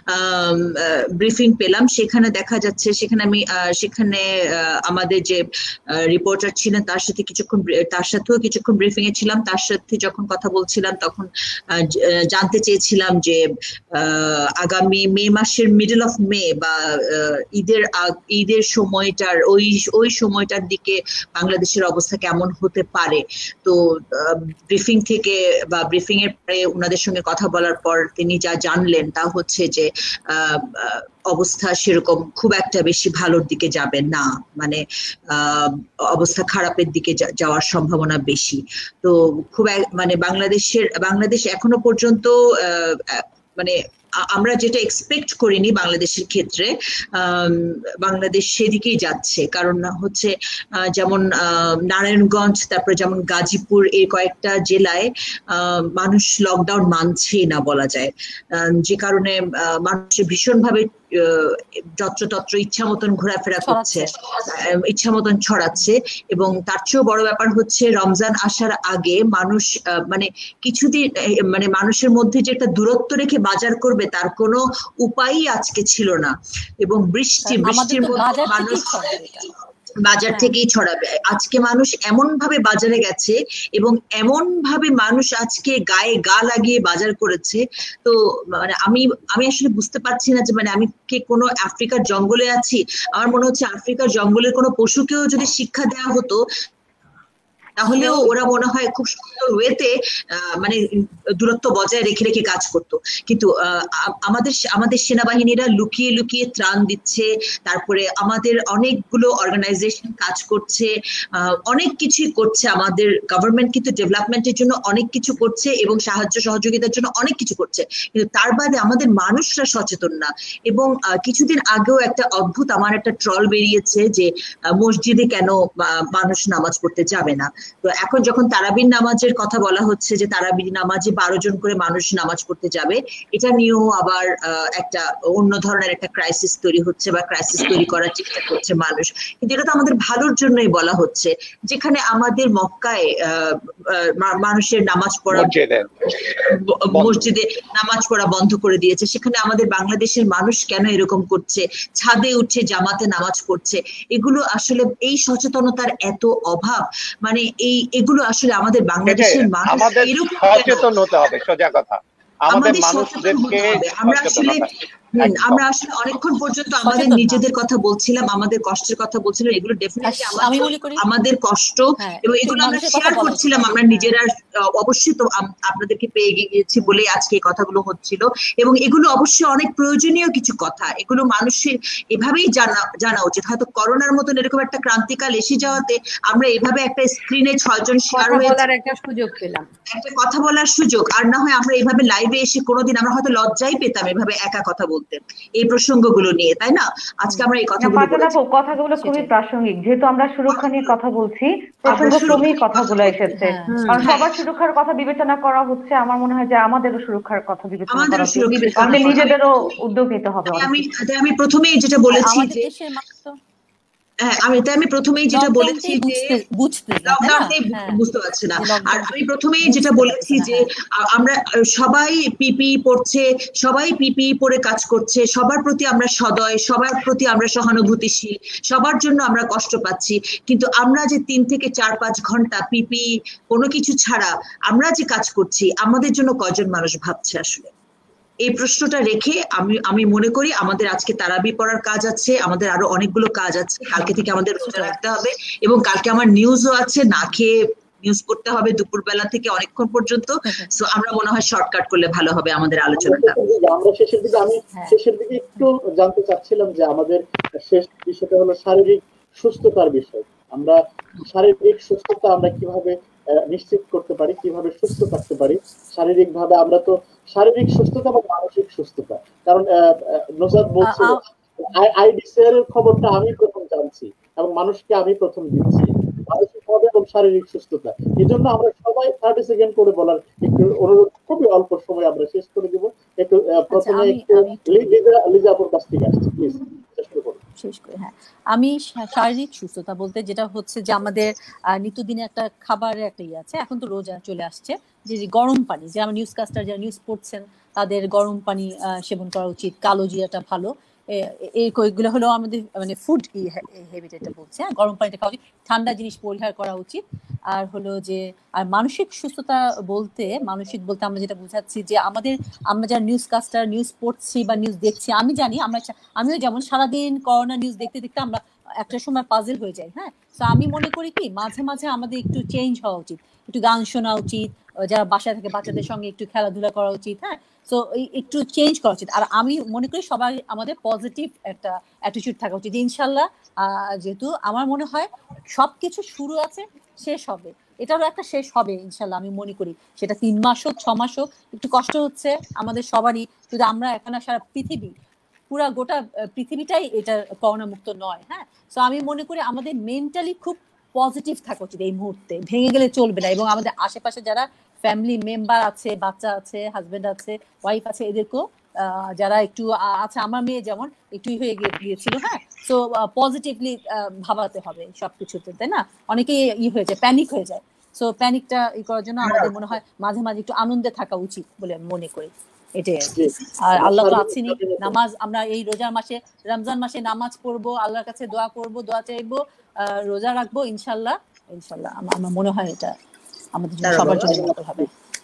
ব্রিফিং পেলাম, সেখানে দেখা যাচ্ছে, সেখানে আমি সেখানে আমাদের যে রিপোর্টার ছিলেন তার সাথে কিছুক্ষণ তার সাথেও কিছুক্ষণ ব্রিফিং এ ছিলাম। তার সাথে যখন কথা বলছিলাম তখন জানতে চেয়েছিলাম যে আগামী মে মাসের মিডল অফ মে বা ঈদের ঈদের সময়টার ওই ওই সময়টার দিকে বাংলাদেশের অবস্থা কেমন হতে পারে। তো ব্রিফিং থেকে বা ব্রিফিং এর পরে ওনাদের সঙ্গে কথা বলার পর তিনি যা জানলেন তা হচ্ছে যে অবস্থা সেরকম খুব একটা বেশি ভালোর দিকে যাবে না, মানে অবস্থা খারাপের দিকে যাওয়ার সম্ভাবনা বেশি। তো খুব মানে বাংলাদেশের বাংলাদেশ এখনো পর্যন্ত মানে আমরা যেটা এক্সপেক্ট করিনি বাংলাদেশের ক্ষেত্রে, বাংলাদেশ সেদিকেই যাচ্ছে। কারণ হচ্ছে যেমন নারায়ণগঞ্জ, তারপরে যেমন গাজীপুর, এই কয়েকটা জেলায় মানুষ লকডাউন মানছেই না বলা যায়, যে কারণে মানুষ ভীষণভাবে যত্রতত্র ইচ্ছা মতন ঘোরাফেরা করছে, ইচ্ছা মতন ছড়াচ্ছে। এবং তার চেয়েও বড় ব্যাপার হচ্ছে রমজান আসার আগে মানুষ মানে কিছুদিন মানে মানুষের মধ্যে যে একটা দূরত্ব রেখে বাজার করবে তার কোনো উপায়ই আজকে ছিল না। এবং বৃষ্টি বৃষ্টির মধ্যে মানুষ বাজার থেকেই ছড়াবে। আজকে মানুষ এমন ভাবে বাজারে গেছে এবং এমন ভাবে মানুষ আজকে গায়ে গা লাগিয়ে বাজার করেছে। তো মানে আমি আমি আসলে বুঝতে পারছি না যে মানে আমি কি কোনো আফ্রিকার জঙ্গলে আছি। আমার মনে হচ্ছে আফ্রিকার জঙ্গলের কোনো পশুকেও যদি শিক্ষা দেওয়া হতো তাহলেও ওরা মনে হয় খুব সুন্দর ওয়েতে মানে দূরত্ব বজায় রেখে রেখে কাজ করত। কিন্তু আমাদের আমাদের সেনাবাহিনীরা লুকিয়ে লুকিয়ে ত্রাণ দিচ্ছে, তারপরে আমাদের অনেকগুলো অর্গানাইজেশন কাজ করছে, অনেক কিছুই করছে। আমাদের গভর্নমেন্ট কিন্তু ডেভেলপমেন্টের জন্য অনেক কিছু করছে এবং সাহায্য সহযোগিতার জন্য অনেক কিছু করছে, কিন্তু তার বাদে আমাদের মানুষরা সচেতন না। এবং কিছুদিন আগেও একটা অদ্ভুত আমার একটা ট্রল বেরিয়েছে যে মসজিদে কেন মানুষ নামাজ পড়তে যাবে না। তো এখন যখন তারাবির নামাজের কথা বলা হচ্ছে যে তারাবির নামাজে বারো জন করে মানুষ নামাজ পড়তে যাবে, এটা নিয়েও আবার একটা অন্য ধরনের একটা ক্রাইসিস তৈরি হচ্ছে বা ক্রাইসিস তৈরি করার চেষ্টা করছে মানুষ। কিন্তু এটা তো আমাদের ভালোর জন্যই বলা হচ্ছে। যেখানে আমাদের মক্কায় মানুষের নামাজ পড়া, মসজিদে নামাজ পড়া বন্ধ করে দিয়েছে, সেখানে আমাদের বাংলাদেশের মানুষ কেন এরকম করছে, ছাদে উঠে জামাতে নামাজ পড়ছে। এগুলো আসলে এই সচেতনতার এত অভাব, মানে এই এগুলো আসলে আমাদের বাংলাদেশের মানুষ সচেতন হতে হবে। সোজা কথা, আমাদের মানুষদেরকে আমরা আসলে আমরা আসলে অনেকক্ষণ পর্যন্ত আমাদের নিজেদের কথা বলছিলাম, আমাদের কষ্টের কথা বলছিলাম, এগুলো ডেফিনেটলি আমাদের কষ্ট এবং এগুলো আমরা শেয়ার করছিলাম। আমরা নিজেরা অবশ্যই তো আপনাদেরকে পেয়ে গিয়েছি বলে আজকে এই কথাগুলো হচ্ছিল, এবং এগুলো অবশ্যই অনেক প্রয়োজনীয় কিছু কথা। এগুলো মানুষের এভাবেই জানা জানা উচিত। হয়তো করোনার মতন এরকম একটা ক্রান্তিকাল এসে যাওয়াতে আমরা এভাবে একটা স্ক্রিনে ছয়জন শেয়ার হয়ে একটা সুযোগ পেলাম, একটা কথা বলার সুযোগ। আর না হয় আমরা এভাবে লাইভে এসে কোনোদিন আমরা হয়তো লজ্জাই পেতাম এভাবে একা কথা বলতে এই প্রসঙ্গগুলো নিয়ে, তাই না? আজকে আমরা এই কথাগুলো বলেছি। কথাগুলো খুবই প্রাসঙ্গিক, যেহেতু আমরা সুরক্ষা নিয়ে কথা বলছি, প্রসঙ্গক্রমেই কথাগুলো এসেছে। কারণ সবার সুরক্ষার কথা বিবেচনা করা হচ্ছে, আমার মনে হয় যে আমাদেরও সুরক্ষার কথা বিবেচনা করা উচিত, আমাদের নিজেদেরও উদ্যোগ নিতে হবে। আমি আমি প্রথমেই যেটা বলেছি যে হ্যাঁ আমি তাই আমি প্রথমেই যেটা বলেছি যে লকডাউনটাই বুঝতে পারছি না। আর আমি প্রথমেই যেটা বলেছি যে আমরা সবাই পিপি পড়ছে, সবাই পিপি পরে কাজ করছে, সবার প্রতি আমরা সদয়, সবার প্রতি আমরা সহানুভূতিশীল, সবার জন্য আমরা কষ্ট পাচ্ছি। কিন্তু আমরা যে তিন থেকে চার পাঁচ ঘন্টা পিপি কোনো কিছু ছাড়া আমরা যে কাজ করছি, আমাদের জন্য কয়জন মানুষ ভাবছে আসলে? এই প্রশ্নটা রেখে আমি আমি মনে করি আমাদের আজকে তারাবি পড়ার কাজ আছে, আমাদের আরো অনেকগুলো কাজ আছে। কালকে থেকে আমাদের রোজা রাখতে হবে, এবং কালকে আমার নিউজও আছে, না খেয়ে নিউজ পড়তে হবে দুপুরবেলা থেকে অনেকক্ষণ পর্যন্ত। সো আমরা মনে হয় শর্টকাট করলে ভালো হবে আমাদের আলোচনাটা। আমরা শেষের দিকে আমি শেষের দিকে একটু জানতে চাচ্ছিলাম যে আমাদের শেষ বিষয়টা হলো শারীরিক সুস্থতার বিষয়। আমরা শারীরিক সুস্থতা আমরা কিভাবে নিশ্চিত করতে পারি, কিভাবে সুস্থ থাকতে পারি শারীরিক ভাবে? আমরা তো শারীরিক সুস্থতা বা মানসিক সুস্থতা, কারণ নজাত বলছিল আইডিসিআর এর খবরটা আমি প্রথম জানছি এবং মানুষকে আমি প্রথম দিচ্ছি, মানসিক ভাবে এবং শারীরিক সুস্থতা। এই জন্য আমরা সবাই থার্টি সেকেন্ড করে বলার একটু অনুরোধ, খুবই অল্প সময় আমরা শেষ করে দিব। একটু প্রথমে একটু লিজাপুর কাছ থেকে আসছি, প্লিজ চেষ্টা করুন শেষ করে। হ্যাঁ, আমি শারীরিক সুস্থতা বলতে যেটা হচ্ছে যে আমাদের নিত্যদিনে একটা খাবারের একটা ইয়ে আছে। এখন তো রোজা চলে আসছে, যে গরম পানি, যে আমার নিউজ কাস্টার যারা নিউজ পড়ছেন তাদের গরম পানি সেবন করা উচিত। কালো জিরাটা ভালো, এইগুলো হলো আমাদের মানে ফুড হ্যাবিট এটা বলছে। হ্যাঁ, গরম পানিটা খাওয়া উচিত, ঠান্ডা জিনিস পরিহার করা উচিত। আর হলো যে আর মানসিক সুস্থতা বলতে মানসিক বলতে আমরা যেটা বুঝাচ্ছি যে আমাদের আমরা যারা নিউজ কাস্টার নিউজ পড়ছি বা নিউজ দেখছি, আমি জানি আমরা আমিও যেমন সারাদিন করোনা নিউজ দেখতে দেখতে আমরা একটা সময় পাজল হয়ে যাই। হ্যাঁ, তো আমি মনে করি কি মাঝে মাঝে আমাদের একটু চেঞ্জ হওয়া উচিত, একটু গান শোনা উচিত, যারা বাসায় থাকে বাচ্চাদের সঙ্গে একটু খেলাধুলা করা উচিত। হ্যাঁ, সো একটু চেঞ্জ করা উচিত। আর আমি মনে করি সবাই আমাদের পজিটিভ একটা অ্যাটিটিউড থাকা উচিত। ইনশাল্লাহ, যেহেতু আমার মনে হয় সবকিছু শুরু আছে, শেষ হবে, এটারও একটা শেষ হবে ইনশাল্লাহ আমি মনে করি। সেটা তিন মাস হোক, ছ মাস হোক, একটু কষ্ট হচ্ছে আমাদের সবারই, শুধু আমরা এখন সারা পৃথিবী, পুরা গোটা পৃথিবীটাই এটা করোনা মুক্ত নয়। হ্যাঁ, সো আমি মনে করি আমাদের মেন্টালি খুব পজিটিভ থাকা উচিত এই মুহূর্তে, ভেঙে গেলে চলবে না। এবং আমাদের আশেপাশে যারা ফ্যামিলি মেম্বার আছে, বাচ্চা আছে, হাজবেন্ড আছে, ওয়াইফ আছে, এদেরকেও যারা একটু আছে, আমার মেয়ে যেমন একটু হয়ে গিয়েছিল, হ্যাঁ, সো পজিটিভলি ভাবাতে হবে সবকিছুতে, তাই না? অনেকেই ই হয়ে যায়, প্যানিক হয়ে যায়। সো প্যানিকটা ই করার জন্য আমাদের মনে হয় মাঝে মাঝে একটু আনন্দে থাকা উচিত বলে আমি মনে করি। এটাই। আর আল্লাহ তো আছেনই, নামাজ আমরা এই রোজার মাসে, রমজান মাসে নামাজ পড়বো, আল্লাহর কাছে দোয়া করবো, দোয়া চাইবো, রোজা রাখবো ইনশাল্লাহ। ইনশাল্লাহ আমার মনে হয় এটা আমাদের জন্য সবার জন্য মঙ্গল হবে।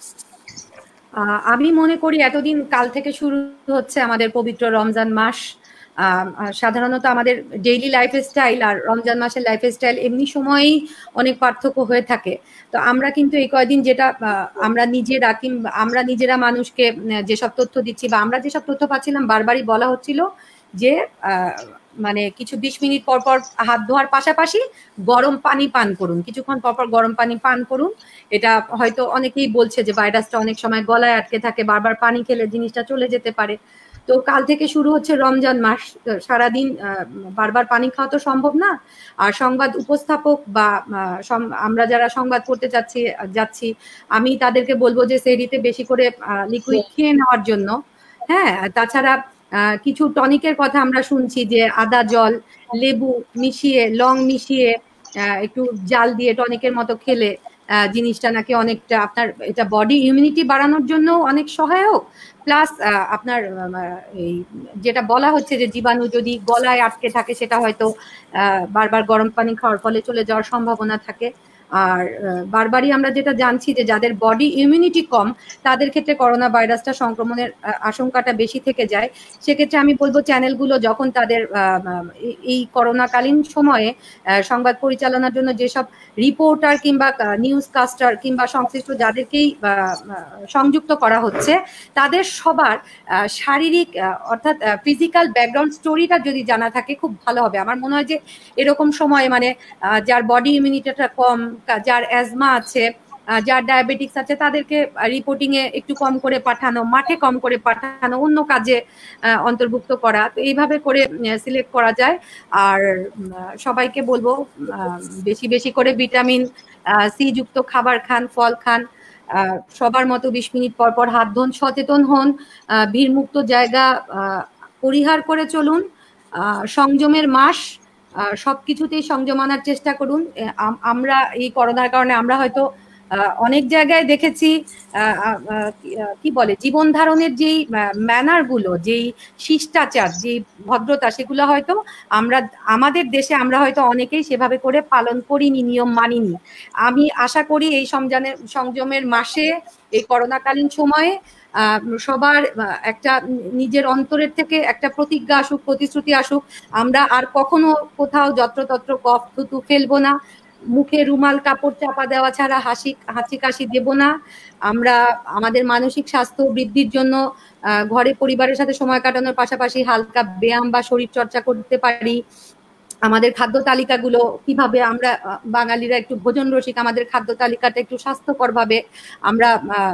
আমি মনে করি এতদিন কাল থেকে শুরু হচ্ছে আমাদের পবিত্র রমজান মাস। সাধারণত আমাদের ডেইলি লাইফ স্টাইল আর রমজান মাসের লাইফ স্টাইল এমনি সময়ই অনেক পার্থক্য হয়ে থাকে। তো আমরা কিন্তু এই কয়দিন যেটা আমরা নিজেরা কিংবা আমরা নিজেরা মানুষকে যেসব তথ্য দিচ্ছি বা আমরা যেসব তথ্য পাচ্ছিলাম, বারবারই বলা হচ্ছিল যে মানে কিছু বিশ মিনিট পর পর হাত ধোয়ার পাশাপাশি গরম পানি পান করুন, কিছুক্ষণ পর পর গরম পানি পান করুন। এটা হয়তো অনেকেই বলছে যে ভাইরাসটা অনেক সময় গলায় আটকে থাকে, বারবার পানি খেলে জিনিসটা চলে যেতে পারে। তো কাল থেকে শুরু হচ্ছে রমজান মাস, সারাদিন বারবার পানি খাওয়া তো সম্ভব না। আর সংবাদ উপস্থাপক বা আমরা যারা সংবাদ পড়তে যাচ্ছি যাচ্ছি আমি তাদেরকে বলবো যে সেহরিতে বেশি করে লিকুইড খেয়ে নেওয়ার জন্য। হ্যাঁ, তাছাড়া কিছু টনিকের কথা আমরা শুনছি যে আদা জল, লেবু মিশিয়ে, লং মিশিয়ে একটু জাল দিয়ে টনিকের মতো খেলে জিনিসটা নাকি অনেকটা আপনার এটা বডি ইমিউনিটি বাড়ানোর জন্য অনেক সহায়ক। প্লাস আপনার এই যেটা বলা হচ্ছে যে জীবাণু যদি গলায় আটকে থাকে সেটা হয়তো বারবার গরম পানি খাওয়ার ফলে চলে যাওয়ার সম্ভাবনা থাকে। আর বারবারই আমরা যেটা জানছি যে যাদের বডি ইমিউনিটি কম তাদের ক্ষেত্রে করোনা ভাইরাসটা সংক্রমণের আশঙ্কাটা বেশি থেকে যায়। সেক্ষেত্রে আমি বলবো চ্যানেলগুলো যখন তাদের এই করোনাকালীন সময়ে সংবাদ পরিচালনার জন্য যেসব রিপোর্টার কিংবা নিউজ কাস্টার কিংবা সংশ্লিষ্ট যাদেরকেই সংযুক্ত করা হচ্ছে তাদের সবার শারীরিক অর্থাৎ ফিজিক্যাল ব্যাকগ্রাউন্ড স্টোরিটা যদি জানা থাকে খুব ভালো হবে। আমার মনে হয় যে এরকম সময় মানে যার বডি ইমিউনিটিটা কম, যার অ্যাজমা আছে, যার ডায়াবেটিক্স আছে তাদেরকে রিপোর্টিং এ একটু কম করে পাঠানো, মাঠে কম করে পাঠানো, অন্য কাজে অন্তর্ভুক্ত করা, তো এইভাবে করে সিলেক্ট করা যায়। আর সবাইকে বলবো বেশি বেশি করে ভিটামিন সি যুক্ত খাবার খান, ফল খান, সবার মতো বিশ মিনিট পর পর হাত ধোন, সচেতন হন, ভিড়মুক্ত জায়গা পরিহার করে চলুন, সংযমের মাস, সবকিছুতেই সংযম আনার চেষ্টা করুন। আমরা এই করোনার কারণে আমরা হয়তো অনেক জায়গায় দেখেছি কি বলে জীবন ধারণের যেই ম্যানার গুলো, যেই শিষ্টাচার, যেই ভদ্রতা, সেগুলো হয়তো আমরা আমাদের দেশে আমরা হয়তো অনেকেই সেভাবে করে পালন করিনি, নিয়ম মানিনি। আমি আশা করি এই সংযমের সংযমের মাসে, এই করোনাকালীন সময়ে সবার একটা নিজের অন্তরের থেকে একটা প্রতিজ্ঞা আসুক, প্রতিশ্রুতি আসুক, আমরা আর কখনো কোথাও যত্রতত্র কফ থুতু ফেলবো না, মুখে রুমাল কাপড় চাপা দেওয়া ছাড়া হাসি হাঁচি কাশি দেব না। আমরা আমাদের মানসিক স্বাস্থ্য বৃদ্ধির জন্য ঘরে পরিবারের সাথে সময় কাটানোর পাশাপাশি হালকা ব্যায়াম বা শরীর চর্চা করতে পারি। আমাদের খাদ্য তালিকাগুলো কিভাবে, আমরা বাঙালিরা একটু ভোজন রসিক, আমাদের খাদ্য তালিকাটা একটু স্বাস্থ্যকর ভাবে আমরা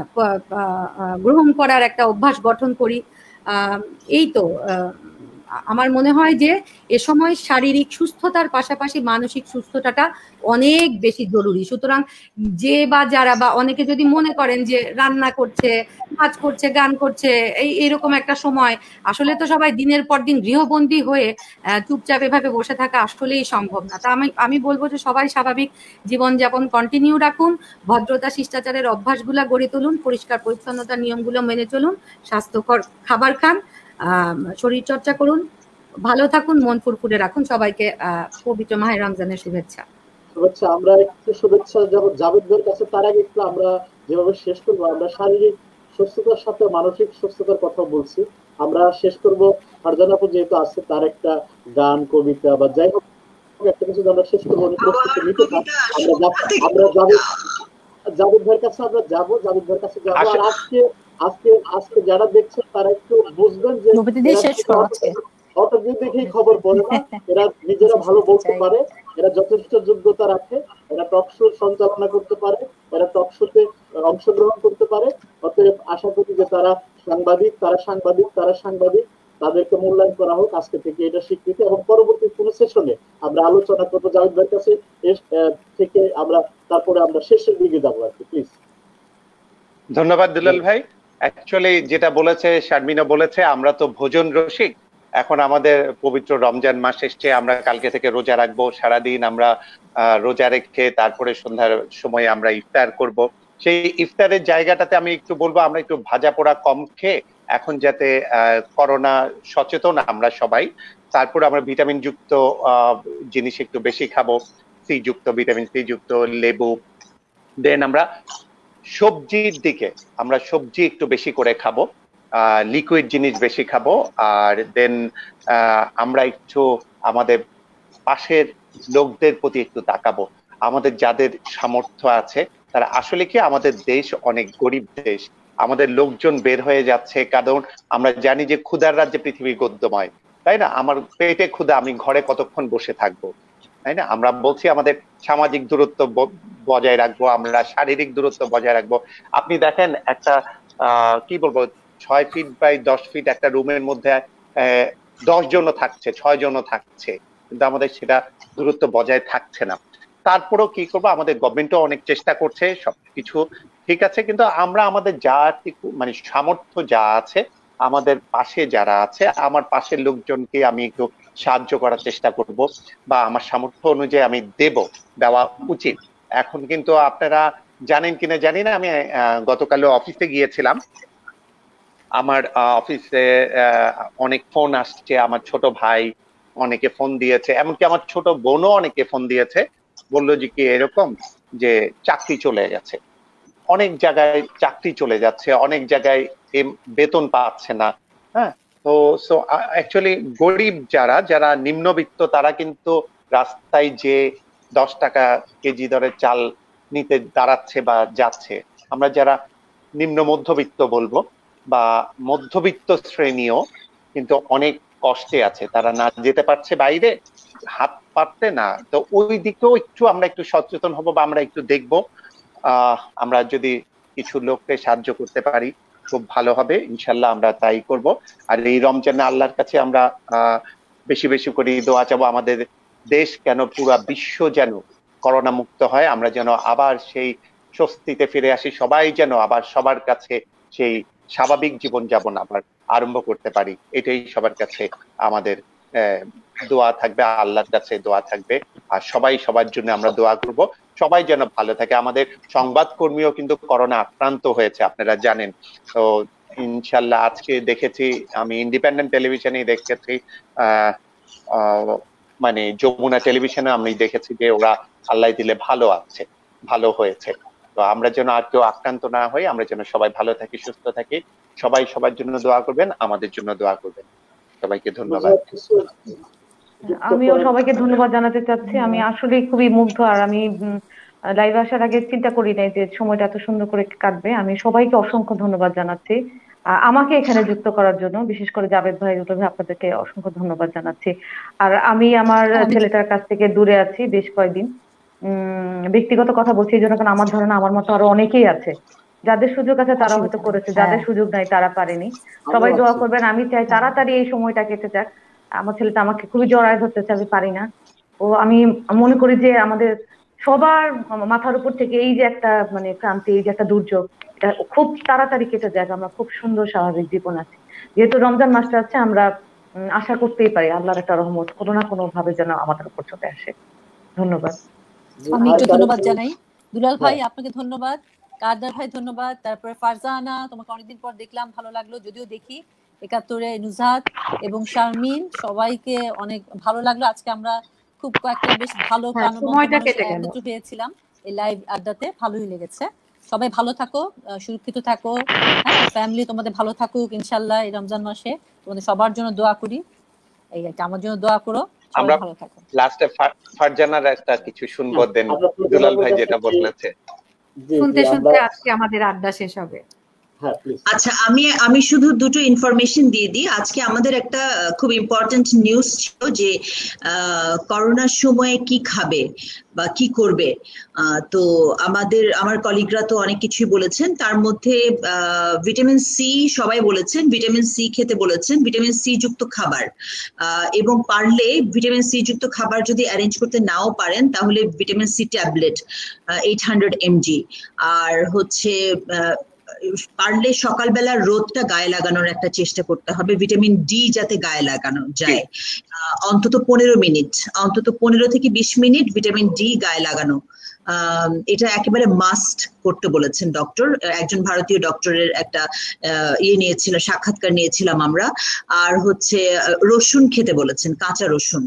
গ্রহণ করার একটা অভ্যাস গঠন করি। এই তো আমার মনে হয় যে এ সময় শারীরিক সুস্থতার পাশাপাশি মানসিক সুস্থতাটা অনেক বেশি জরুরি। সুতরাং যে বা যারা বা অনেকে যদি মনে করেন যে রান্না করছে, কাজ করছে, গান করছে, এই এরকম একটা সময়, আসলে তো সবাই দিনের পর দিন গৃহবন্দী হয়ে চুপচাপ এভাবে বসে থাকা আসলেই সম্ভব না। তা আমি আমি বলবো যে সবাই স্বাভাবিক জীবনযাপন কন্টিনিউ রাখুন, ভদ্রতা শিষ্টাচারের অভ্যাসগুলো গড়ে তুলুন, পরিষ্কার পরিচ্ছন্নতার নিয়মগুলো মেনে চলুন, স্বাস্থ্যকর খাবার খান, শরীর চর্চা করুন, ভালো থাকুন, মন ফুরফুরে রাখুন। সবাইকে পবিত্র মাহে রমজানের শুভেচ্ছা। শুভেচ্ছা। আমরা একটু শুভেচ্ছা যখন জাভেদদের কাছে, তার আগে একটু আমরা যেভাবে শেষ করবো, আমরা শারীরিক সুস্থতার সাথে মানসিক সুস্থতার কথা বলছি, আমরা শেষ করবো ফারজানা আপু যেহেতু আছে তার একটা গান, কবিতা বা যাই হোক একটা কিছু আমরা শেষ করবো। প্রস্তুতি নিতে আমরা আমরা জাভেদ জাভেদ ভাইয়ের কাছে আমরা যাবো, জাভেদ ভাইয়ের কাছে যাবো। আর আজকে আজকে আজকে যারা দেখছেন তারা একটু বুঝবেন যে দেখেই খবর বলে না, এরা নিজেরা ভালো বলতে পারে, এরা যথেষ্ট যোগ্যতা রাখে, এরা টক শো সঞ্চালনা করতে পারে, এরা টক শোতে অংশগ্রহণ করতে পারে। অতএব আশা করি যে তারা সাংবাদিক, তারা সাংবাদিক, তারা সাংবাদিক, তাদেরকে মূল্যায়ন করা হোক আজকে থেকে, এটা স্বীকৃতি। এবং পরবর্তী কোনো সেশনে আমরা আলোচনা করবো জাভেদ ভাইয়ের কাছে থেকে, আমরা তারপরে আমরা শেষের দিকে যাবো আর কি। প্লিজ। ধন্যবাদ দুলাল ভাই। অ্যাকচুয়ালি যেটা বলেছে শারমিনা বলেছে, আমরা তো ভোজন রসিক, এখন আমাদের পবিত্র রমজান মাস এসছে, আমরা কালকে থেকে রোজা রাখবো, সারাদিন আমরা রোজা রেখে তারপরে সন্ধ্যার সময় আমরা ইফতার করব। সেই ইফতারের জায়গাটাতে আমি একটু বলবো আমরা একটু ভাজা পোড়া কম খেয়ে এখন যাতে করোনা সচেতন আমরা সবাই, তারপরে আমরা ভিটামিন যুক্ত জিনিস একটু বেশি খাবো, সি যুক্ত, ভিটামিন সি যুক্ত লেবু, দেন আমরা সবজির দিকে আমরা সবজি একটু বেশি করে খাবো, লিকুইড জিনিস বেশি খাবো, আর দেন আমরা একটু আমাদের পাশের লোকদের প্রতি একটু তাকাবো। আমাদের যাদের সামর্থ্য আছে তারা আসলে কি, আমাদের দেশ অনেক গরিব দেশ, আমাদের লোকজন বের হয়ে যাচ্ছে, কারণ আমরা জানি যে ক্ষুধার রাজ্যে পৃথিবী গদ্যময়, তাই না? আমার পেটে ক্ষুধা, আমি ঘরে কতক্ষণ বসে থাকবো, তাই না? আমরা বলছি আমাদের সামাজিক দূরত্ব বজায় রাখবো, আমরা শারীরিক দূরত্ব বজায় রাখবো। আপনি দেখেন একটা আহ কি বলবো, ছয় ফিট বাই দশ ফিট একটা রুমের মধ্যে দশ জনও থাকছে, ছয় জনও থাকছে, কিন্তু আমাদের সেটা দূরত্ব বজায় থাকছে না। তারপরেও কি করবো, আমাদের গভর্নমেন্টও অনেক চেষ্টা করছে, সবকিছু ঠিক আছে, কিন্তু আমরা আমাদের যা মানে সামর্থ্য যা আছে, আমাদের পাশে যারা আছে, আমার পাশের লোকজনকে আমি একটু সাহায্য করার চেষ্টা করব, বা আমার সামর্থ্য অনুযায়ী আমি দেব, দেওয়া উচিত। এখন কিন্তু আপনারা জানেন কিনা জানি না, আমি গতকাল অফিসে গিয়েছিলাম, আমার অফিসে অনেক ফোন আসছে, আমার ছোট ভাই অনেকে ফোন দিয়েছে, এমনকি আমার ছোট বোনও অনেকে ফোন দিয়েছে বললো যে কি এরকম যে চাকরি চলে গেছে, অনেক জায়গায় চাকরি চলে যাচ্ছে, অনেক জায়গায় বেতন পাচ্ছে না। হ্যাঁ, তো সো অ্যাকচুয়ালি গরিব যারা যারা নিম্নবিত্ত তারা কিন্তু রাস্তায় যে দশ টাকা কেজি দরে চাল নিতে দাঁড়াচ্ছে বা যাচ্ছে। আমরা যারা নিম্ন মধ্যবিত্ত বলবো বা মধ্যবিত্ত শ্রেণীও কিন্তু অনেক কষ্টে আছে, তারা না যেতে পারছে বাইরে, হাত পারতে না। তো ওই দিকেও একটু আমরা একটু সচেতন হব বা আমরা একটু দেখবো। আহ আমরা যদি কিছু লোককে সাহায্য করতে পারি খুব ভালো হবে, ইনশাল্লাহ আমরা তাই করব। আর এই রমজানে আল্লাহর কাছে আমরা আহ বেশি বেশি করে দোয়া চাবো, আমাদের দেশ কেন পুরা বিশ্ব যেন করোনা মুক্ত হয়, আমরা যেন আবার সেই স্বস্তিতে ফিরে আসি, সবাই যেন আবার সবার কাছে সেই স্বাভাবিক জীবনযাপন আবার আরম্ভ করতে পারি। এটাই সবার কাছে আমাদের দোয়া থাকবে, আল্লাহর কাছে দোয়া থাকবে। আর সবাই সবার জন্য আমরা দোয়া করব, সবাই যেন ভালো থাকে। আমাদের সংবাদ কর্মীও কিন্তু করোনা আক্রান্ত হয়েছে, আপনারা জানেন। তো ইনশাল্লাহ আজকে দেখেছি, আমি ইন্ডিপেন্ডেন্ট টেলিভিশনে দেখেছি, আহ মানে যমুনা টেলিভিশনে আমি দেখেছি যে ওরা আল্লাহ দিলে ভালো আছে, ভালো হয়েছে। তো আমরা যেন আর কেউ আক্রান্ত না হই, আমরা যেন সবাই ভালো থাকি, সুস্থ থাকি। সবাই সবার জন্য দোয়া করবেন, আমাদের জন্য দোয়া করবেন। সবাইকে ধন্যবাদ। আমিও সবাইকে ধন্যবাদ জানাতে চাচ্ছি। আমি আসলে খুবই মুগ্ধ, আর আমি লাইভে আসার আগে চিন্তা করি নাই যে সময়টা এত সুন্দর করে কাটবে। আমি সবাইকে অসংখ্য ধন্যবাদ জানাচ্ছি আমাকে এখানে যুক্ত করার জন্য, বিশেষ করে জাভেদ ভাই, দুটো ভাই, আপনাদেরকে অসংখ্য ধন্যবাদ জানাচ্ছি। আর আমি আমার ছেলেটার কাছ থেকে দূরে আছি বেশ কয়েকদিন, উম ব্যক্তিগত কথা বলছি এই জন্য, কারণ আমার ধারণা আমার মতো আরো অনেকেই আছে যাদের সুযোগ আছে তারা হয়তো করেছে, যাদের সুযোগ নাই তারা পারেনি। সবাই দোয়া করবেন। আমি চাই তাড়াতাড়ি এই সময়টা কেটে যাক। আমার ছেলেটা আমাকে খুবই জড়ায় ধরতেছে, আমি পারি না। ও আমি মনে করি যে আমাদের সবার মাথার উপর থেকে এই যে একটা মানে ক্রান্তি, এই যে একটা দুর্যোগ, এটা খুব তাড়াতাড়ি কেটে যাক, আমরা খুব সুন্দর স্বাভাবিক জীবন আছি। যেহেতু রমজান মাসটা আছে, আমরা আশা করতেই পারি আল্লাহর একটা রহমত কোনো না কোনো ভাবে যেন আমাদের উপর চলে আসে। ধন্যবাদ। আমি একটু ধন্যবাদ জানাই দুলাল ভাই, আপনাকে ধন্যবাদ। কারদার ভাই ধন্যবাদ। তারপরে ফারজানা, তোমাকে অনেকদিন পর দেখলাম, ভালো লাগলো। যদিও দেখি একাত্তরে নুজহাত এবং শারমিন, সবাইকে অনেক ভালো লাগলো। আজকে আমরা খুব কয়েকটা বেশ ভালো একত্র হয়েছিলাম এই লাইভ আড্ডাতে, ভালোই লেগেছে। সবাই ভালো থাকো, সুরক্ষিত থাকো, হ্যাঁ, ফ্যামিলি তোমাদের ভালো থাকুক ইনশাল্লাহ। এই রমজান মাসে তোমাদের সবার জন্য দোয়া করি, এই একটা আমার জন্য দোয়া করো। আমরা লাস্টে ফারজানার একটা কিছু শুনবো, দেন দুলাল ভাই যেটা বলেছে শুনতে শুনতে আজকে আমাদের আড্ডা শেষ হবে। আচ্ছা, আমি আমি শুধু দুটো ইনফরমেশন দিয়ে দিই। আজকে আমাদের একটা খুব ইম্পর্টেন্ট নিউজ ছিল যে করোনার সময়ে কি খাবে বা কি করবে। তো আমাদের আমার কলিগরা তো অনেক কিছুই বলেছেন, তার মধ্যে ভিটামিন সি সবাই বলেছেন, ভিটামিন সি খেতে বলেছেন, ভিটামিন সি যুক্ত খাবার, এবং পারলে ভিটামিন সি যুক্ত খাবার যদি অ্যারেঞ্জ করতে নাও পারেন তাহলে vitamin C tablet eight hundred mg, আর হচ্ছে পারলে সকালবেলা রোদটা গায়ে লাগানোর একটা চেষ্টা করতে হবে, ভিটামিন ডি যাতে গায়ে লাগানো যায়, অন্তত পনেরো মিনিট অন্তত পনেরো থেকে বিশ মিনিট ভিটামিন ডি গায়ে লাগানো, এটা একেবারে মাস্ট করতে বলেছেন ডক্টর। একজন ভারতীয় ডক্টরের একটা ইয়ে নিয়েছিল, সাক্ষাৎকার নিয়েছিলাম আমরা। আর হচ্ছে রসুন খেতে বলেছেন, কাঁচা রসুন,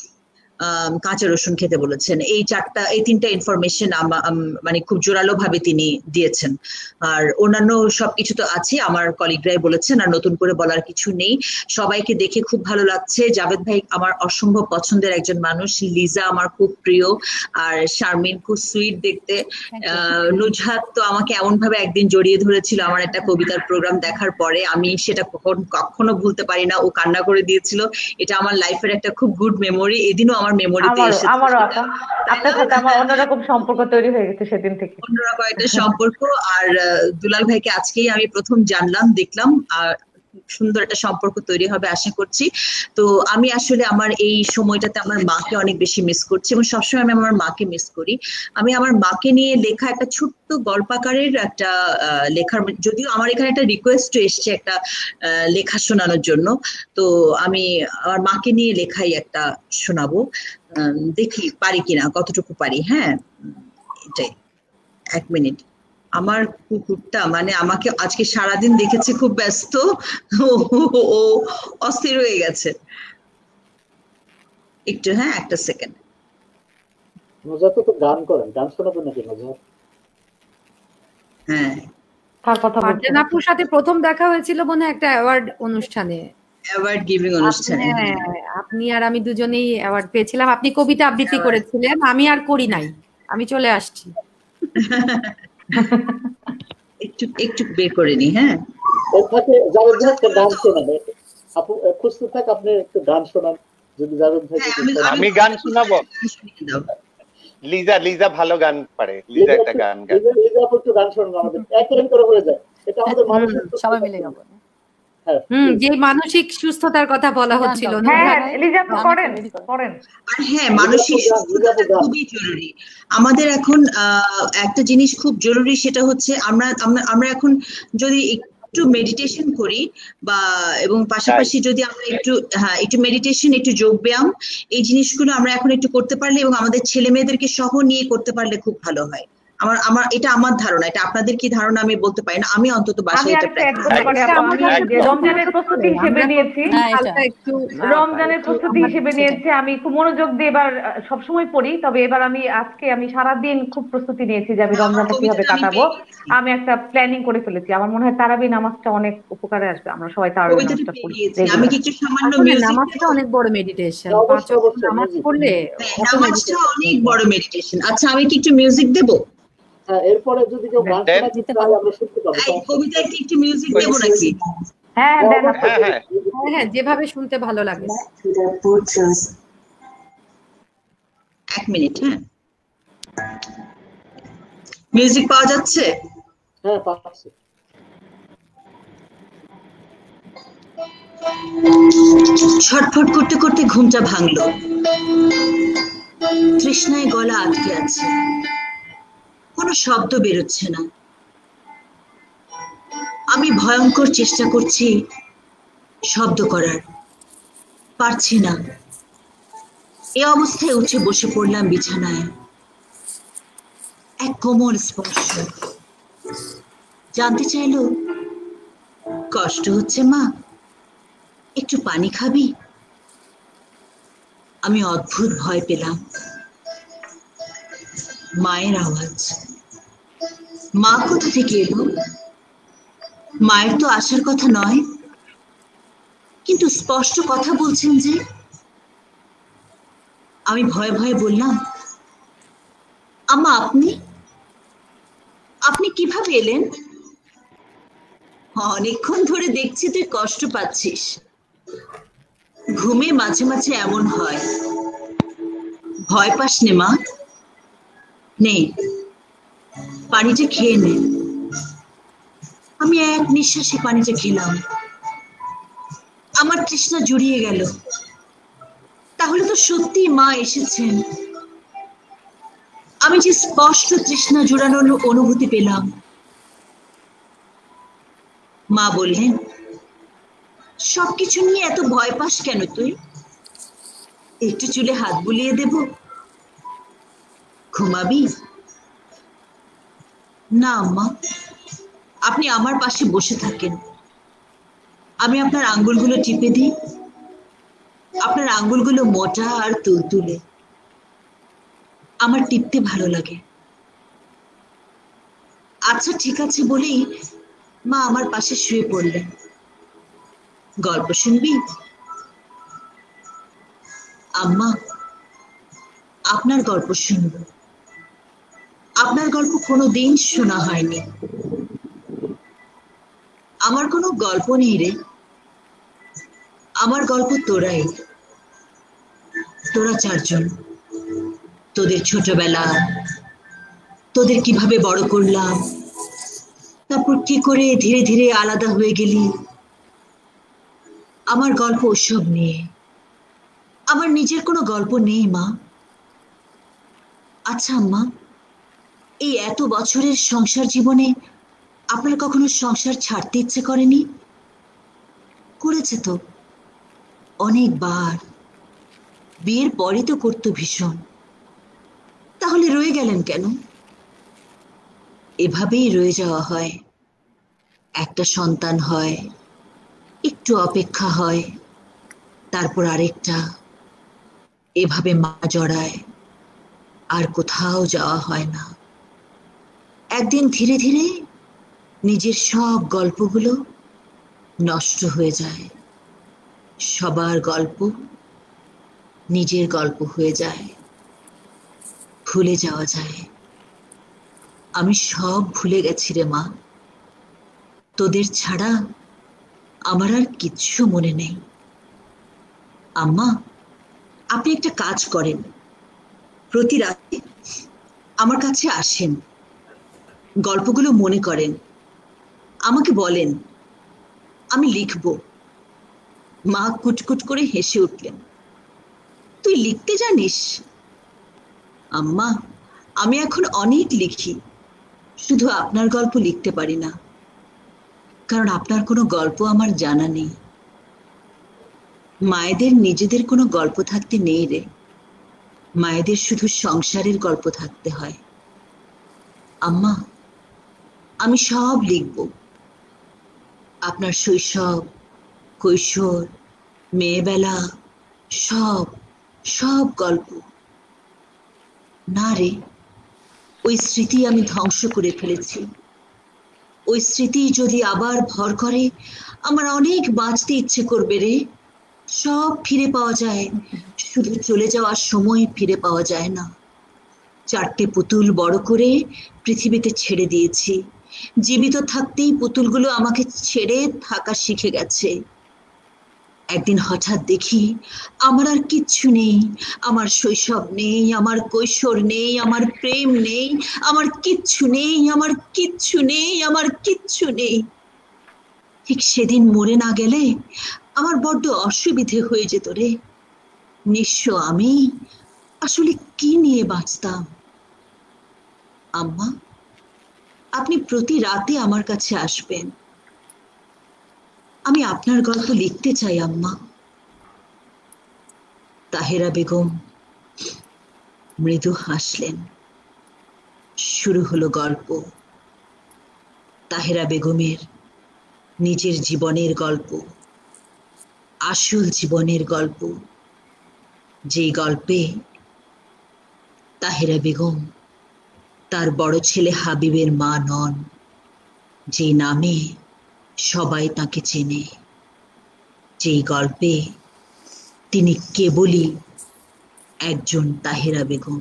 কাঁচা রসুন খেতে বলেছেন। এই চারটা এই তিনটা ইনফরমেশন মানে খুব জোরালো ভাবে তিনি দিয়েছেন। আর অন্যান্য সবকিছু তো আছে, আমার কলিগরাই বলেছেন, আর নতুন করে বলার কিছু নেই। সবাইকে দেখে খুব ভালো লাগছে। জাভেদ ভাই আমার অসম্ভব পছন্দের একজন মানুষ, লিজা আমার খুব প্রিয়, আর শারমিন খুব সুইট দেখতে। নুজহাত তো আমাকে এমন ভাবে একদিন জড়িয়ে ধরেছিল আমার একটা কবিতার প্রোগ্রাম দেখার পরে, আমি সেটা কখন কখনো ভুলতে পারি না। ও কান্না করে দিয়েছিল, এটা আমার লাইফের একটা খুব গুড মেমোরি। এদিনও আমার মেমোরিতে এসেছে। আমারও আপনার সাথে আমার অন্যরকম সম্পর্ক তৈরি হয়ে গেছে সেদিন থেকে, অন্যরকম একটা সম্পর্ক। আর দুলাল ভাইকে আজকেই আমি প্রথম জানলাম, দেখলাম, আর সুন্দর একটা সম্পর্ক তৈরি হবে আশা করছি। তো আমি আসলে আমার এই সময়টাতে আমার মাকে অনেক বেশি মিস করছি, এবং সবসময় আমি আমার মাকে মিস করি। আমি আমার মাকে নিয়ে লেখা একটা ছোট্ট গল্পাকারের একটা লেখার, যদিও আমার এখানে একটা রিকোয়েস্ট এসছে একটা লেখা শোনানোর জন্য, তো আমি আমার মাকে নিয়ে লেখাই একটা শোনাবো, দেখি পারি কিনা, কতটুকু পারি। হ্যাঁ, এটাই, এক মিনিট। আমার কুকুরটা মানে আমাকে আজকে সারাদিন দেখেছে খুব ব্যস্ত, ও অস্থির হয়ে গেছে। একটু, হ্যাঁ, একটা সেকেন্ড। নজাত তো গান করেন, গান শোনাবেন নাকি নজাত? হ্যাঁ, কার কথা বলছেন? ফারজানা আপুর সাথে প্রথম দেখা হয়েছিল মনে হয় একটা অ্যাওয়ার্ড অনুষ্ঠানে, অ্যাওয়ার্ড গিভিং অনুষ্ঠানে। হ্যাঁ, আপনি আর আমি দুজনেই অ্যাওয়ার্ড পেয়েছিলাম। আপনি কবিতা আবৃত্তি করেছিলেন, আমি আর করি নাই, আমি চলে আসছি। একটু একটু বের করে নি। হ্যাঁ, এর ফাঁকে জাভেদ ভাই একটা গান শোনাবে। আপু খুঁজতে থাক, আপনি একটু গান শোনান যদি জাভেদ ভাই। হ্যাঁ, আমি- আমি গান শোনাবো। শুনিয়ে দাও। লিজা লিজা ভালো গান পারে, লিজা একটা গান গান। লিজা লিজা আপু একটু গান শোনান আমাদের, এক লাইন করে হয়ে যায়। এটা আমাদের মানসিক হুম, সবাই মিলে গাবো। হ্যাঁ, হুম, যে মানসিক সুস্থতার কথা বলা হচ্ছিল, গান গাও। নুরহান। হ্যাঁ ভাই, লিজা আপু গান করেন ready করো। করেন। আর হ্যাঁ, মানসিক লিজা আপু গান, লিজা আপু সুস্থতা গান। খুবই জরুরি। আমাদের এখন আহ, একটা জিনিস খুব জরুরি, সেটা হচ্ছে আমরা আমরা- আমরা এখন যদি একটু মেডিটেশন করি বা এবং পাশাপাশি যদি আমরা একটু হ্যাঁ একটু মেডিটেশন, একটু যোগ ব্যায়াম, এই জিনিসগুলো আমরা এখন একটু করতে পারলে এবং আমাদের ছেলে মেয়েদেরকে সহ নিয়ে করতে পারলে খুব ভালো হয়। আমার আমার এটা আমার ধারণা, এটা আপনাদের কি ধারণা আমি বলতে পারি না, আমি অন্তত আমি বাসায় এটা আরেকটা অ্যাড প্র্যাকটিস করতে করি। পারি এটা আপু, আমাদের আমি একদম। রমজানের প্রস্তুতি হিসেবে আমরা নিয়েছি। হ্যাঁ, এটা। হালকা একটু আহ, রমজানের একটু প্রস্তুতি আমরা হিসেবে সেটাই। নিয়েছি, আমি খুব মনোযোগ দিয়ে এবার আহ, সবসময় পড়ি, তবে এবার আমি আজকে আমি সারাদিন খুব প্রস্তুতি নিয়েছি যে আমি আমার রমজানটা কিভাবে কবিতাটা আমি কাটাবো। পেয়ে গিয়েছি। আমি একটা প্ল্যানিং করে ফেলেছি, আমার মনে হয় তারাবি নামাজটা অনেক উপকারে আসবে, আমরা সবাই তারাবি কবিতাটা নামাজটা পেয়ে পড়ি গিয়েছি। আমি রেগুলার। কি একটু সামান্য আসলে মিউজিক নামাজটা দেবো? অনেক বড় মেডিটেশন। অবশ্যই, পাঁচ ওয়াক্ত অবশ্যই, নামাজ music। পড়লে হ্যাঁ, অত নামাজটা meditation অনেক বড় মেডিটেশন। আচ্ছা, আমি কি একটু মিউজিক দেবো? হ্যাঁ, এরপরে যদি কেউ গান দেন। শোনাতে দিতে চায় পারো। আমরা শুনতে পাবো, এই সমস্যা নেই। কবিতায় কি একটু মিউজিক ওই- দেবো নাকি? হ্যাঁ হ্যাঁ, দেন আপু। অবশ্যই, হ্যাঁ, হ্যাঁ। হ্যাঁ হ্যাঁ, যেভাবে শুনতে ভালো লাগে। এক মিনিট। হ্যাঁ, মিউজিক পাওয়া যাচ্ছে? হ্যাঁ পাচ্ছি। ছটফট করতে করতে ঘুমটা ভাঙলো। তৃষ্ণায় গলা আটকে আছে, কোনো শব্দ বেরোচ্ছে না। আমি ভয়ঙ্কর চেষ্টা করছি শব্দ করার, পারছি না। এ অবস্থায় উঠে বসে পড়লাম বিছানায়। এক কোমল স্পর্শ। জানতে চাইলো, কষ্ট হচ্ছে মা, একটু পানি খাবি? আমি অদ্ভুত ভয় পেলাম। মায়ের আওয়াজ। মা কোথা থেকে এলো? মায়ের তো আসার কথা নয়, কিন্তু স্পষ্ট কথা বলছেন যে। আমি ভয়ে ভয়ে বললাম, আম্মা আপনি আপনি কিভাবে এলেন? অনেকক্ষণ ধরে দেখছি তুই কষ্ট পাচ্ছিস, ঘুমে মাঝে মাঝে এমন হয়। ভয় পাস নে মা, নে পানিটা খেয়ে নে। আমি এক নিঃশ্বাসে পানিটা খেলাম। আমার তৃষ্ণা জুড়িয়ে গেল। তাহলে তো সত্যি মা এসেছেন। আমি যে স্পষ্ট তৃষ্ণা জুড়ানোর অনুভূতি পেলাম। মা বললেন, সবকিছু নিয়ে এত ভয় পাস কেন তুই? একটু চুলে হাত বুলিয়ে দেব, ঘুমাবি? না আম্মা, আপনি আমার পাশে বসে থাকেন, আমি আপনার আঙ্গুলগুলো টিপে দিই। আপনার আঙ্গুলগুলো মোটা আর তুলতুলে, আমার টিপতে ভালো লাগে। আচ্ছা ঠিক আছে বলেই মা আমার পাশে শুয়ে পড়লেন। গল্প শুনবি? আম্মা, আপনার গল্প শুনবো। আপনার গল্প কোনোদিন শোনা হয়নি। আমার কোনো গল্প নেই রে, আমার গল্প তোরাই। তোরা চারজন, তোদের ছোটবেলা, তোদের কিভাবে বড় করলাম, তারপর কি করে ধীরে ধীরে আলাদা হয়ে গেলি। আমার গল্প ওসব নিয়ে, আমার নিজের কোনো গল্প নেই মা। আচ্ছা আম্মা, এই এত বছরের সংসার জীবনে আপনার কখনো সংসার ছাড়তে ইচ্ছে করেনি? করেছে তো অনেকবার, বিয়ের পরে তো করতো ভীষণ। তাহলে রয়ে গেলেন কেন? এভাবেই রয়ে যাওয়া হয়। একটা সন্তান হয়, একটু অপেক্ষা হয়, তারপর আরেকটা, এভাবে মা জড়ায়। আর কোথাও যাওয়া হয় না। একদিন ধীরে ধীরে নিজের সব গল্পগুলো নষ্ট হয়ে যায়, সবার গল্প নিজের গল্প হয়ে যায়, ভুলে যাওয়া যায়। আমি সব ভুলে গেছি রে মা, তোদের ছাড়া আমার আর কিচ্ছু মনে নেই। আম্মা, আপনি একটা কাজ করেন, প্রতি রাতে আমার কাছে আসেন, গল্পগুলো মনে করেন, আমাকে বলেন, আমি লিখব। মা কুটকুট করে হেসে উঠলেন, তুই লিখতে জানিস? আম্মা, আমি এখন অনেক লিখি, শুধু আপনার গল্প লিখতে পারি না, কারণ আপনার কোনো গল্প আমার জানা নেই। মায়েদের নিজেদের কোনো গল্প থাকতে নেই রে, মায়েদের শুধু সংসারের গল্প থাকতে হয়। আম্মা, আমি সব লিখব, আপনার শৈশব, কৈশোর, মেয়েবেলা, সব সব গল্প। না রে, ওই স্মৃতি আমি ধ্বংস করে ফেলেছি। ওই স্মৃতি যদি আবার ভর করে, আমার অনেক বাঁচতে ইচ্ছে করবে রে। সব ফিরে পাওয়া যায়, শুধু চলে যাওয়ার সময় ফিরে পাওয়া যায় না। চারটে পুতুল বড় করে পৃথিবীতে ছেড়ে দিয়েছি, জীবিত থাকতেই পুতুলগুলো আমাকে ছেড়ে থাকা শিখে গেছে। একদিন হঠাৎ দেখি আমার আর কিচ্ছু নেই, আমার শৈশব নেই, আমার কৈশোর নেই, আমার প্রেম নেই, আমার কিচ্ছু নেই, আমার কিচ্ছু নেই, আমার কিচ্ছু নেই। ঠিক সেদিন মরে না গেলে আমার বড্ড অসুবিধে হয়ে যেত রে। নিঃস্ব আমি আসলে কি নিয়ে বাঁচতাম? আম্মা, আপনি প্রতি রাতে আমার কাছে আসবেন, আমি আপনার গল্প লিখতে চাই আম্মা। তাহেরা বেগম মৃদু হাসলেন। শুরু হলো গল্প, তাহেরা বেগমের নিজের জীবনের গল্প, আসল জীবনের গল্প, যে গল্পে তাহেরা বেগম তার বড় ছেলে হাবিবের মা নন, যে নামে সবাই তাকে চেনে, যেই গল্পে তিনি কেবলই একজন তাহেরা বেগম।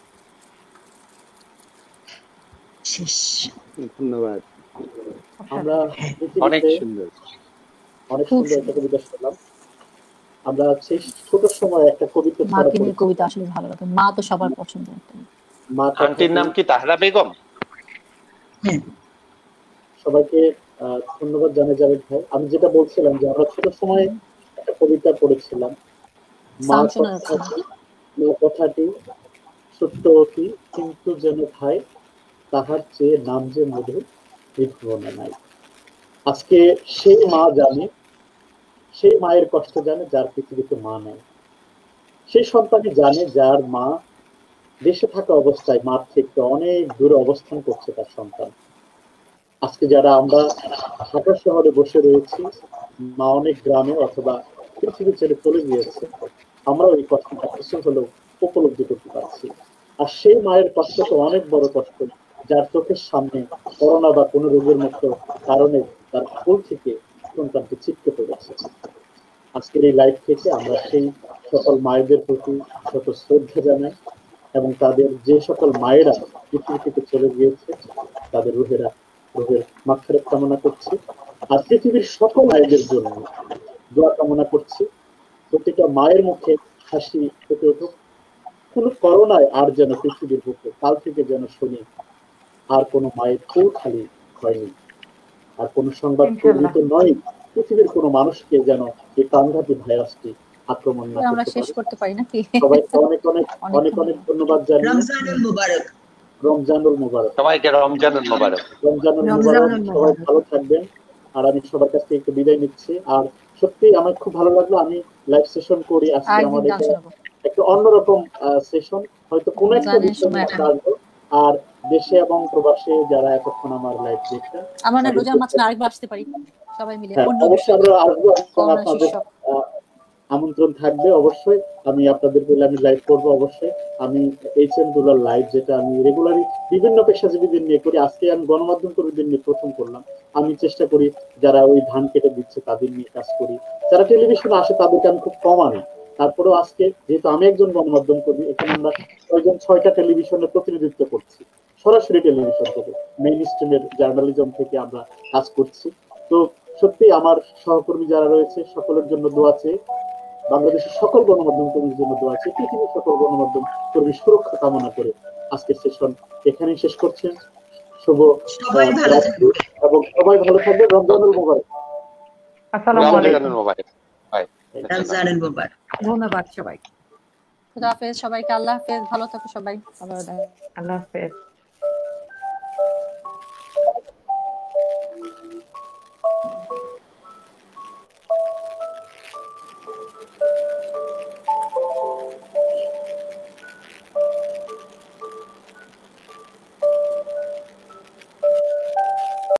শেষ। ধন্যবাদ। আমরা অনেক সুন্দর অনেক সুন্দর একটা কবিতা শুনলাম। আমরা সেই ছোট সময় একটা কবিতা মাকে নিয়ে কবিতা আসলে ভালো লাগে, মা তো সবার পছন্দ। মা আন্টির নাম কি তাহেরা বেগম? হ্যাঁ, সবাইকে ধন্যবাদ জানাই যাবেন ভাই। আমি যেটা বলছিলাম যে আমরা ছোট সময় একটা কবিতা পড়েছিলাম, মা কথাটি মা কথাটি সত্য অতি, কিন্তু যেন ভাই তাহার চেয়ে নাম যে মধুর বিভ্রমে নাই। আজকে সেই মা জানে, সেই মায়ের কষ্ট জানে যার পৃথিবীতে মা নাই। সেই সন্তানই জানে যার মা দেশে থাকা অবস্থায় মার থেকে অনেক দূরে অবস্থান করছে তার সন্তান। আজকে যারা আমরা ঢাকা শহরে বসে রয়েছি, মা অনেক গ্রামে অথবা পৃথিবী ছেড়ে চলে গিয়েছে, আমরা ওই কষ্টটা কিছু হলেও উপলব্ধি করতে পারছি। আর সেই মায়ের কষ্ট তো অনেক বড় কষ্ট, যার চোখের সামনে করোনা বা কোনো রোগের মতো কারণে তার কোল থেকে সন্তানকে ছিটকে পড়েছে। আজকের এই লাইভ থেকে আমরা সেই সকল মায়েদের প্রতি শত শ্রদ্ধা জানাই এবং তাদের যে সকল মায়েরা পৃথিবী থেকে চলে গিয়েছে তাদের রুহেরা রোগের মাগফিরাত কামনা করছি। আর পৃথিবীর সকল মায়েদের জন্য দোয়া কামনা করছি, প্রতিটা মায়ের মুখে হাসি ফুটে উঠুক। কোন করোনায় আর যেন পৃথিবীর বুকে কাল থেকে যেন শুনি আর কোনো মায়ের কোল খালি হয়নি, আর কোন সংবাদ প্রকৃত নয় পৃথিবীর কোনো মানুষকে যেন এই প্রাণঘাতী ভাইরাসটি আক্রমণ না আমরা শেষ করতে পারি নাকি? সবাইকে অনেক অনেক অনেক অনেক ধন্যবাদ জানাই। রমজানুল মুবারক। রমজানুল মুবারক সবাইকে, রমজানুল মুবারক। রমজানুল মুবারক। সবাই ভালো থাকবেন। আর আমি সবার কাছ থেকে একটু বিদায় নিচ্ছি। আর সত্যি আমার খুব ভালো লাগলো, আমি লাইভ সেশন করি আজকে, আমাদের একটা অন্যরকম সেশন, হয়তো কোনো একটা বিষয় আসবো। আর দেশে এবং প্রবাসে যারা এতক্ষণ আমার লাইভ দেখছেন, আমরা না রোজার মাঝখানে আরেকবার আসতে পারি সবাই মিলে, অবশ্যই আমরা আসবো আপনাদের আমন্ত্রণ থাকবে অবশ্যই। আমি আপনাদের বলে আমি লাইভ করবো অবশ্যই। আমি এইচ এম দুলার লাইভ যেটা আমি রেগুলারই বিভিন্ন পেশাজীবীদের নিয়ে করি, আজকে আমি গণমাধ্যম কর্মীদের নিয়ে প্রথম করলাম। আমি চেষ্টা করি যারা ওই ধান কেটে দিচ্ছে তাদের নিয়ে কাজ করি, যারা টেলিভিশনে আসে তাদেরকে আমি খুব কম আনি। তারপরেও আজকে যেহেতু আমি একজন গণমাধ্যম কর্মী, এখানে আমরা ছয়জন ছয়টা টেলিভিশনের প্রতিনিধিত্ব করছি, সরাসরি টেলিভিশন থেকে, মেইন স্ট্রিমের জার্নালিজম থেকে আমরা কাজ করছি। তো সত্যি আমার সহকর্মী যারা রয়েছে সকলের জন্য দোয়া চেয়ে, বাংলাদেশের সকল গণমাধ্যম কর্মীর জন্য দোয়া চেয়ে, পৃথিবীর সকল গণমাধ্যম কর্মীর সুরক্ষা কামনা করে আজকের সেশন এখানেই শেষ করছেন। শুভ সবাই ভালো থাকবে এবং সবাই ভালো থাকবে। রমজানুল মোবারক। আসসালামু আলাইকুম। রমজানুল মোবারক। বাই। রমজানুল মোবারক। ধন্যবাদ সবাই। খুদা হাফেজ সবাইকে, আল্লাহ হাফেজ, ভালো থাকো সবাই। আবার দেখা। আল্লাহ হাফেজ।